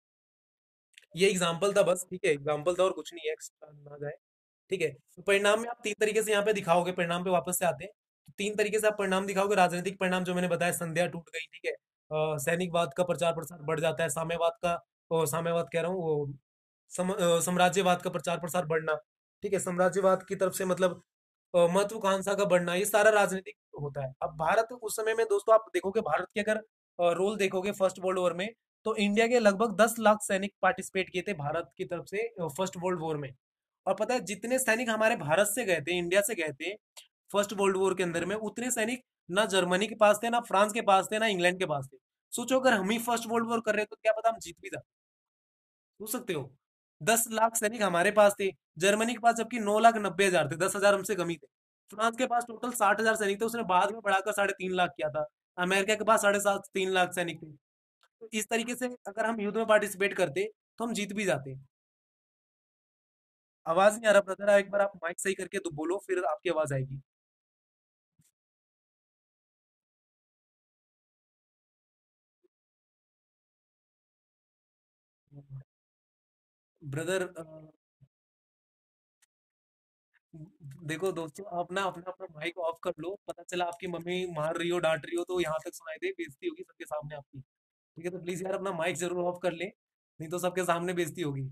ये एग्जाम्पल था बस, ठीक है, एग्जाम्पल था और कुछ नहीं है, एक्स्ट्रा ना जाए। ठीक है, तो परिणाम में आप तीन तरीके से यहाँ पे दिखाओगे, परिणाम पे वापस से आते हैं। तो तीन तरीके से आप परिणाम दिखाओगे। राजनीतिक परिणाम जो मैंने बताया, संध्या टूट गई। ठीक है, अ, सैनिकवाद का प्रचार प्रसार बढ़ जाता है, साम्यवाद का, ओ, साम्यवाद कह रहा हूँ, वो सम, अ, साम्राज्यवाद का प्रचार प्रसार बढ़ना। ठीक है, साम्राज्यवाद की तरफ से मतलब अ, महत्वाकांक्षा का बढ़ना, ये सारा राजनीतिक होता है। अब भारत उस समय में दोस्तों, आप देखोगे भारत के अगर रोल देखोगे फर्स्ट वर्ल्ड वॉर में, तो इंडिया के लगभग दस लाख सैनिक पार्टिसिपेट किए थे भारत की तरफ से फर्स्ट वर्ल्ड वॉर में। और पता है जितने सैनिक हमारे भारत से गए थे, इंडिया से गए थे फर्स्ट वर्ल्ड वॉर के अंदर में, उतने सैनिक ना जर्मनी के पास थे, ना फ्रांस के पास थे, ना इंग्लैंड के पास थे। सोचो अगर हम ही फर्स्ट वर्ल्ड वॉर कर रहे तो क्या पता हम जीत भी जाते। सोच सकते हो, दस लाख सैनिक हमारे पास थे, जर्मनी के पास जबकि नौ लाख नब्बे हजार थे, दस हजार हमसे कम ही थे। फ्रांस के पास टोटल साठ हजार सैनिक थे, उसने बाद में बढ़ाकर साढ़े तीन लाख किया था। अमेरिका के पास साढ़े सात तीन लाख सैनिक थे। तो इस तरीके से अगर हम युद्ध में पार्टिसिपेट करते तो हम जीत भी जाते। आवाज नहीं आ रहा ब्रदर, एक बार आप माइक सही करके तो बोलो, फिर आपकी आवाज आएगी। ब्रदर, देखो दोस्तों, आप ना अपना अपना माइक ऑफ कर लो, पता चला आपकी मम्मी मार रही हो, डांट रही हो, तो यहाँ तक सुनाई दे, बेइज्जती होगी सबके सामने आपकी। ठीक है, तो प्लीज यार अपना माइक जरूर ऑफ कर ले, नहीं तो सबके सामने बेइज्जती होगी।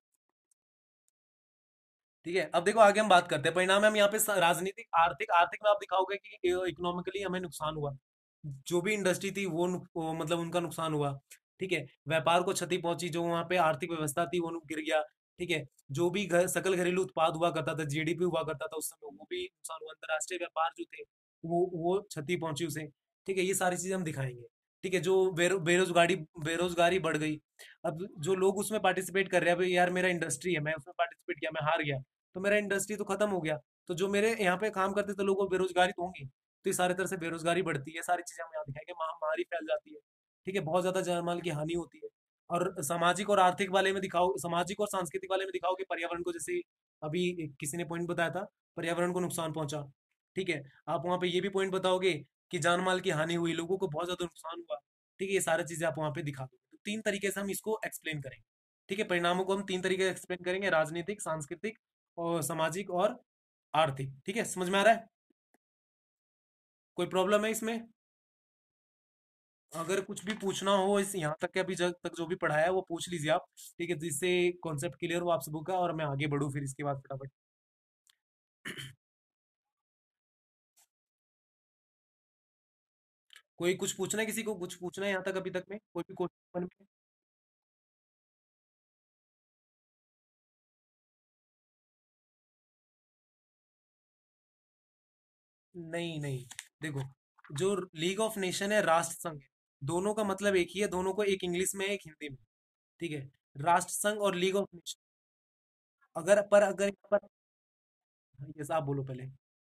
ठीक है, अब देखो आगे हम बात करते हैं परिणाम। हम यहाँ पे स- राजनीतिक, आर्थिक, आर्थिक में आप दिखाओगे कि इकोनॉमिकली हमें नुकसान हुआ, जो भी इंडस्ट्री थी वो, नुक- वो मतलब उनका नुकसान हुआ। ठीक है, व्यापार को क्षति पहुंची, जो वहाँ पे आर्थिक व्यवस्था थी वो नु- गिर गया। ठीक है, जो भी घर सकल घरेलू उत्पाद हुआ करता था, जीडीपी हुआ करता था उस समय, वो भी नुकसान हुआ। अंतरराष्ट्रीय व्यापार जो थे वो वो क्षति पहुंची उसे। ठीक है, ये सारी चीजें हम दिखाएंगे। ठीक है, जो बेरो, बेरोजगारी बेरोजगारी बढ़ गई। अब जो लोग उसमें पार्टिसिपेट कर रहे हैं, अभी यार मेरा इंडस्ट्री है, मैं उसमें पार्टिसिपेट किया, मैं हार गया, तो मेरा इंडस्ट्री तो खत्म हो गया। तो जो मेरे यहाँ पे काम करते थे लोगों को बेरोजगारी तो होंगी। तो इस सारी तरह से बेरोजगारी बढ़ती है, सारी चीजें हम यहाँ दिखाएंगे, महामारी फैल जाती है। ठीक है, बहुत ज्यादा जान माल की हानि होती है। और सामाजिक और आर्थिक वाले में दिखाओ, सामाजिक और सांस्कृतिक वाले में दिखाओ कि पर्यावरण को, जैसे अभी एक किसी ने पॉइंट बताया था, पर्यावरण को नुकसान पहुंचा। ठीक है, आप वहाँ पे ये भी पॉइंट बताओगे कि जान माल की हानि हुई, लोगों को बहुत ज्यादा नुकसान हुआ। ठीक है, ये सारी चीजें आप वहाँ पे दिखा दोगे, तो तीन तरीके से हम इसको एक्सप्लेन करेंगे। ठीक है, परिणामों को हम तीन तरीके से एक्सप्लेन करेंगे, राजनीतिक, सांस्कृतिक और सामाजिक और आर्थिक। ठीक है, समझ में आ रहा है? कोई प्रॉब्लम है इसमें? अगर कुछ भी पूछना हो इस यहाँ तक के अभी जब तक जो भी पढ़ाया है वो पूछ लीजिए आप। ठीक है, जिससे कॉन्सेप्ट क्लियर हो आप सबों का, और मैं आगे बढ़ूँ फिर इसके बाद फटाफट। कोई कुछ पूछना है, किसी को कुछ पूछना है यहाँ तक अभी तक में, कोई भी क्वेश्चन? नहीं नहीं, देखो, जो लीग ऑफ नेशन है, राष्ट्र संघ है, दोनों का मतलब एक ही है, दोनों को एक इंग्लिश में एक हिंदी में। ठीक है, राष्ट्र संघ और लीग ऑफ नेशन। अगर पर अगर यहाँ पर, ये आप बोलो पहले।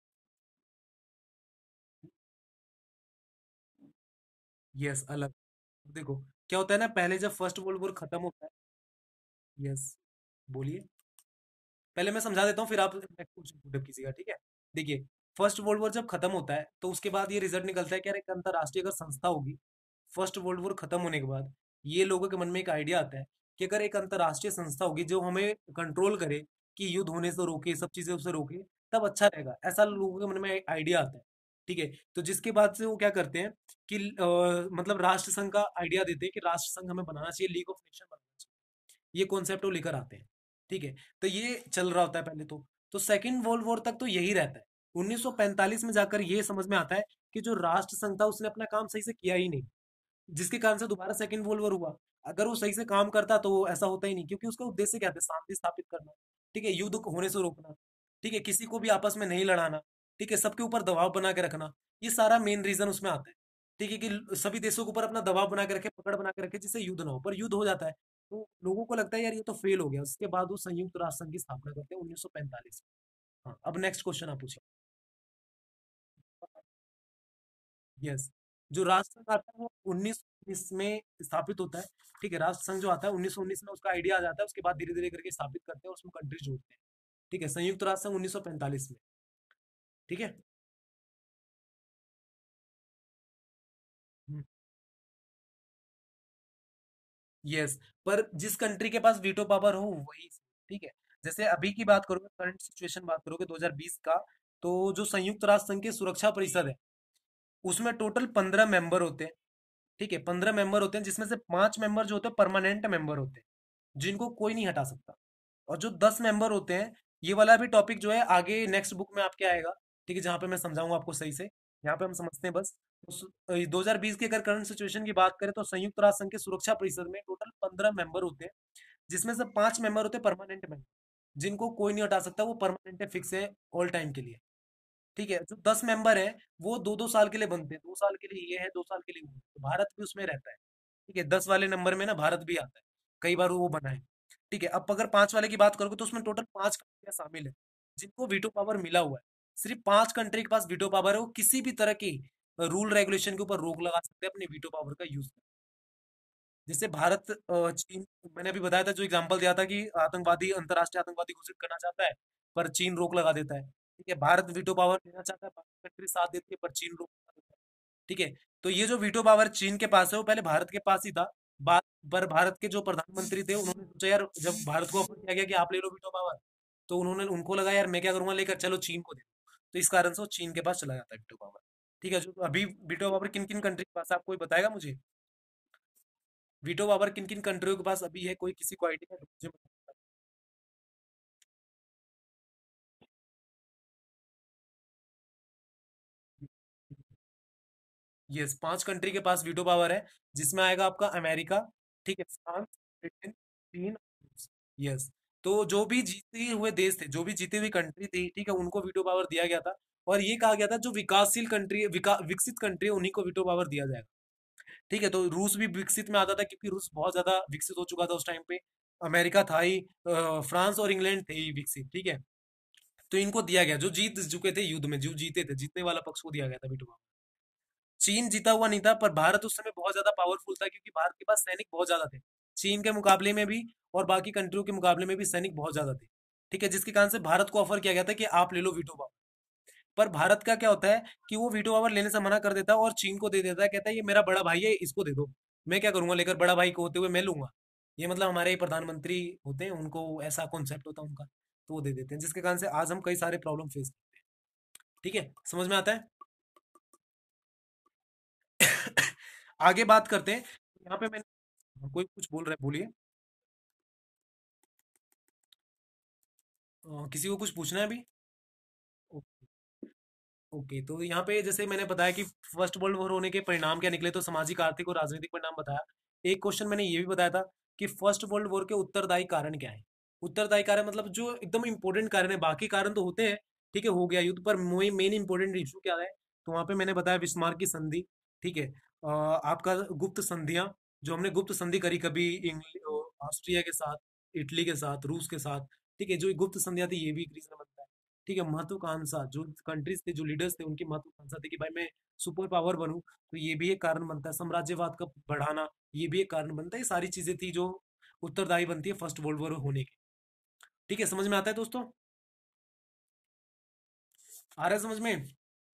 यस, अलग। देखो, क्या होता है ना, पहले जब फर्स्ट वर्ल्ड वॉर खत्म होता है। यस, बोलिए। पहले मैं समझा देता हूँ, फिर आप नेक्स्ट क्वेश्चन पुटअप कीजिएगा, ठीक है। देखिए, फर्स्ट वर्ल्ड वॉर जब खत्म होता है तो उसके बाद ये रिजल्ट निकलता है कि यार एक अंतरराष्ट्रीय अगर संस्था होगी, फर्स्ट वर्ल्ड वॉर खत्म होने के बाद ये लोगों के मन में एक आइडिया आता है कि अगर एक अंतरराष्ट्रीय संस्था होगी जो हमें कंट्रोल करे, कि युद्ध होने से रोके, सब चीजें उससे रोके, तब अच्छा रहेगा, ऐसा लोगों के मन में आइडिया आता है। ठीक है, तो जिसके बाद से वो क्या करते हैं कि अ, मतलब राष्ट्र संघ का आइडिया देते हैं कि राष्ट्र संघ हमें बनाना चाहिए, लीग ऑफ नेशन बनाना चाहिए, ये कॉन्सेप्ट वो लेकर आते हैं। ठीक है, तो ये चल रहा होता है पहले तो तो सेकंड वर्ल्ड वॉर तक तो यही रहता है। उन्नीस सौ पैंतालीस में जाकर ये समझ में आता है कि जो राष्ट्र संघ था उसने अपना काम सही से किया ही नहीं, जिसके कारण से दोबारा सेकंड वर्ल्ड वॉर हुआ। अगर वो सही से काम करता तो ऐसा होता ही नहीं, क्योंकि उसका उद्देश्य क्या था, शांति स्थापित करना। ठीक है, युद्ध को होने से रोकना। ठीक है, किसी को भी आपस में नहीं लड़ाना। ठीक है, सबके ऊपर दबाव बना के रखना। ये सारा मेन रीजन उसमें आता है। ठीक है, कि सभी देशों के ऊपर अपना दबाव बना के रखे, पकड़ बना के रखे, जिससे युद्ध ना हो, पर युद्ध हो जाता है। तो लोगों को लगता है यार ये तो फेल हो गया, उसके बाद वो संयुक्त राष्ट्र संघ की स्थापना करते हैं उन्नीस सौ पैंतालीस में। हाँ, अब नेक्स्ट क्वेश्चन आप पूछिए। यस, जो राष्ट्र संघ आता है वो उन्नीस सौ उन्नीस में स्थापित होता है। ठीक है, राष्ट्र संघ जो आता है उन्नीस सौ उन्नीस में उसका आइडिया आ जाता है, उसके बाद धीरे धीरे करके स्थापित करते हैं और उसमें कंट्री जोड़ते हैं। ठीक है, संयुक्त राष्ट्र संघ उन्नीस सौ पैंतालीस में। ठीक है। यस, पर जिस कंट्री के पास वीटो पावर हो वही। ठीक है, जैसे अभी की बात करोगे, करंट सिचुएशन बात करोगे दो हज़ार बीस का, तो जो संयुक्त राष्ट्र संघ की सुरक्षा परिषद है उसमें टोटल पंद्रह मेंबर होते हैं। ठीक है, पंद्रह मेंबर होते हैं, जिसमें से पांच मेंबर जो होते हैं परमानेंट मेंबर होते हैं, जिनको कोई नहीं हटा सकता। और जो दस मेंबर होते हैं, ये वाला भी टॉपिक जो है आगे नेक्स्ट बुक में आपके आएगा। ठीक है, जहाँ पे मैं समझाऊंगा आपको सही से, यहाँ पे हम समझते हैं बस। दो हजार बीस की अगर करंट सिचुएशन की बात करें तो संयुक्त राष्ट्र संघ की सुरक्षा परिषद में टोटल पंद्रह मेंबर होते हैं, जिसमें से पांच मेंबर होते हैं परमानेंट मेंबर, जिनको कोई नहीं हटा सकता, वो परमानेंट है, फिक्स है ऑल टाइम के लिए। ठीक है, जो दस मेंबर है वो दो दो साल के लिए बनते हैं, दो साल के लिए ये है, दो साल के लिए वो है। तो भारत भी उसमें रहता है। ठीक है, दस वाले नंबर में ना भारत भी आता है, कई बार वो बना है। ठीक है, अब अगर पांच वाले की बात करोगे तो उसमें टोटल पांच कंट्रियां शामिल है, जिनको वीटो पावर मिला हुआ है। सिर्फ पांच कंट्री के पास वीटो पावर है, वो किसी भी तरह की रूल रेगुलेशन के ऊपर रोक लगा सकते हैं अपने वीटो पावर का यूज। जैसे भारत अ, चीन, मैंने अभी बताया था, जो एग्जांपल दिया था कि आतंकवादी अंतरराष्ट्रीय आतंकवादी घोषित करना चाहता है, पर चीन रोक लगा देता है। ठीक है, भारत वीटो पावर देना चाहता है, बाकी कंट्री साथ देती है, पर चीन रोक लगा देता है। ठीक है, तो ये जो वीटो पावर चीन के पास है वो पहले भारत के पास ही था। बात पर भारत के जो प्रधानमंत्री थे उन्होंने सोचा यार, जब भारत को ऑफर किया गया कि आप ले लो वीटो पावर, तो उन्होंने उनको लगा यार मैं क्या करूंगा लेकर, चलो चीन को दे दो। तो इस कारण से वो चीन के पास चला जाता है वीटो पावर। ठीक है, जो अभी वीटो पावर किन किन कंट्री के पास है, आपको कोई बताएगा मुझे? वीटो पावर किन किन कंट्रियों के पास अभी है, कोई किसी को आइडिया है तो मुझे बताओ। यस, पांच कंट्री के पास वीटो पावर है, जिसमें आएगा आपका अमेरिका। ठीक है, फ्रांस, ब्रिटेन, चीन। यस, तो जो भी जीते हुए देश थे, जो भी जीती हुई कंट्री थी, ठीक है, उनको वीटो पावर दिया गया था। और ये कहा गया था जो विकासशील कंट्री, विका, विकसित कंट्री है, उन्हीं को वीटो पावर दिया जाएगा। ठीक है, तो रूस भी विकसित में आता था, क्योंकि रूस बहुत ज्यादा विकसित हो चुका था उस टाइम पे। अमेरिका था ही, अ, फ्रांस और इंग्लैंड थे ही विकसित। ठीक है, तो इनको दिया गया, जो जीत चुके थे युद्ध में, जो जीते थे, जीतने वाला पक्ष को दिया गया था वीटो पावर। चीन जीता हुआ नहीं था, पर भारत उस समय बहुत ज्यादा पावरफुल था, क्योंकि भारत के पास सैनिक बहुत ज्यादा थे, चीन के मुकाबले में भी, और बाकी कंट्रियों के मुकाबले में भी सैनिक बहुत ज्यादा थे। ठीक है, जिसके कारण से भारत को ऑफर किया गया था कि आप ले लो वीटो पावर। पर भारत का क्या होता है कि वो वीटो पावर लेने से मना कर देता है और चीन को दे देता है, कहता है ये मेरा बड़ा भाई है, इसको दे दो। मैं क्या करूंगा लेकर, बड़ा भाई को होते हुए मैं लूंगा। ये मतलब हमारे ही प्रधानमंत्री होते हैं, उनको ऐसा कॉन्सेप्ट होता है उनका, तो वो दे देते हैं, जिसके कारण से आज हम कई सारे प्रॉब्लम फेस करते हैं। ठीक है, समझ में आता है? आगे बात करते हैं। यहाँ पे मैंने, कोई कुछ बोल रहा है, बोलिए। अ, किसी को कुछ पूछना है अभी? ओ- ओके, तो यहाँ पे जैसे मैंने बताया कि फर्स्ट वर्ल्ड वॉर होने के परिणाम क्या निकले, तो सामाजिक, आर्थिक और राजनीतिक परिणाम बताया। एक क्वेश्चन मैंने ये भी बताया था कि फर्स्ट वर्ल्ड वॉर के उत्तरदायी कारण क्या है। उत्तरदायी कारण मतलब जो एकदम इंपॉर्टेंट कारण है, बाकी कारण तो होते हैं, ठीक है, हो गया युद्ध, पर मेन इंपॉर्टेंट इशू क्या है? तो वहां पे मैंने बताया बिस्मार्क की संधि। ठीक है, अ, आपका गुप्त संधियां, जो हमने गुप्त संधि करी कभी इंग्ल- अ, ऑस्ट्रिया के साथ, इटली के साथ, रूस के साथ। ठीक है, जो ये गुप्त संधियां थी ये भी एक रीजन बनता है। ठीक है, महत्वाकांक्षा, जो कंट्रीज थे, जो लीडर्स थे, उनकी महत्वाकांक्षा थी कि भाई मैं सुपर पावर बनूं, तो ये भी एक कारण बनता है। साम्राज्यवाद का बढ़ाना, ये भी एक कारण बनता है। ये सारी चीजें थी जो उत्तरदायी बनती है फर्स्ट वर्ल्ड वॉर होने की। ठीक है, समझ में आता है दोस्तों? आ रहा है समझ में?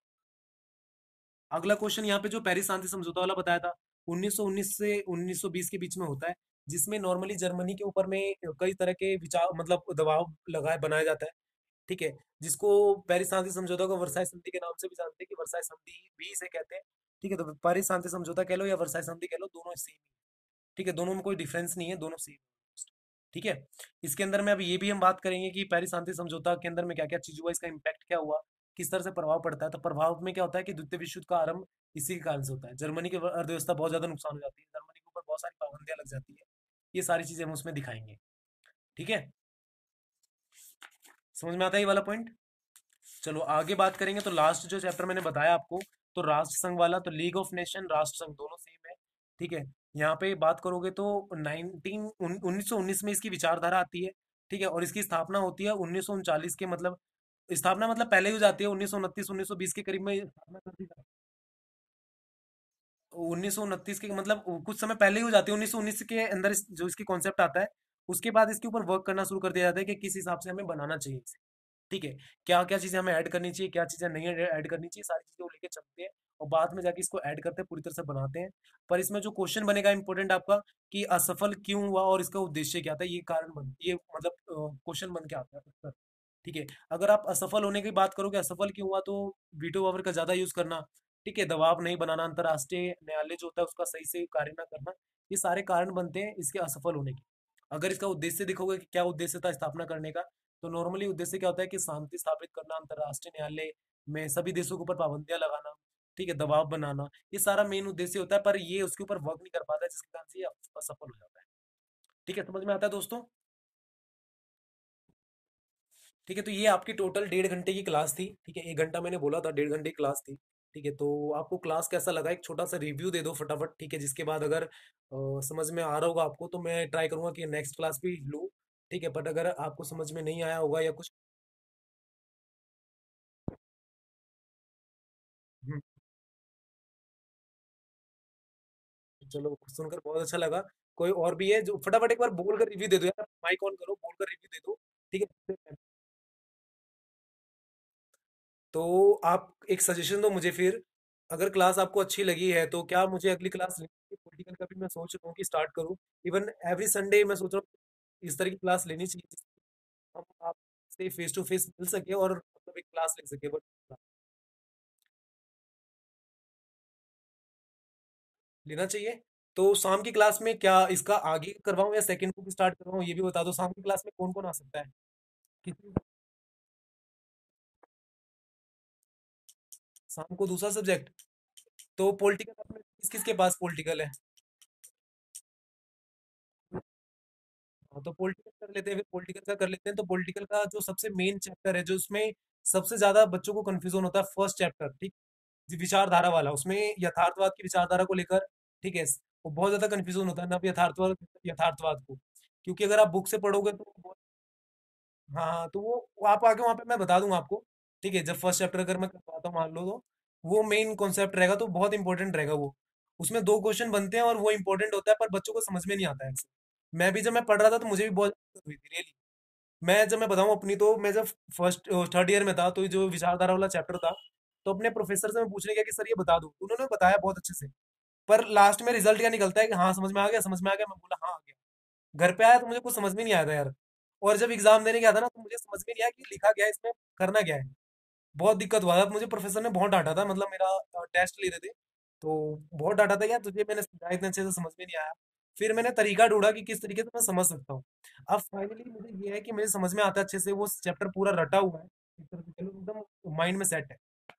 अगला क्वेश्चन यहाँ पे जो पेरिस शांति समझौता वाला बताया था, उन्नीस सौ उन्नीस से उन्नीस सौ बीस के बीच में होता है, जिसमें नॉर्मली जर्मनी के ऊपर में कई तरह के विचार, मतलब दबाव लगाए बनाया जाता है। ठीक है, जिसको पेरिस शांति समझौता को वर्साई संधि के नाम से भी जानते हैं, कि वर्साई संधि भी इसे कहते हैं। ठीक है, तो पेरिस शांति समझौता कह लो या वर्साई संधि कह लो, दोनों सेम। ठीक है, दोनों में कोई डिफरेंस नहीं है, दोनों सेम। ठीक है, इसके अंदर में अब ये भी हम बात करेंगे कि पेरिस शांति समझौता के अंदर में क्या क्या चीज हुआ, इसका इम्पैक्ट क्या हुआ, किस तरह से प्रभाव पड़ता है। तो प्रभाव में क्या होता है कि द्वितीय विश्व युद्ध का आरंभ इसी के कारण से होता है। जर्मनी की अर्थव्यवस्था बहुत ज्यादा नुकसान हो जाती है, जर्मनी के ऊपर बहुत सारी पाबंदियां लग जाती है। ये सारी चीजें हम उसमें दिखाएंगे। ठीक है, समझ में आता है ये वाला पॉइंट? चलो आगे बात करेंगे। तो लास्ट जो चैप्टर मैंने बताया आपको, तो राष्ट्र संघ वाला, तो लीग ऑफ नेशन, राष्ट्र संघ, दोनों सेम है। ठीक है, यहाँ पे बात करोगे तो नाइनटीन उन्नीस सौ उन्नीस में इसकी विचारधारा आती है। ठीक है, और इसकी स्थापना होती है उन्नीस सौ उनचालीस के, मतलब स्थापना मतलब पहले ही हो जाती है, उन्नीस सौ उनतीस उन्नीस सौ बीस के करीब में स्थापना कर दी जाती है। उन्नीस सौ उनतीस के मतलब कुछ समय पहले ही हो जाती है, उन्नीस सौ उन्नीस के अंदर इस, जो इसकी कॉन्सेप्ट आता है, उसके बाद इसके ऊपर वर्क करना शुरू कर दिया जाता है कि किस हिसाब से हमें बनाना चाहिए इसे। ठीक है, क्या क्या चीजें हमें ऐड करनी चाहिए, क्या चीजें नहीं ऐड करनी चाहिए, सारी चीजें वो लेके चलते हैं, और बाद में जाके इसको ऐड करते हैं, पूरी तरह से बनाते हैं। पर इसमें जो क्वेश्चन बनेगा इंपॉर्टेंट आपका, कि असफल क्यों हुआ और इसका उद्देश्य क्या था, ये कारण बन, ये मतलब क्वेश्चन बन के आता है उत्तर। ठीक है, अगर आप असफल होने की बात करोगे, असफल क्यों हुआ, तो वीटो पावर का ज्यादा यूज करना, ठीक है, दबाव नहीं बनाना, अंतर्राष्ट्रीय न्यायालय जो होता है उसका सही से कार्य ना करना, ये सारे कारण बनते हैं इसके असफल होने के। अगर इसका उद्देश्य देखोगे कि क्या उद्देश्य था स्थापना करने का, तो नॉर्मली उद्देश्य क्या होता है कि शांति स्थापित करना, अंतर्राष्ट्रीय न्यायालय में सभी देशों के ऊपर पाबंदियां लगाना, ठीक है, दबाव बनाना, ये सारा मेन उद्देश्य होता है। पर ये उसके ऊपर वर्क नहीं कर पाता है, जिसके कारण से ये असफल हो जाता है। ठीक है, समझ में आता है दोस्तों? ठीक है, तो ये आपकी टोटल डेढ़ घंटे की क्लास थी। ठीक है, एक घंटा मैंने बोला था, डेढ़ घंटे की क्लास थी। ठीक है, तो आपको क्लास कैसा लगा, एक छोटा सा रिव्यू दे दो फटाफट। ठीक है, जिसके बाद अगर अ, समझ में आ रहा होगा आपको, तो मैं ट्राई करूंगा कि नेक्स्ट क्लास भी लूँ। ठीक है, बट अगर आपको समझ में नहीं आया होगा या कुछ, हम्म, चलो सुनकर बहुत अच्छा लगा। कोई और भी है जो फटाफट एक बार बोल कर रिव्यू दे दो यार, माइक ऑन करो, बोल कर रिव्यू दे दो। ठीक है, तो आप एक सजेशन दो मुझे फिर, अगर क्लास आपको अच्छी लगी है तो क्या मुझे अगली क्लास लेनी, पॉलिटिकल का भी मैं सोच रहा हूँ कि स्टार्ट करूँ। इवन एवरी संडे मैं सोच रहा हूँ इस तरह की क्लास लेनी चाहिए, जिससे हम आपसे फेस टू फेस मिल सके और मतलब एक क्लास ले सके। बट लेना चाहिए। तो शाम की क्लास में क्या इसका आगे करवाऊँ या सेकंड बुक स्टार्ट करवाऊँ, ये भी बता दो। शाम की क्लास में कौन कौन आ सकता है? कितनी? शाम को दूसरा सब्जेक्ट? तो पॉलिटिकल अपने किस किस के पास पॉलिटिकल है? हाँ, तो पॉलिटिकल कर लेते हैं, फिर पॉलिटिकल का कर लेते हैं। तो पॉलिटिकल का जो सबसे मेन चैप्टर है, जो उसमें सबसे ज्यादा बच्चों को कंफ्यूजन होता है, फर्स्ट चैप्टर, ठीक, जो विचारधारा वाला, उसमें यथार्थवाद की विचारधारा को लेकर, ठीक है, वो बहुत ज्यादा कंफ्यूजन होता है ना यथार्थवाद, यथार्थवाद को, क्योंकि अगर आप बुक से पढ़ोगे तो बहुत- हाँ हाँ, तो वो वो आप आगे वहां पे मैं बता दूंगा आपको। ठीक है, जब फर्स्ट चैप्टर अगर मैं करवाता हूँ मान लो, तो वो मेन कॉन्सेप्ट रहेगा, तो बहुत इंपॉर्टेंट रहेगा वो। उसमें दो क्वेश्चन बनते हैं और वो इंपॉर्टेंट होता है, पर बच्चों को समझ में नहीं आता है। मैं भी जब मैं पढ़ रहा था तो मुझे भी बहुत दिक्कत हुई थी रियली। मैं जब मैं बताऊं अपनी, तो मैं जब फर्स्ट थर्ड ईयर में था, तो ये जो विचारधारा वाला चैप्टर था, तो अपने प्रोफेसर से मैं पूछने गया कि सर ये बता दो, उन्होंने बताया बहुत अच्छे से। पर लास्ट में रिजल्ट क्या निकलता है कि हाँ समझ में आ गया, समझ में आ गया, मैं बोला हाँ आ गया। घर पे आया तो मुझे कुछ समझ में नहीं आया था यार। और जब एग्जाम देने गया था ना, तो मुझे समझ में नहीं आया कि लिखा क्या है इसमें, करना क्या है। बहुत दिक्कत हुआ था मुझे, प्रोफेसर ने बहुत डांटा था, मतलब मेरा टेस्ट ले रहे थे, तो बहुत डांटा था यार, तुझे मैंने समझाया इतने अच्छे से समझ में नहीं आया। फिर मैंने तरीका ढूंढा कि किस तरीके से मैं समझ सकता हूँ। अब फाइनली मुझे ये है कि मुझे समझ में आता है अच्छे से, वो चैप्टर पूरा रटा हुआ है, एक तरह से चलो एकदम माइंड में सेट है।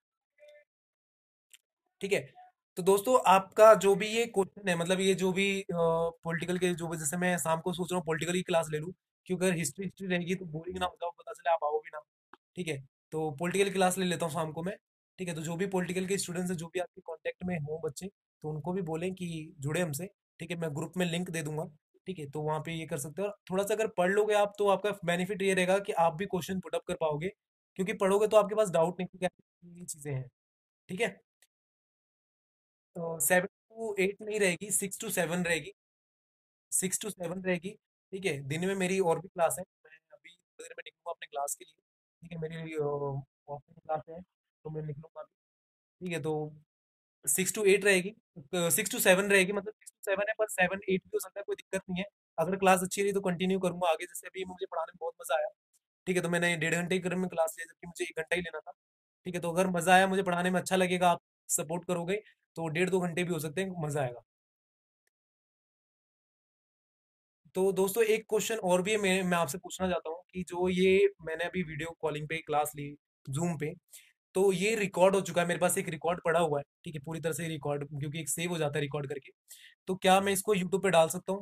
ठीक है, तो दोस्तों आपका जो भी ये क्वेश्चन है, मतलब ये जो भी पॉलिटिकल के जो भी, जैसे मैं शाम को सोच रहा हूँ पॉलिटिकल की क्लास ले लूँ, क्योंकि अगर हिस्ट्री हिस्ट्री रहेगी तो बोरिंग ना हो जाओ, पता चले आप आओ भी ना। ठीक है, तो पॉलिटिकल क्लास ले लेता हूँ शाम को मैं। ठीक है, तो जो भी पॉलिटिकल के स्टूडेंट्स हैं, जो भी आपके कांटेक्ट में हो बच्चे, तो उनको भी बोलें कि जुड़े हमसे। ठीक है, मैं ग्रुप में लिंक दे दूंगा। ठीक है, तो वहाँ पे ये कर सकते हो। और थोड़ा सा अगर पढ़ लोगे आप, तो आपका बेनिफिट ये रहेगा कि आप भी क्वेश्चन पुटअप कर पाओगे, क्योंकि पढ़ोगे तो आपके पास डाउट नहीं कि क्या ये चीज़ें हैं। ठीक है, तो सेवन टू एट नहीं रहेगी, सिक्स टू सेवन रहेगी। सिक्स टू सेवन रहेगी। ठीक है, दिन में मेरी और भी क्लास है, मैं अभी थोड़ी देर में निकलूंगा अपने क्लास के लिए। ठीक है, मेरी ऑफलाइन क्लास है, तो मैं निकलूंगा अभी। ठीक है, तो सिक्स टू एट रहेगी। सिक्स टू सेवन रहेगी, मतलब सिक्स टू सेवन है, पर सेवन एट भी हो सकता है, कोई दिक्कत नहीं है। अगर क्लास अच्छी रही तो कंटिन्यू करूंगा आगे, जैसे अभी मुझे पढ़ाने में बहुत मजा आया। ठीक है, तो मैंने डेढ़ घंटे की में क्लास लिया, जबकि मुझे एक घंटा ही लेना था। ठीक है, तो अगर मजा आया, मुझे पढ़ाने में अच्छा लगेगा, आप सपोर्ट करोगे, तो डेढ़ दो घंटे भी हो सकते हैं, मजा आएगा। तो दोस्तों एक क्वेश्चन और भी है, मैं मैं आपसे पूछना चाहता हूँ कि जो ये मैंने अभी वीडियो कॉलिंग पे क्लास ली, जूम पे, तो ये रिकॉर्ड हो चुका है, मेरे पास एक रिकॉर्ड पड़ा हुआ है। ठीक है, पूरी तरह से रिकॉर्ड, क्योंकि एक सेव हो जाता है रिकॉर्ड करके। तो क्या मैं इसको यूट्यूब पे डाल सकता हूँ?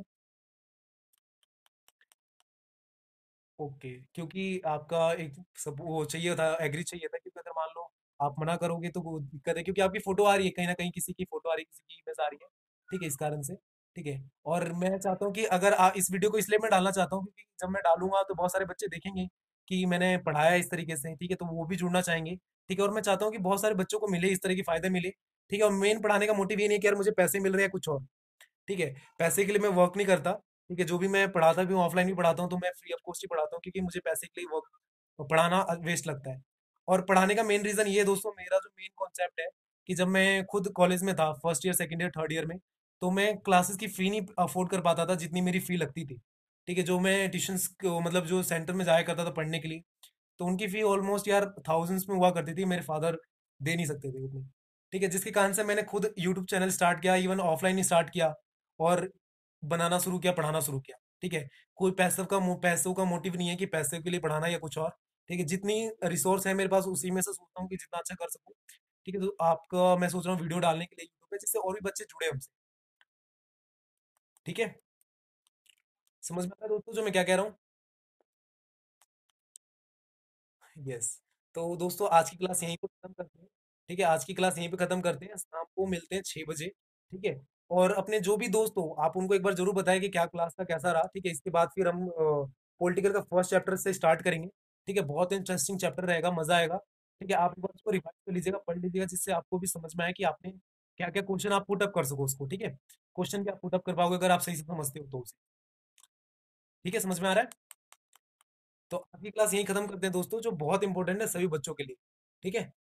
ओके, क्योंकि आपका एक सब वो चाहिए था, एग्री चाहिए था, क्योंकि अगर मान लो आप मना करोगे तो वो दिक्कत है, क्योंकि आपकी फोटो आ रही है कहीं ना कहीं, किसी की फोटो आ रही है, किसी की इमेज आ रही है। ठीक है, इस कारण से। ठीक है, और मैं चाहता हूँ कि अगर आ, इस वीडियो को इसलिए मैं डालना चाहता हूँ, क्योंकि जब मैं डालूंगा तो बहुत सारे बच्चे देखेंगे कि मैंने पढ़ाया इस तरीके से। ठीक है, तो वो भी जुड़ना चाहेंगे। ठीक है, और मैं चाहता हूँ कि बहुत सारे बच्चों को मिले, इस तरह के फायदे मिले। ठीक है, और मेन पढ़ाने का मोटिव ये नहीं कि यार मुझे पैसे मिल रहे हैं कुछ और। ठीक है, पैसे के लिए मैं वर्क नहीं करता। ठीक है, जो भी मैं पढ़ाता भी हूँ, ऑफलाइन भी पढ़ाता हूँ, तो मैं फ्री ऑफ कॉस्ट ही पढ़ाता हूँ, क्योंकि मुझे पैसे के लिए वर्क पढ़ाना वेस्ट लगता है। और पढ़ाने का मेन रीजन ये है दोस्तों, मेरा जो मेन कॉन्सेप्ट है कि जब मैं खुद कॉलेज में था, first year, second year, third year में, तो मैं क्लासेस की फी नहीं अफोर्ड कर पाता था जितनी मेरी फी लगती थी। ठीक है, जो मैं ट्यूशंस मतलब जो सेंटर में जाया करता था पढ़ने के लिए, तो उनकी फी ऑलमोस्ट यार थाउजेंड्स में हुआ करती थी, मेरे फादर दे नहीं सकते थे उतनी। ठीक है, जिसके कारण से मैंने खुद यूट्यूब चैनल स्टार्ट किया, इवन ऑफलाइन ही स्टार्ट किया, और बनाना शुरू किया, पढ़ाना शुरू किया। ठीक है, कोई पैसे का मो- पैसों का मोटिव नहीं है कि पैसे के लिए पढ़ाना या कुछ और। ठीक है, जितनी रिसोर्स है मेरे पास, उसी में से सोचता हूँ कि जितना अच्छा कर सकूँ। ठीक है, तो आपका मैं सोच रहा हूँ वीडियो डालने के लिए यूट्यूब पे, जिससे और भी बच्चे जुड़े हमसे। ठीक है, समझ में आ रहा है दोस्तों जो मैं क्या कह रहा हूँ? यस। तो दोस्तों आज की क्लास यहीं पे खत्म करते हैं। ठीक है, आज की क्लास यहीं पे खत्म करते हैं, शाम को मिलते हैं छह बजे। ठीक है, और अपने जो भी दोस्त हो, आप उनको एक बार जरूर बताएं कि क्या क्लास का कैसा रहा। ठीक है, इसके बाद फिर हम पॉलिटिकल का फर्स्ट चैप्टर से स्टार्ट करेंगे। ठीक है, बहुत इंटरेस्टिंग चैप्टर रहेगा, मजा आएगा। ठीक है, आप एक बार उसको रिवाइज कर लीजिएगा, पढ़ लीजिएगा, जिससे आपको भी समझ में आए कि आपने क्या क्या क्वेश्चन आप पुटअप कर सको उसको। ठीक है, क्वेश्चन क्या पुटअप कर पाओगे अगर आप सही से समझते हो तो उसे। ठीक है, समझ में आ रहा है? तो आज की क्लास यहीं खत्म करते हैं दोस्तों, जो बहुत इंपॉर्टेंट है सभी बच्चों के लिए। ठीक है।